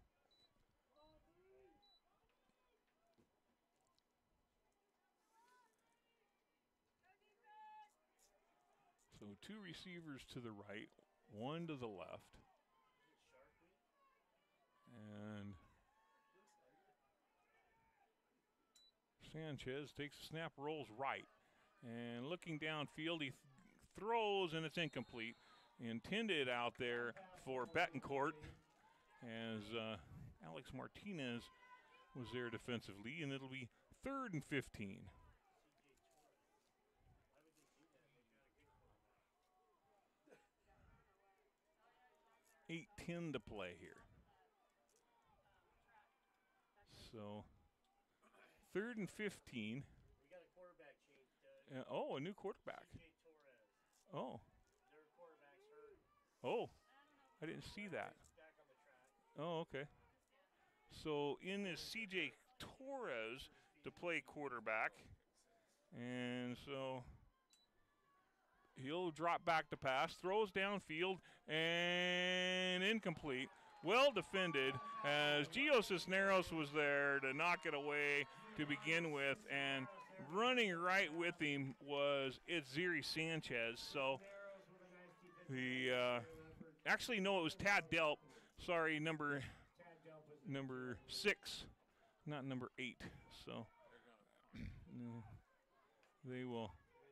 So two receivers to the right, one to the left. And Sanchez takes a snap, rolls right. And looking downfield, he th throws, and it's incomplete. Intended out there for Betancourt, as uh, Alex Martinez was there defensively, and it'll be third and fifteen. eight ten to play here. So third and fifteen. We got a quarterback change, Doug. Uh, oh, a new quarterback. C J Torres. Oh, Their quarterback's hurt. oh, I didn't see that. He's back on the track. Oh, okay. So in is C J Torres to play quarterback. And so he'll drop back to pass, throws downfield, and incomplete. Well defended, as Gio Cisneros was there to knock it away to begin with, and running right with him was Itziri Sanchez. So the uh, actually no, it was Tad Delp. Sorry, number number six, not number eight. So they will.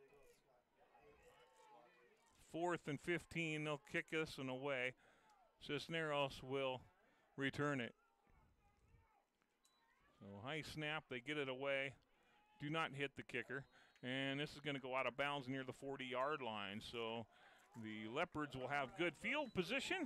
Fourth and fifteen, they'll kick us and away. Cisneros will return it. So high snap, they get it away. Do not hit the kicker. And this is going to go out of bounds near the forty yard line. So the Leopards will have good field position.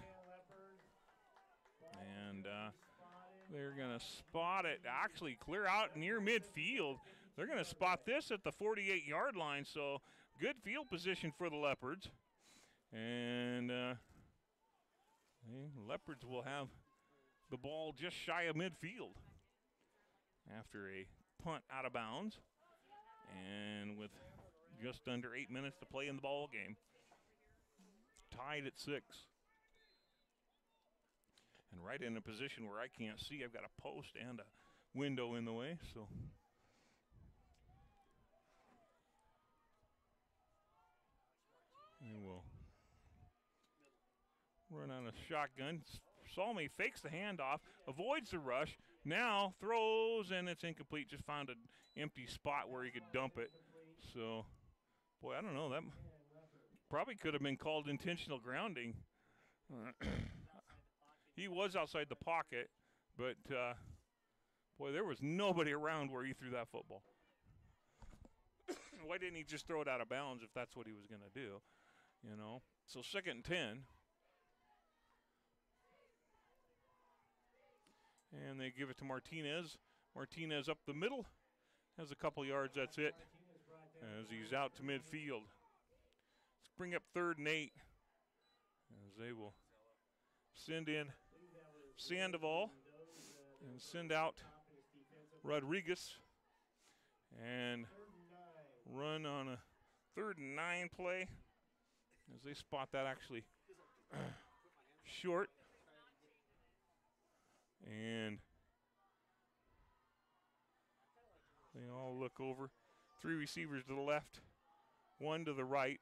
And uh, they're going to spot it, actually clear out near midfield They're going to spot this at the forty-eight yard line, so good field position for the Leopards. And uh, the Leopards will have the ball just shy of midfield after a punt out of bounds. And with just under eight minutes to play in the ball game, tied at six. And right in a position where I can't see, I've got a post and a window in the way, so. And we'll run on a shotgun. Salmi fakes the handoff, avoids the rush, now throws, and it's incomplete. Just found an empty spot where he could dump it. So, boy, I don't know. That probably could have been called intentional grounding. Uh, he was outside the pocket, but, uh, boy, there was nobody around where he threw that football. Why didn't he just throw it out of bounds if that's what he was going to do, you know? So second and ten. And they give it to Martinez. Martinez up the middle. Has a couple yards, that's it. As he's out to midfield. Let's bring up third and eight. As they will send in Sandoval and send out Rodriguez. And run on a third and nine play. As they spot that actually short. And they all look over. Three receivers to the left, one to the right.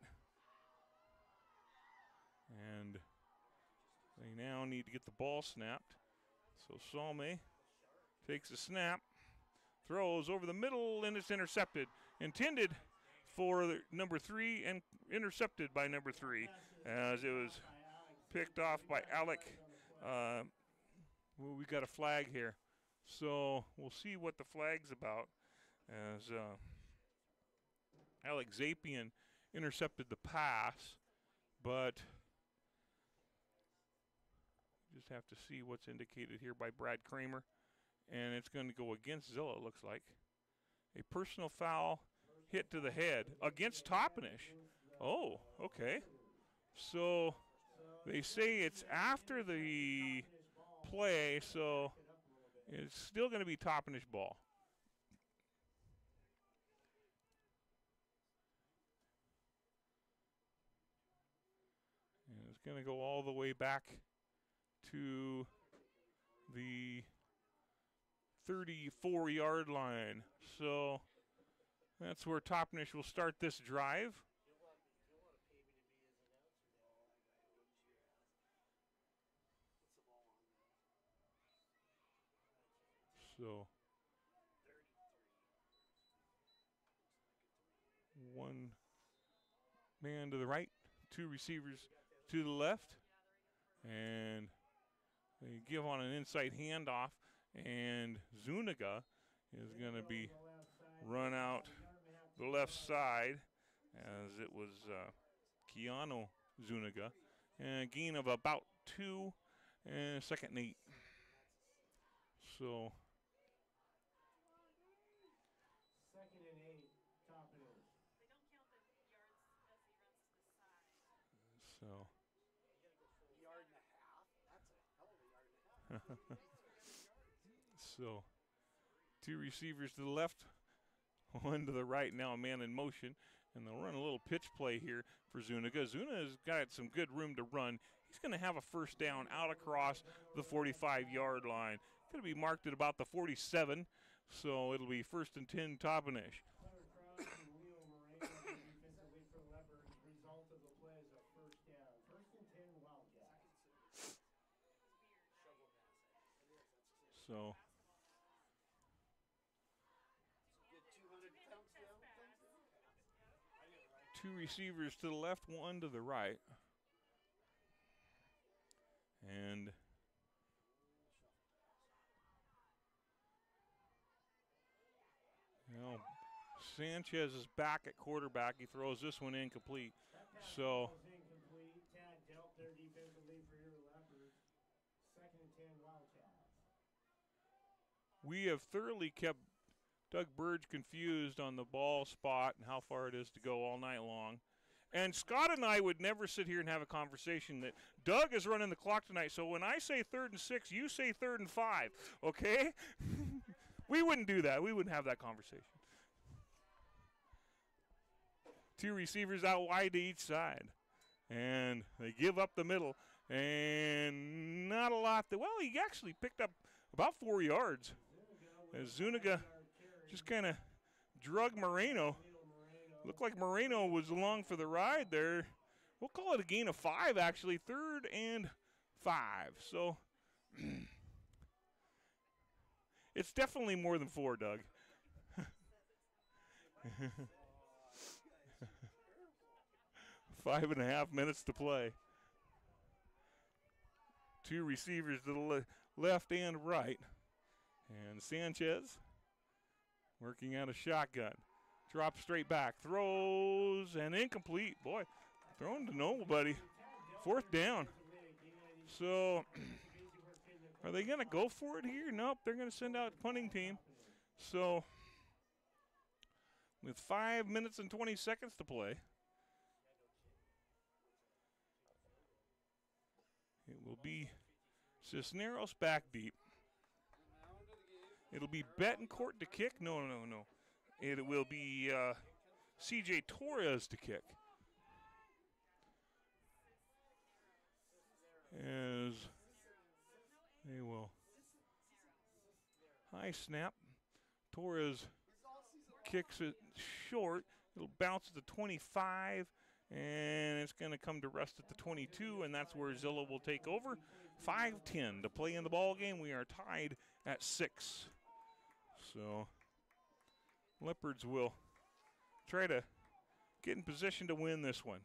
And they now need to get the ball snapped. So Salme takes a snap, throws over the middle, and it's intercepted. Intended for the number three and intercepted by number three, as it was picked off by Alec. Uh, well, we got a flag here, so we'll see what the flag's about. As uh, Alec Zapian intercepted the pass, but just have to see what's indicated here by Brad Kramer, and it's going to go against Zilla, it looks like. A personal foul hit to the head against Toppenish. Oh, okay. So they say it's after the play, so it's still going to be Toppenish ball. And it's going to go all the way back to the thirty-four yard line. So that's where Toppenish will start this drive. So one man to the right, two receivers to the left, and they give on an inside handoff, and Zuniga is going to be run out the left side, as it was uh, Keanu Zuniga, and a gain of about two, and second and eight. So second and eight, Toppenish. So Yard and a half. That's a hell of a yard and a half. So two receivers to the left, one to the right, now a man in motion, and they'll run a little pitch play here for Zuniga. Zuniga's got some good room to run. He's going to have a first down out across the forty-five yard line. Going to be marked at about the forty-seven, so it'll be first and ten Toppenish. So two receivers to the left, one to the right. And you know, Sanchez is back at quarterback. He throws this one incomplete. So we have thoroughly kept Doug Burge confused on the ball spot and how far it is to go all night long. And Scott and I would never sit here and have a conversation that Doug is running the clock tonight, so when I say third and six, you say third and five, okay? We wouldn't do that. We wouldn't have that conversation. Two receivers out wide to each side. And they give up the middle. And not a lot. That, well, he actually picked up about four yards. As Zuniga just kind of drug Moreno. Looked like Moreno was along for the ride there. We'll call it a gain of five, actually. Third and five. So it's definitely more than four, Doug. Five and a half minutes to play. Two receivers to the le left and right. And Sanchez working out a shotgun. Drops straight back. Throws and incomplete. Boy, thrown to nobody. Fourth down. So, are they going to go for it here? Nope, they're going to send out punting team. So, with five minutes and twenty seconds to play, it will be Cisneros back deep. It'll be Betancourt to kick. No, no, no. It will be uh, C J Torres to kick. As they will. High snap. Torres kicks it short. It'll bounce at the twenty-five. And it's going to come to rest at the twenty-two, and that's where Zilla will take over. five ten to play in the ball game. We are tied at six. So Leopards will try to get in position to win this one.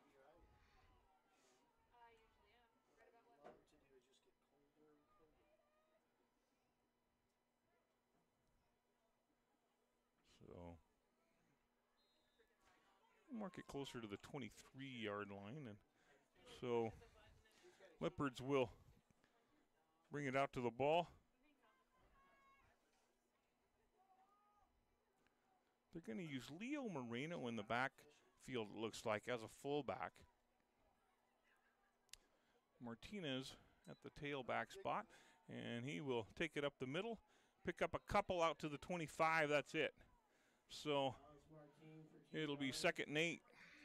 So mark it closer to the twenty-three yard line, and so Leopards will bring it out to the ball. They're going to use Leo Moreno in the backfield, it looks like, as a fullback. Martinez at the tailback spot, and he will take it up the middle, pick up a couple out to the twenty-five, that's it. So it'll be second and eight.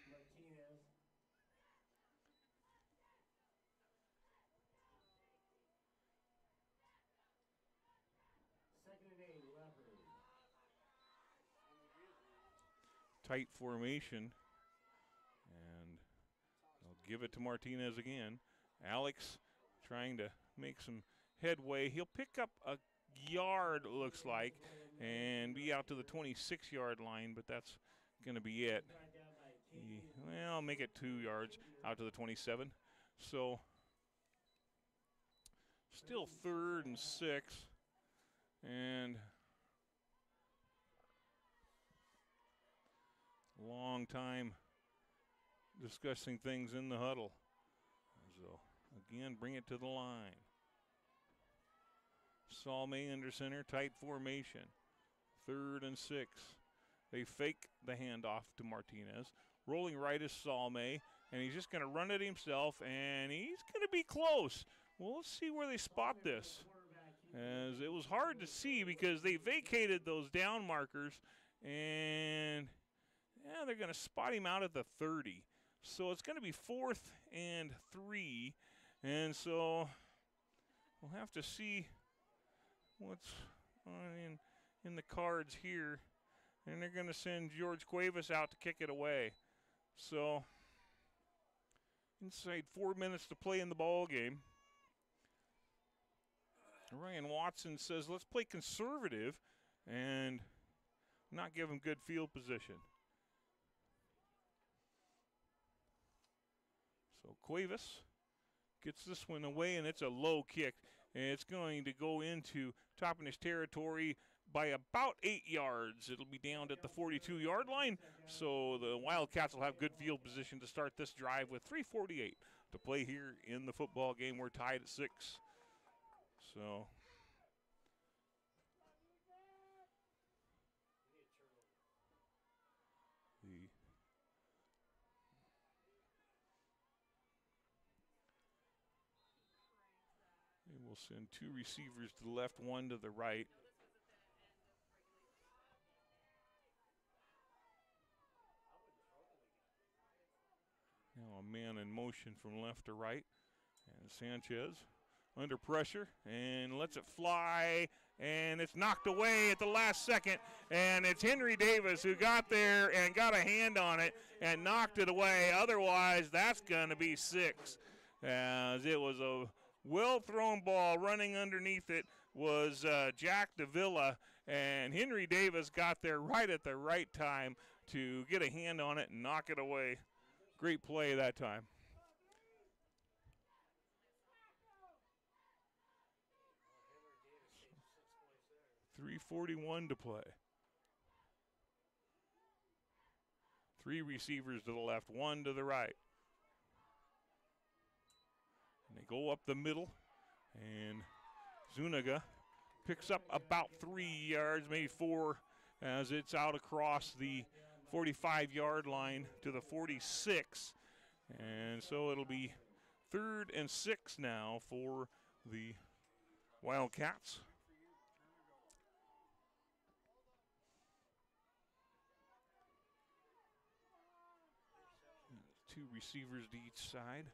Tight formation, and they'll give it to Martinez again. Alex trying to make some headway. He'll pick up a yard, it looks like, and be out to the twenty-six yard line, but that's going to be it. He, well, make it two yards out to the twenty-seven. So still third and six, and long time discussing things in the huddle. So again, bring it to the line. Salme under center, tight formation. Third and six. They fake the handoff to Martinez. Rolling right is Salme, and he's just going to run it himself, and he's going to be close. Well, let's see where they spot this. As it was hard to see because they vacated those down markers, and yeah, they're going to spot him out at the thirty. So it's going to be fourth and three. And so we'll have to see what's on in, in the cards here. And they're going to send George Cuevas out to kick it away. So inside four minutes to play in the ball game. Ryan Watson says, let's play conservative and not give him good field position. So Cuevas gets this one away, and it's a low kick. And it's going to go into Toppenish territory by about eight yards. It'll be down at the forty-two yard line. So the Wildcats will have good field position to start this drive with three forty-eight to play here in the football game. We're tied at six. So We'll send two receivers to the left, one to the right. Now a man in motion from left to right. And Sanchez under pressure and lets it fly. And it's knocked away at the last second. And it's Henry Davis who got there and got a hand on it and knocked it away. Otherwise, that's going to be six. As it was a well-thrown ball. Running underneath it was uh, Jack Davila. And Henry Davis got there right at the right time to get a hand on it and knock it away. Great play that time. three forty-one to play. Three receivers to the left, one to the right. And they go up the middle, and Zuniga picks up about three yards, maybe four, as it's out across the forty-five-yard line to the forty-six. And so it'll be third and six now for the Wildcats. Two receivers to each side.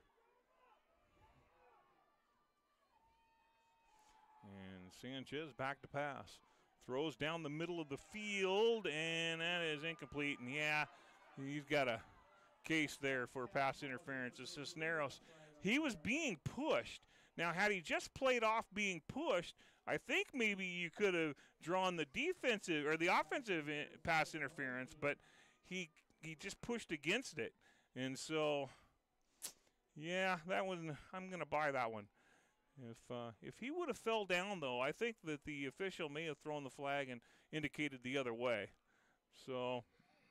And Sanchez back to pass. Throws down the middle of the field, and that is incomplete. And yeah, you've got a case there for pass interference. It's Cisneros. He was being pushed. Now, had he just played off being pushed, I think maybe you could have drawn the defensive or the offensive in pass interference, but he he just pushed against it. And so, yeah, that one, I'm going to buy that one. If uh, if he would have fell down, though, I think that the official may have thrown the flag and indicated the other way. So,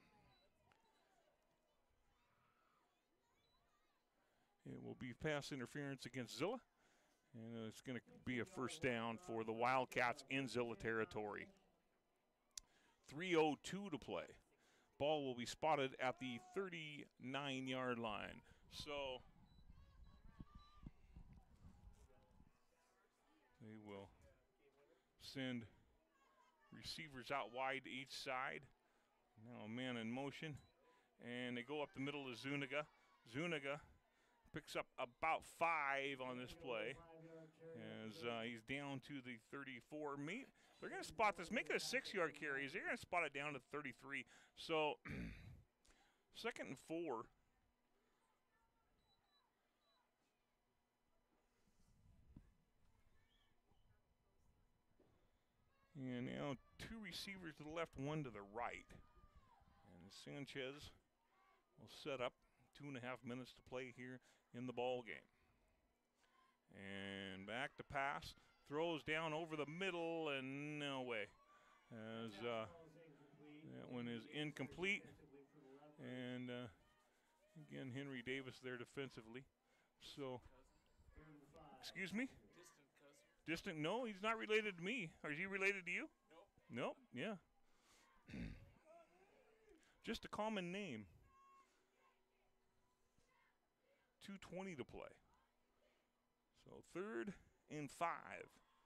it will be pass interference against Zilla. And it's going to be a first down for the Wildcats in Zilla territory. three oh two to play. Ball will be spotted at the thirty-nine-yard line. So they will send receivers out wide to each side. Now a man in motion. And they go up the middle to Zuniga. Zuniga picks up about five on this play. As uh, he's down to the thirty-four. Meet. They're going to spot this, make it a six-yard carry. They're going to spot it down to thirty-three. So, second and four. And now two receivers to the left, one to the right. And Sanchez will set up. Two and a half minutes to play here in the ball game. And back to pass. Throws down over the middle and no way. As uh, that one is incomplete. And uh, again, Henry Davis there defensively. So, excuse me? Distant? No, he's not related to me. Are he related to you? Nope. Nope, yeah. Just a common name. two twenty to play. So third and five.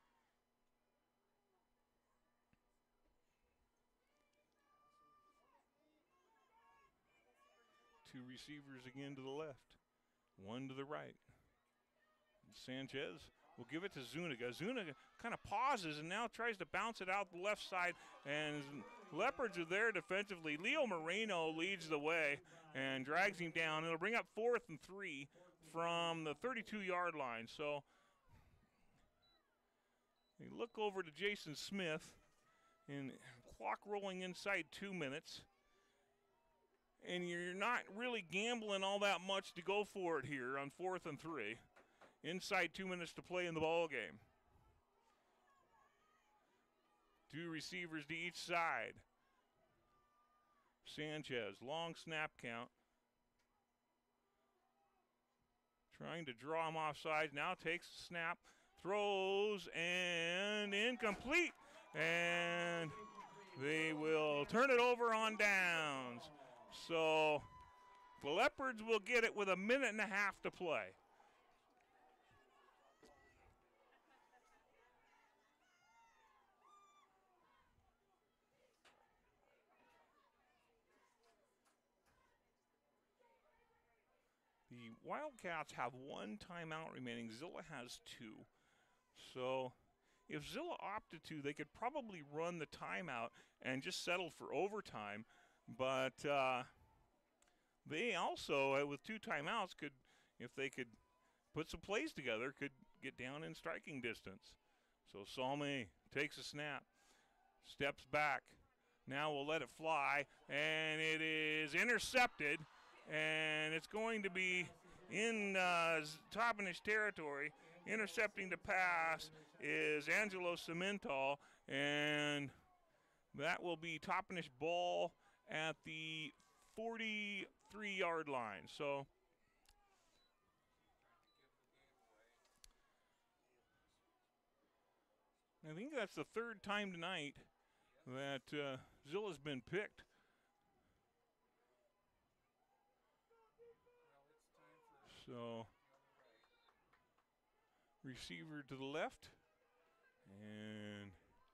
Two receivers again to the left. One to the right. And Sanchez will give it to Zuniga. Zuniga kind of pauses and now tries to bounce it out the left side. And Leopards are there defensively. Leo Moreno leads the way and drags him down. It'll bring up fourth and three from the thirty-two-yard line. So you look over to Jason Smith, and clock rolling inside two minutes. And you're not really gambling all that much to go for it here on fourth and three. Inside two minutes to play in the ball game. Two receivers to each side. Sanchez, long snap count. Trying to draw him offside. Now takes the snap, throws, and incomplete. And they will turn it over on downs. So the Leopards will get it with a minute and a half to play. The Wildcats have one timeout remaining. Zilla has two. So if Zilla opted to, they could probably run the timeout and just settle for overtime. But uh, they also, uh, with two timeouts, could, if they could put some plays together, could get down in striking distance. So Salme takes a snap, steps back. Now we'll let it fly, and it is intercepted, and it's going to be in uh, Toppenish territory. Intercepting the pass is Angelo Cimental, and that will be Toppenish ball at the forty-three yard line. So I think that's the third time tonight that uh, Zilla's been picked. So receiver to the left, and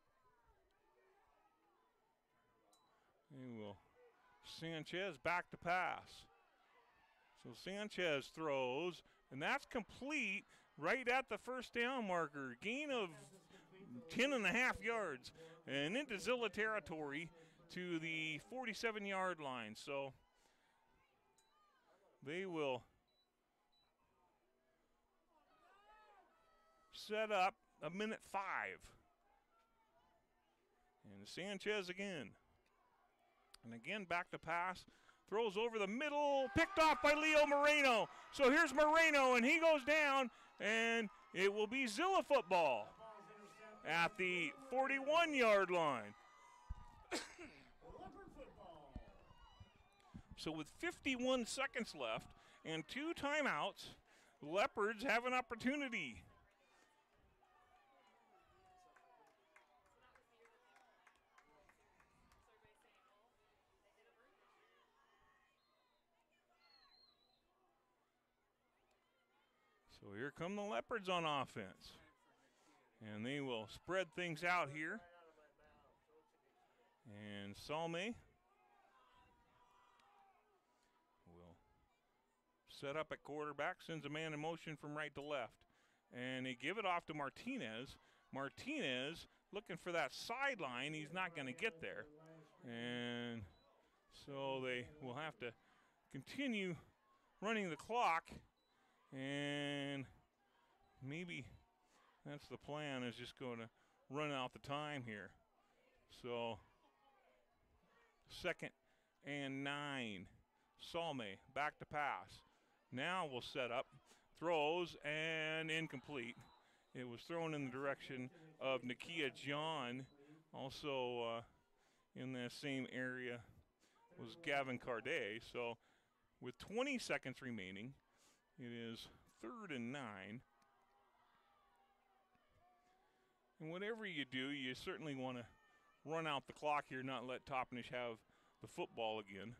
they will Sanchez back to pass. So Sanchez throws, and that's complete right at the first down marker. Gain of ten and a half yards, and into Zilla territory to the forty-seven yard line. So they will set up a minute five. And Sanchez again. And again back to pass. Throws over the middle, picked off by Leo Moreno. So here's Moreno, and he goes down, and it will be Zilla football at the forty-one yard line. So with fifty-one seconds left and two timeouts, Leopards have an opportunity. So here come the Leopards on offense. And they will spread things out here. And Salme will set up at quarterback, sends a man in motion from right to left. And they give it off to Martinez. Martinez looking for that sideline. He's not going to get there. And so they will have to continue running the clock. And maybe that's the plan, is just going to run out the time here. So second and nine. Salme back to pass. Now we'll set up. Throws and incomplete. It was thrown in the direction of Nakia John. Also uh, in that same area was Gavin Carday. So with twenty seconds remaining, it is third and nine. And whatever you do, you certainly want to run out the clock here, not let Toppenish have the football again.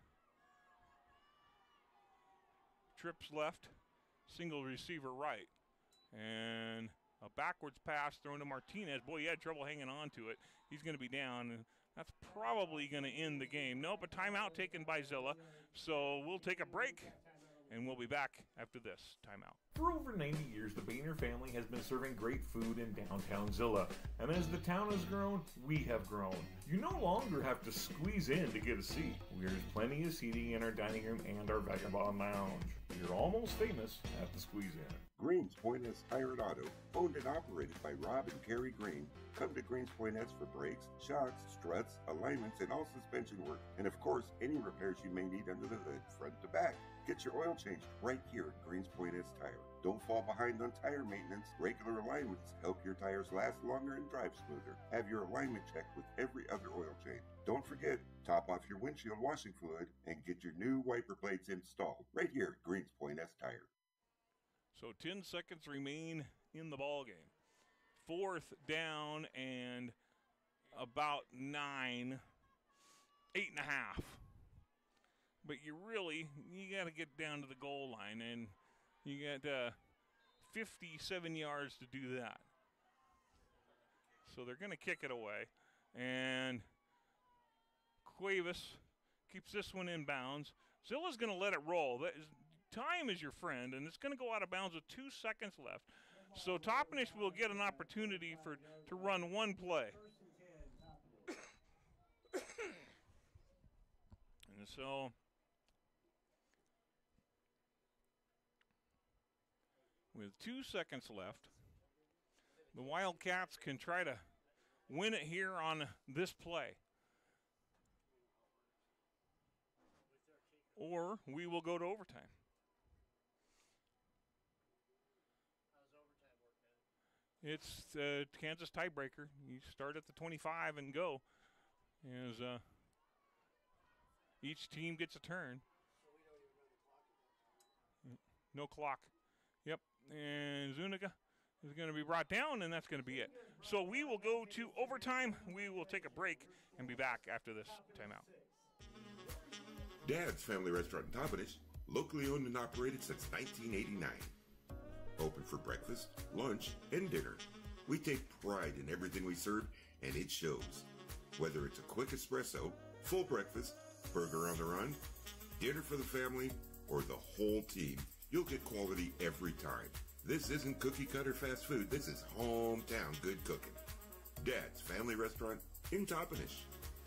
Trips left, single receiver right. And a backwards pass thrown to Martinez. Boy, he had trouble hanging on to it. He's going to be down, and that's probably going to end the game. Nope, a timeout taken by Zilla. So we'll take a break, and we'll be back after this timeout. For over ninety years, the Boehner family has been serving great food in downtown Zilla. And as the town has grown, we have grown. You no longer have to squeeze in to get a seat. There's plenty of seating in our dining room and our Vagabond Lounge. You're almost famous at the Squeeze In. Greens Point S Tire and Auto, owned and operated by Rob and Kerry Green. Come to Greens Point S for brakes, shocks, struts, alignments, and all suspension work. And of course, any repairs you may need under the hood, front to back. Get your oil changed right here at Greens Point S Tire. Don't fall behind on tire maintenance. Regular alignments help your tires last longer and drive smoother. Have your alignment checked with every other oil change. Don't forget, top off your windshield washing fluid and get your new wiper blades installed right here at Greens Point S Tire. So ten seconds remain in the ball game. Fourth down and about nine, eight and a half. But you really, you got to get down to the goal line, and you got uh, fifty-seven yards to do that. So they're going to kick it away, and Cuevas keeps this one in bounds. Zilla's going to let it roll. That is, time is your friend, and it's going to go out of bounds with two seconds left. So Toppenish will get an opportunity for to run one play. And so with two seconds left, the Wildcats can try to win it here on this play. Or we will go to overtime. It's uh, Kansas tiebreaker. You start at the twenty-five and go. As uh, each team gets a turn. No clock. Yep. And Zuniga is going to be brought down, and that's going to be it. So we will go to overtime. We will take a break and be back after this timeout. Dad's Family Restaurant in Toppenish, locally owned and operated since nineteen eighty-nine. Open for breakfast, lunch, and dinner. We take pride in everything we serve, and it shows. Whether it's a quick espresso, full breakfast, burger on the run, dinner for the family, or the whole team, you'll get quality every time. This isn't cookie-cutter fast food. This is hometown good cooking. Dad's Family Restaurant in Toppenish.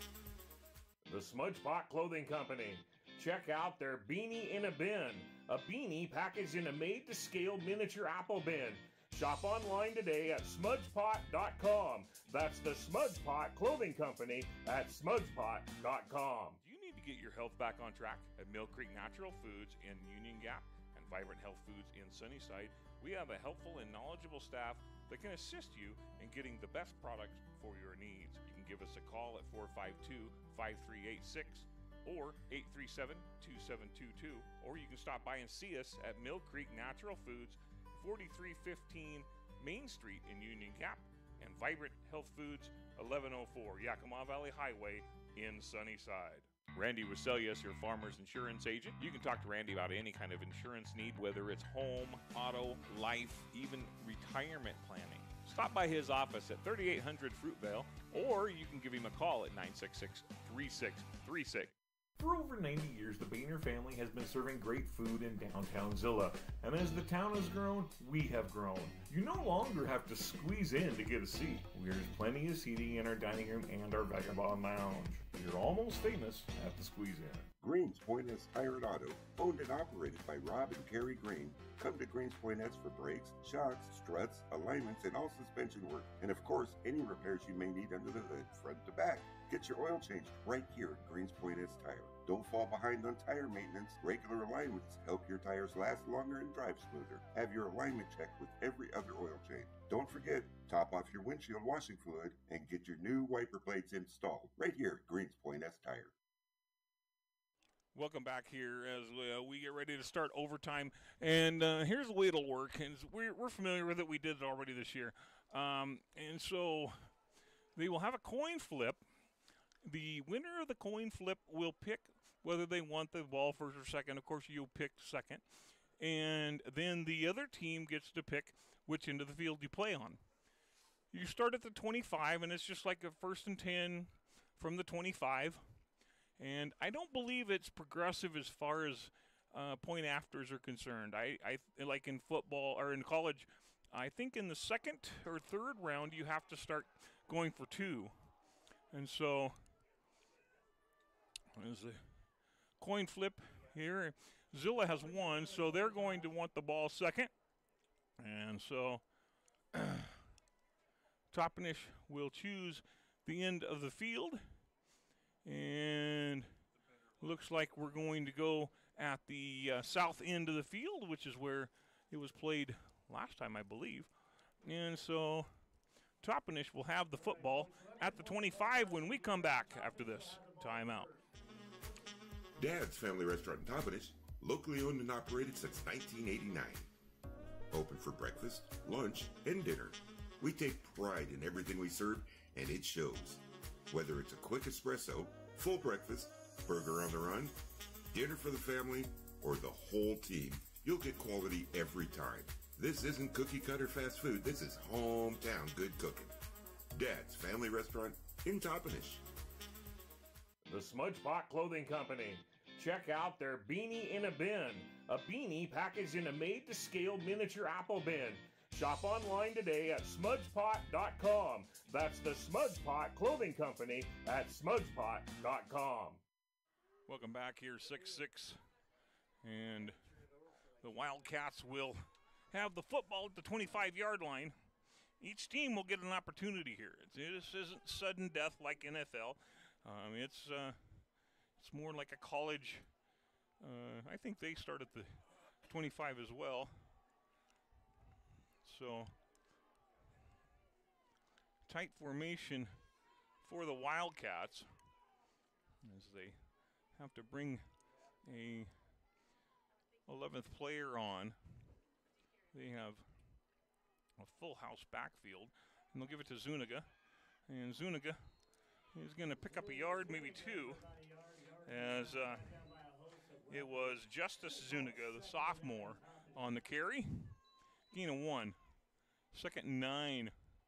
The Smudge Pot Clothing Company. Check out their Beanie in a Bin, a beanie packaged in a made-to-scale miniature apple bin. Shop online today at smudge pot dot com. That's the Smudge Pot Clothing Company at smudge pot dot com. Do you need to get your health back on track? At Mill Creek Natural Foods in Union Gap and Vibrant Health Foods in Sunnyside, we have a helpful and knowledgeable staff that can assist you in getting the best products for your needs. You can give us a call at four five two, five three eight six or eight three seven, two seven two two, or you can stop by and see us at Mill Creek Natural Foods, forty-three fifteen Main Street in Union Gap, and Vibrant Health Foods, eleven oh four Yakima Valley Highway in Sunnyside. Randy Waselius, your farmer's insurance agent. You can talk to Randy about any kind of insurance need, whether it's home, auto, life, even retirement planning. Stop by his office at thirty-eight hundred Fruitvale, or you can give him a call at nine six six, three six three six. For over ninety years, the Boehner family has been serving great food in downtown Zilla. And as the town has grown, we have grown. You no longer have to squeeze in to get a seat. There's plenty of seating in our dining room and our Vagabond Lounge. You're almost famous at the Squeeze In. Greens Point S Tire and Auto, owned and operated by Rob and Carrie Green. Come to Greens Point S for brakes, shocks, struts, alignments, and all suspension work. And of course, any repairs you may need under the hood, front to back. Get your oil changed right here at Greens Point S Tire. Don't fall behind on tire maintenance. Regular alignments help your tires last longer and drive smoother. Have your alignment checked with every other oil change. Don't forget, top off your windshield washing fluid and get your new wiper blades installed right here at Greens Point S Tire. Welcome back here as we, uh, we get ready to start overtime. And uh, here's the way it'll work. And we're, we're familiar with it. We did it already this year. Um, and so they will have a coin flip. The winner of the coin flip will pick whether they want the ball first or second. Of course, you'll pick second. And then the other team gets to pick which end of the field you play on. You start at the twenty-five, and it's just like a first and ten from the twenty-five. And I don't believe it's progressive as far as uh, point afters are concerned. I, I like in football or in college, I think in the second or third round you have to start going for two. And so there's a coin flip here. Zilla has one, so they're going to want the ball second. And so Toppenish will choose the end of the field. And looks like we're going to go at the uh, south end of the field, which is where it was played last time, I believe. And so Toppenish will have the football at the twenty-five when we come back after this timeout. Dad's Family Restaurant in Toppenish, locally owned and operated since nineteen eighty-nine. Open for breakfast, lunch, and dinner. We take pride in everything we serve, and it shows. Whether it's a quick espresso, full breakfast, burger on the run, dinner for the family, or the whole team, you'll get quality every time. This isn't cookie-cutter fast food. This is hometown good cooking. Dad's Family Restaurant in Toppenish. The Smudge Pot Clothing Company. check out their Beanie in a Bin, a beanie packaged in a made-to-scale miniature apple bin. Shop online today at smudge pot dot com. That's the Smudge Pot Clothing Company at smudge pot dot com. Welcome back here, six six. And the Wildcats will have the football at the twenty-five-yard line. Each team will get an opportunity here. It's, this isn't sudden death like N F L. Um, it's uh, it's more like a college. Uh, I think they start at the twenty-five as well. So, tight formation for the Wildcats as they have to bring a eleventh player on. They have a full house backfield, and they'll give it to Zuniga. And Zuniga is going to pick up a yard, maybe two, as uh, it was Justice Zuniga, the sophomore, on the carry. Gain of one. Second and nine.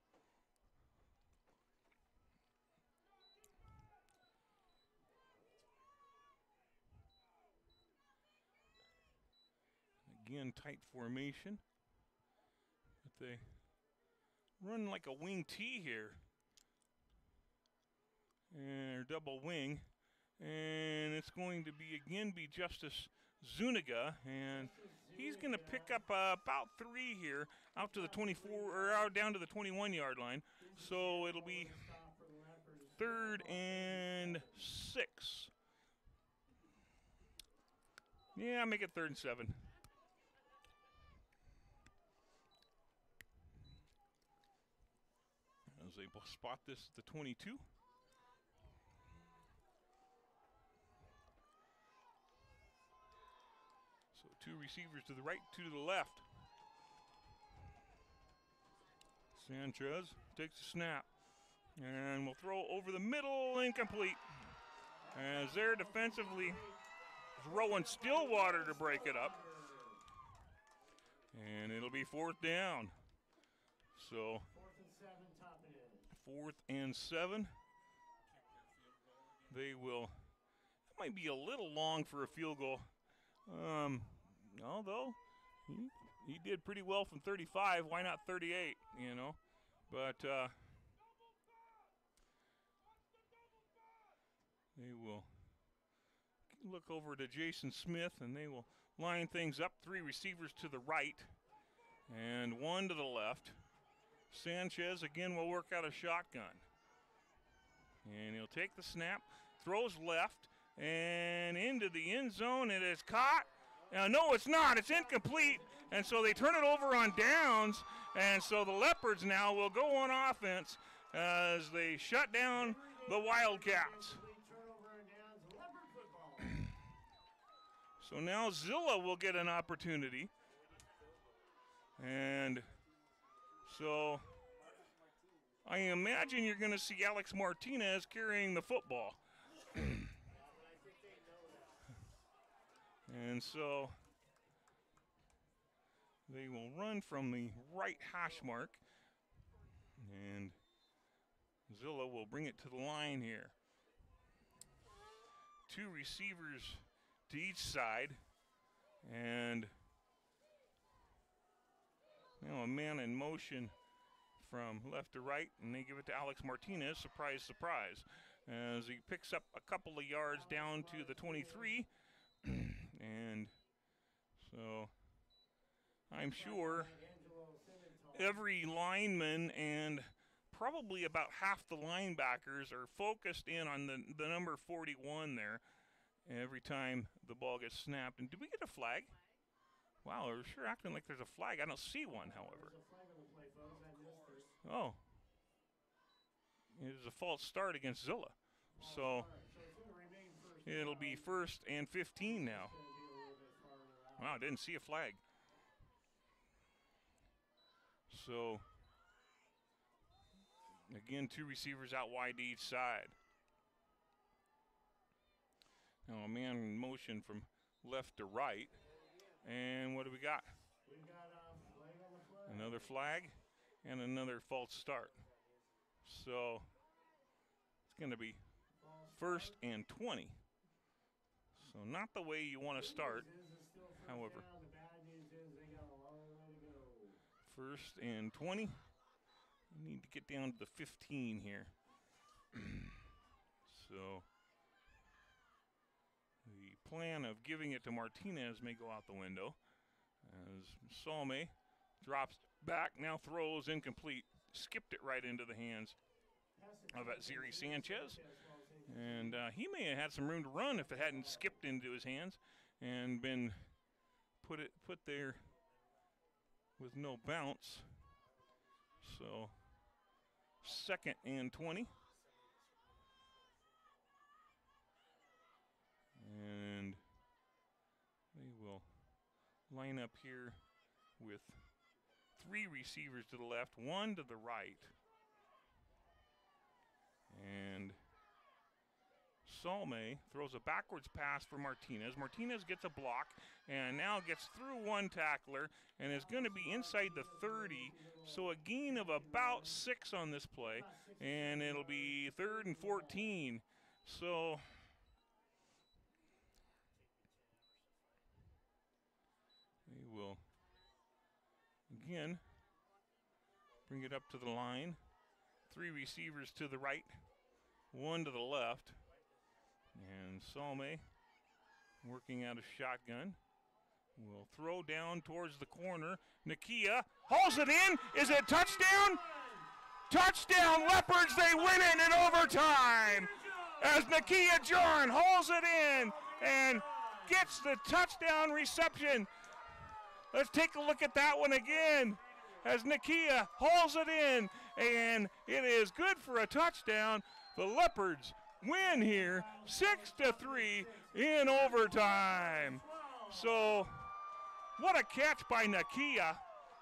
Again, tight formation. But they run like a wing T here. And double wing. And it's going to be, again, be Justice Zuniga. And he's going to pick up uh, about three here out to the twenty-four, or out down to the twenty-one-yard line. So it'll be third and six. Yeah, make it third and seven. As they spot this at the twenty-two. So two receivers to the right, two to the left. Sanchez takes the snap and will throw over the middle, incomplete. As there defensively is Rowan Stillwater to break it up. And it'll be fourth down. So fourth and seven. They will, that might be a little long for a field goal. Um, although he, he did pretty well from thirty-five. Why not thirty-eight, you know? But uh, they will look over to Jason Smith, and they will line things up. Three receivers to the right and one to the left. Sanchez again will work out a shotgun. And he'll take the snap, throws left, and into the end zone. It is caught. Uh, no, it's not. It's incomplete. And so they turn it over on downs. And so the Leopards now will go on offense as they shut down the Wildcats. So now Zilla will get an opportunity. And so I imagine you're going to see Alex Martinez carrying the football. And so they will run from the right hash mark. And Zilla will bring it to the line here. Two receivers to each side. And now a man in motion from left to right, and they give it to Alex Martinez. Surprise, surprise. As he picks up a couple of yards down to the twenty-three. And so I'm sure every lineman and probably about half the linebackers are focused in on the, the number forty-one there every time the ball gets snapped. And did we get a flag? Wow, we're sure acting like there's a flag. I don't see one, however. Oh. It is a false start against Zilla. So it'll be first and fifteen now. Wow, I didn't see a flag. So, again, two receivers out wide to each side. Now a man in motion from left to right. And what do we got? Another flag and another false start. So it's going to be first and twenty. So not the way you want to start. However, The bad news is they got a long way to go. first and twenty. We need to get down to the fifteen here. So the plan of giving it to Martinez may go out the window as Salme drops back, now throws incomplete, skipped it right into the hands of Atziri Sanchez. And uh, he may have had some room to run if it hadn't skipped into his hands and been put it put there with no bounce. So second and twenty. And they will line up here with three receivers to the left, one to the right. And Salme throws a backwards pass for Martinez. Martinez gets a block and now gets through one tackler and is going to be inside the thirty. So a gain of about six on this play, and it'll be third and fourteen. So they will again bring it up to the line. Three receivers to the right, one to the left. And Salme, working out a shotgun, will throw down towards the corner. Nakia hauls it in. Is it touchdown? Touchdown, Leopards. They win it in overtime as Nakia John hauls it in and gets the touchdown reception. Let's take a look at that one again as Nakia hauls it in, and it is good for a touchdown. The Leopards win here six to three in overtime. So what a catch by Nakia.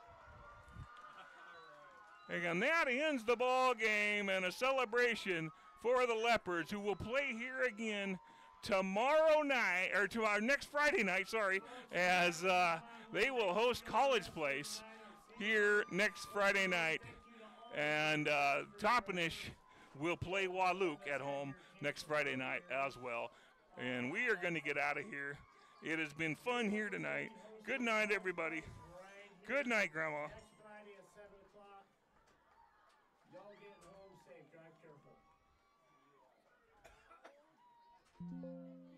And that ends the ball game and a celebration for the Leopards, who will play here again tomorrow night, or to our next Friday night, sorry, as uh, they will host College Place here next Friday night. And uh, Toppenish will play Wahluke at home next Friday night as well. And we are going to get out of here. It has been fun here tonight. Good night, everybody. Good night, Grandma. Next Friday at seven o'clock. Y'all getting home safe. Drive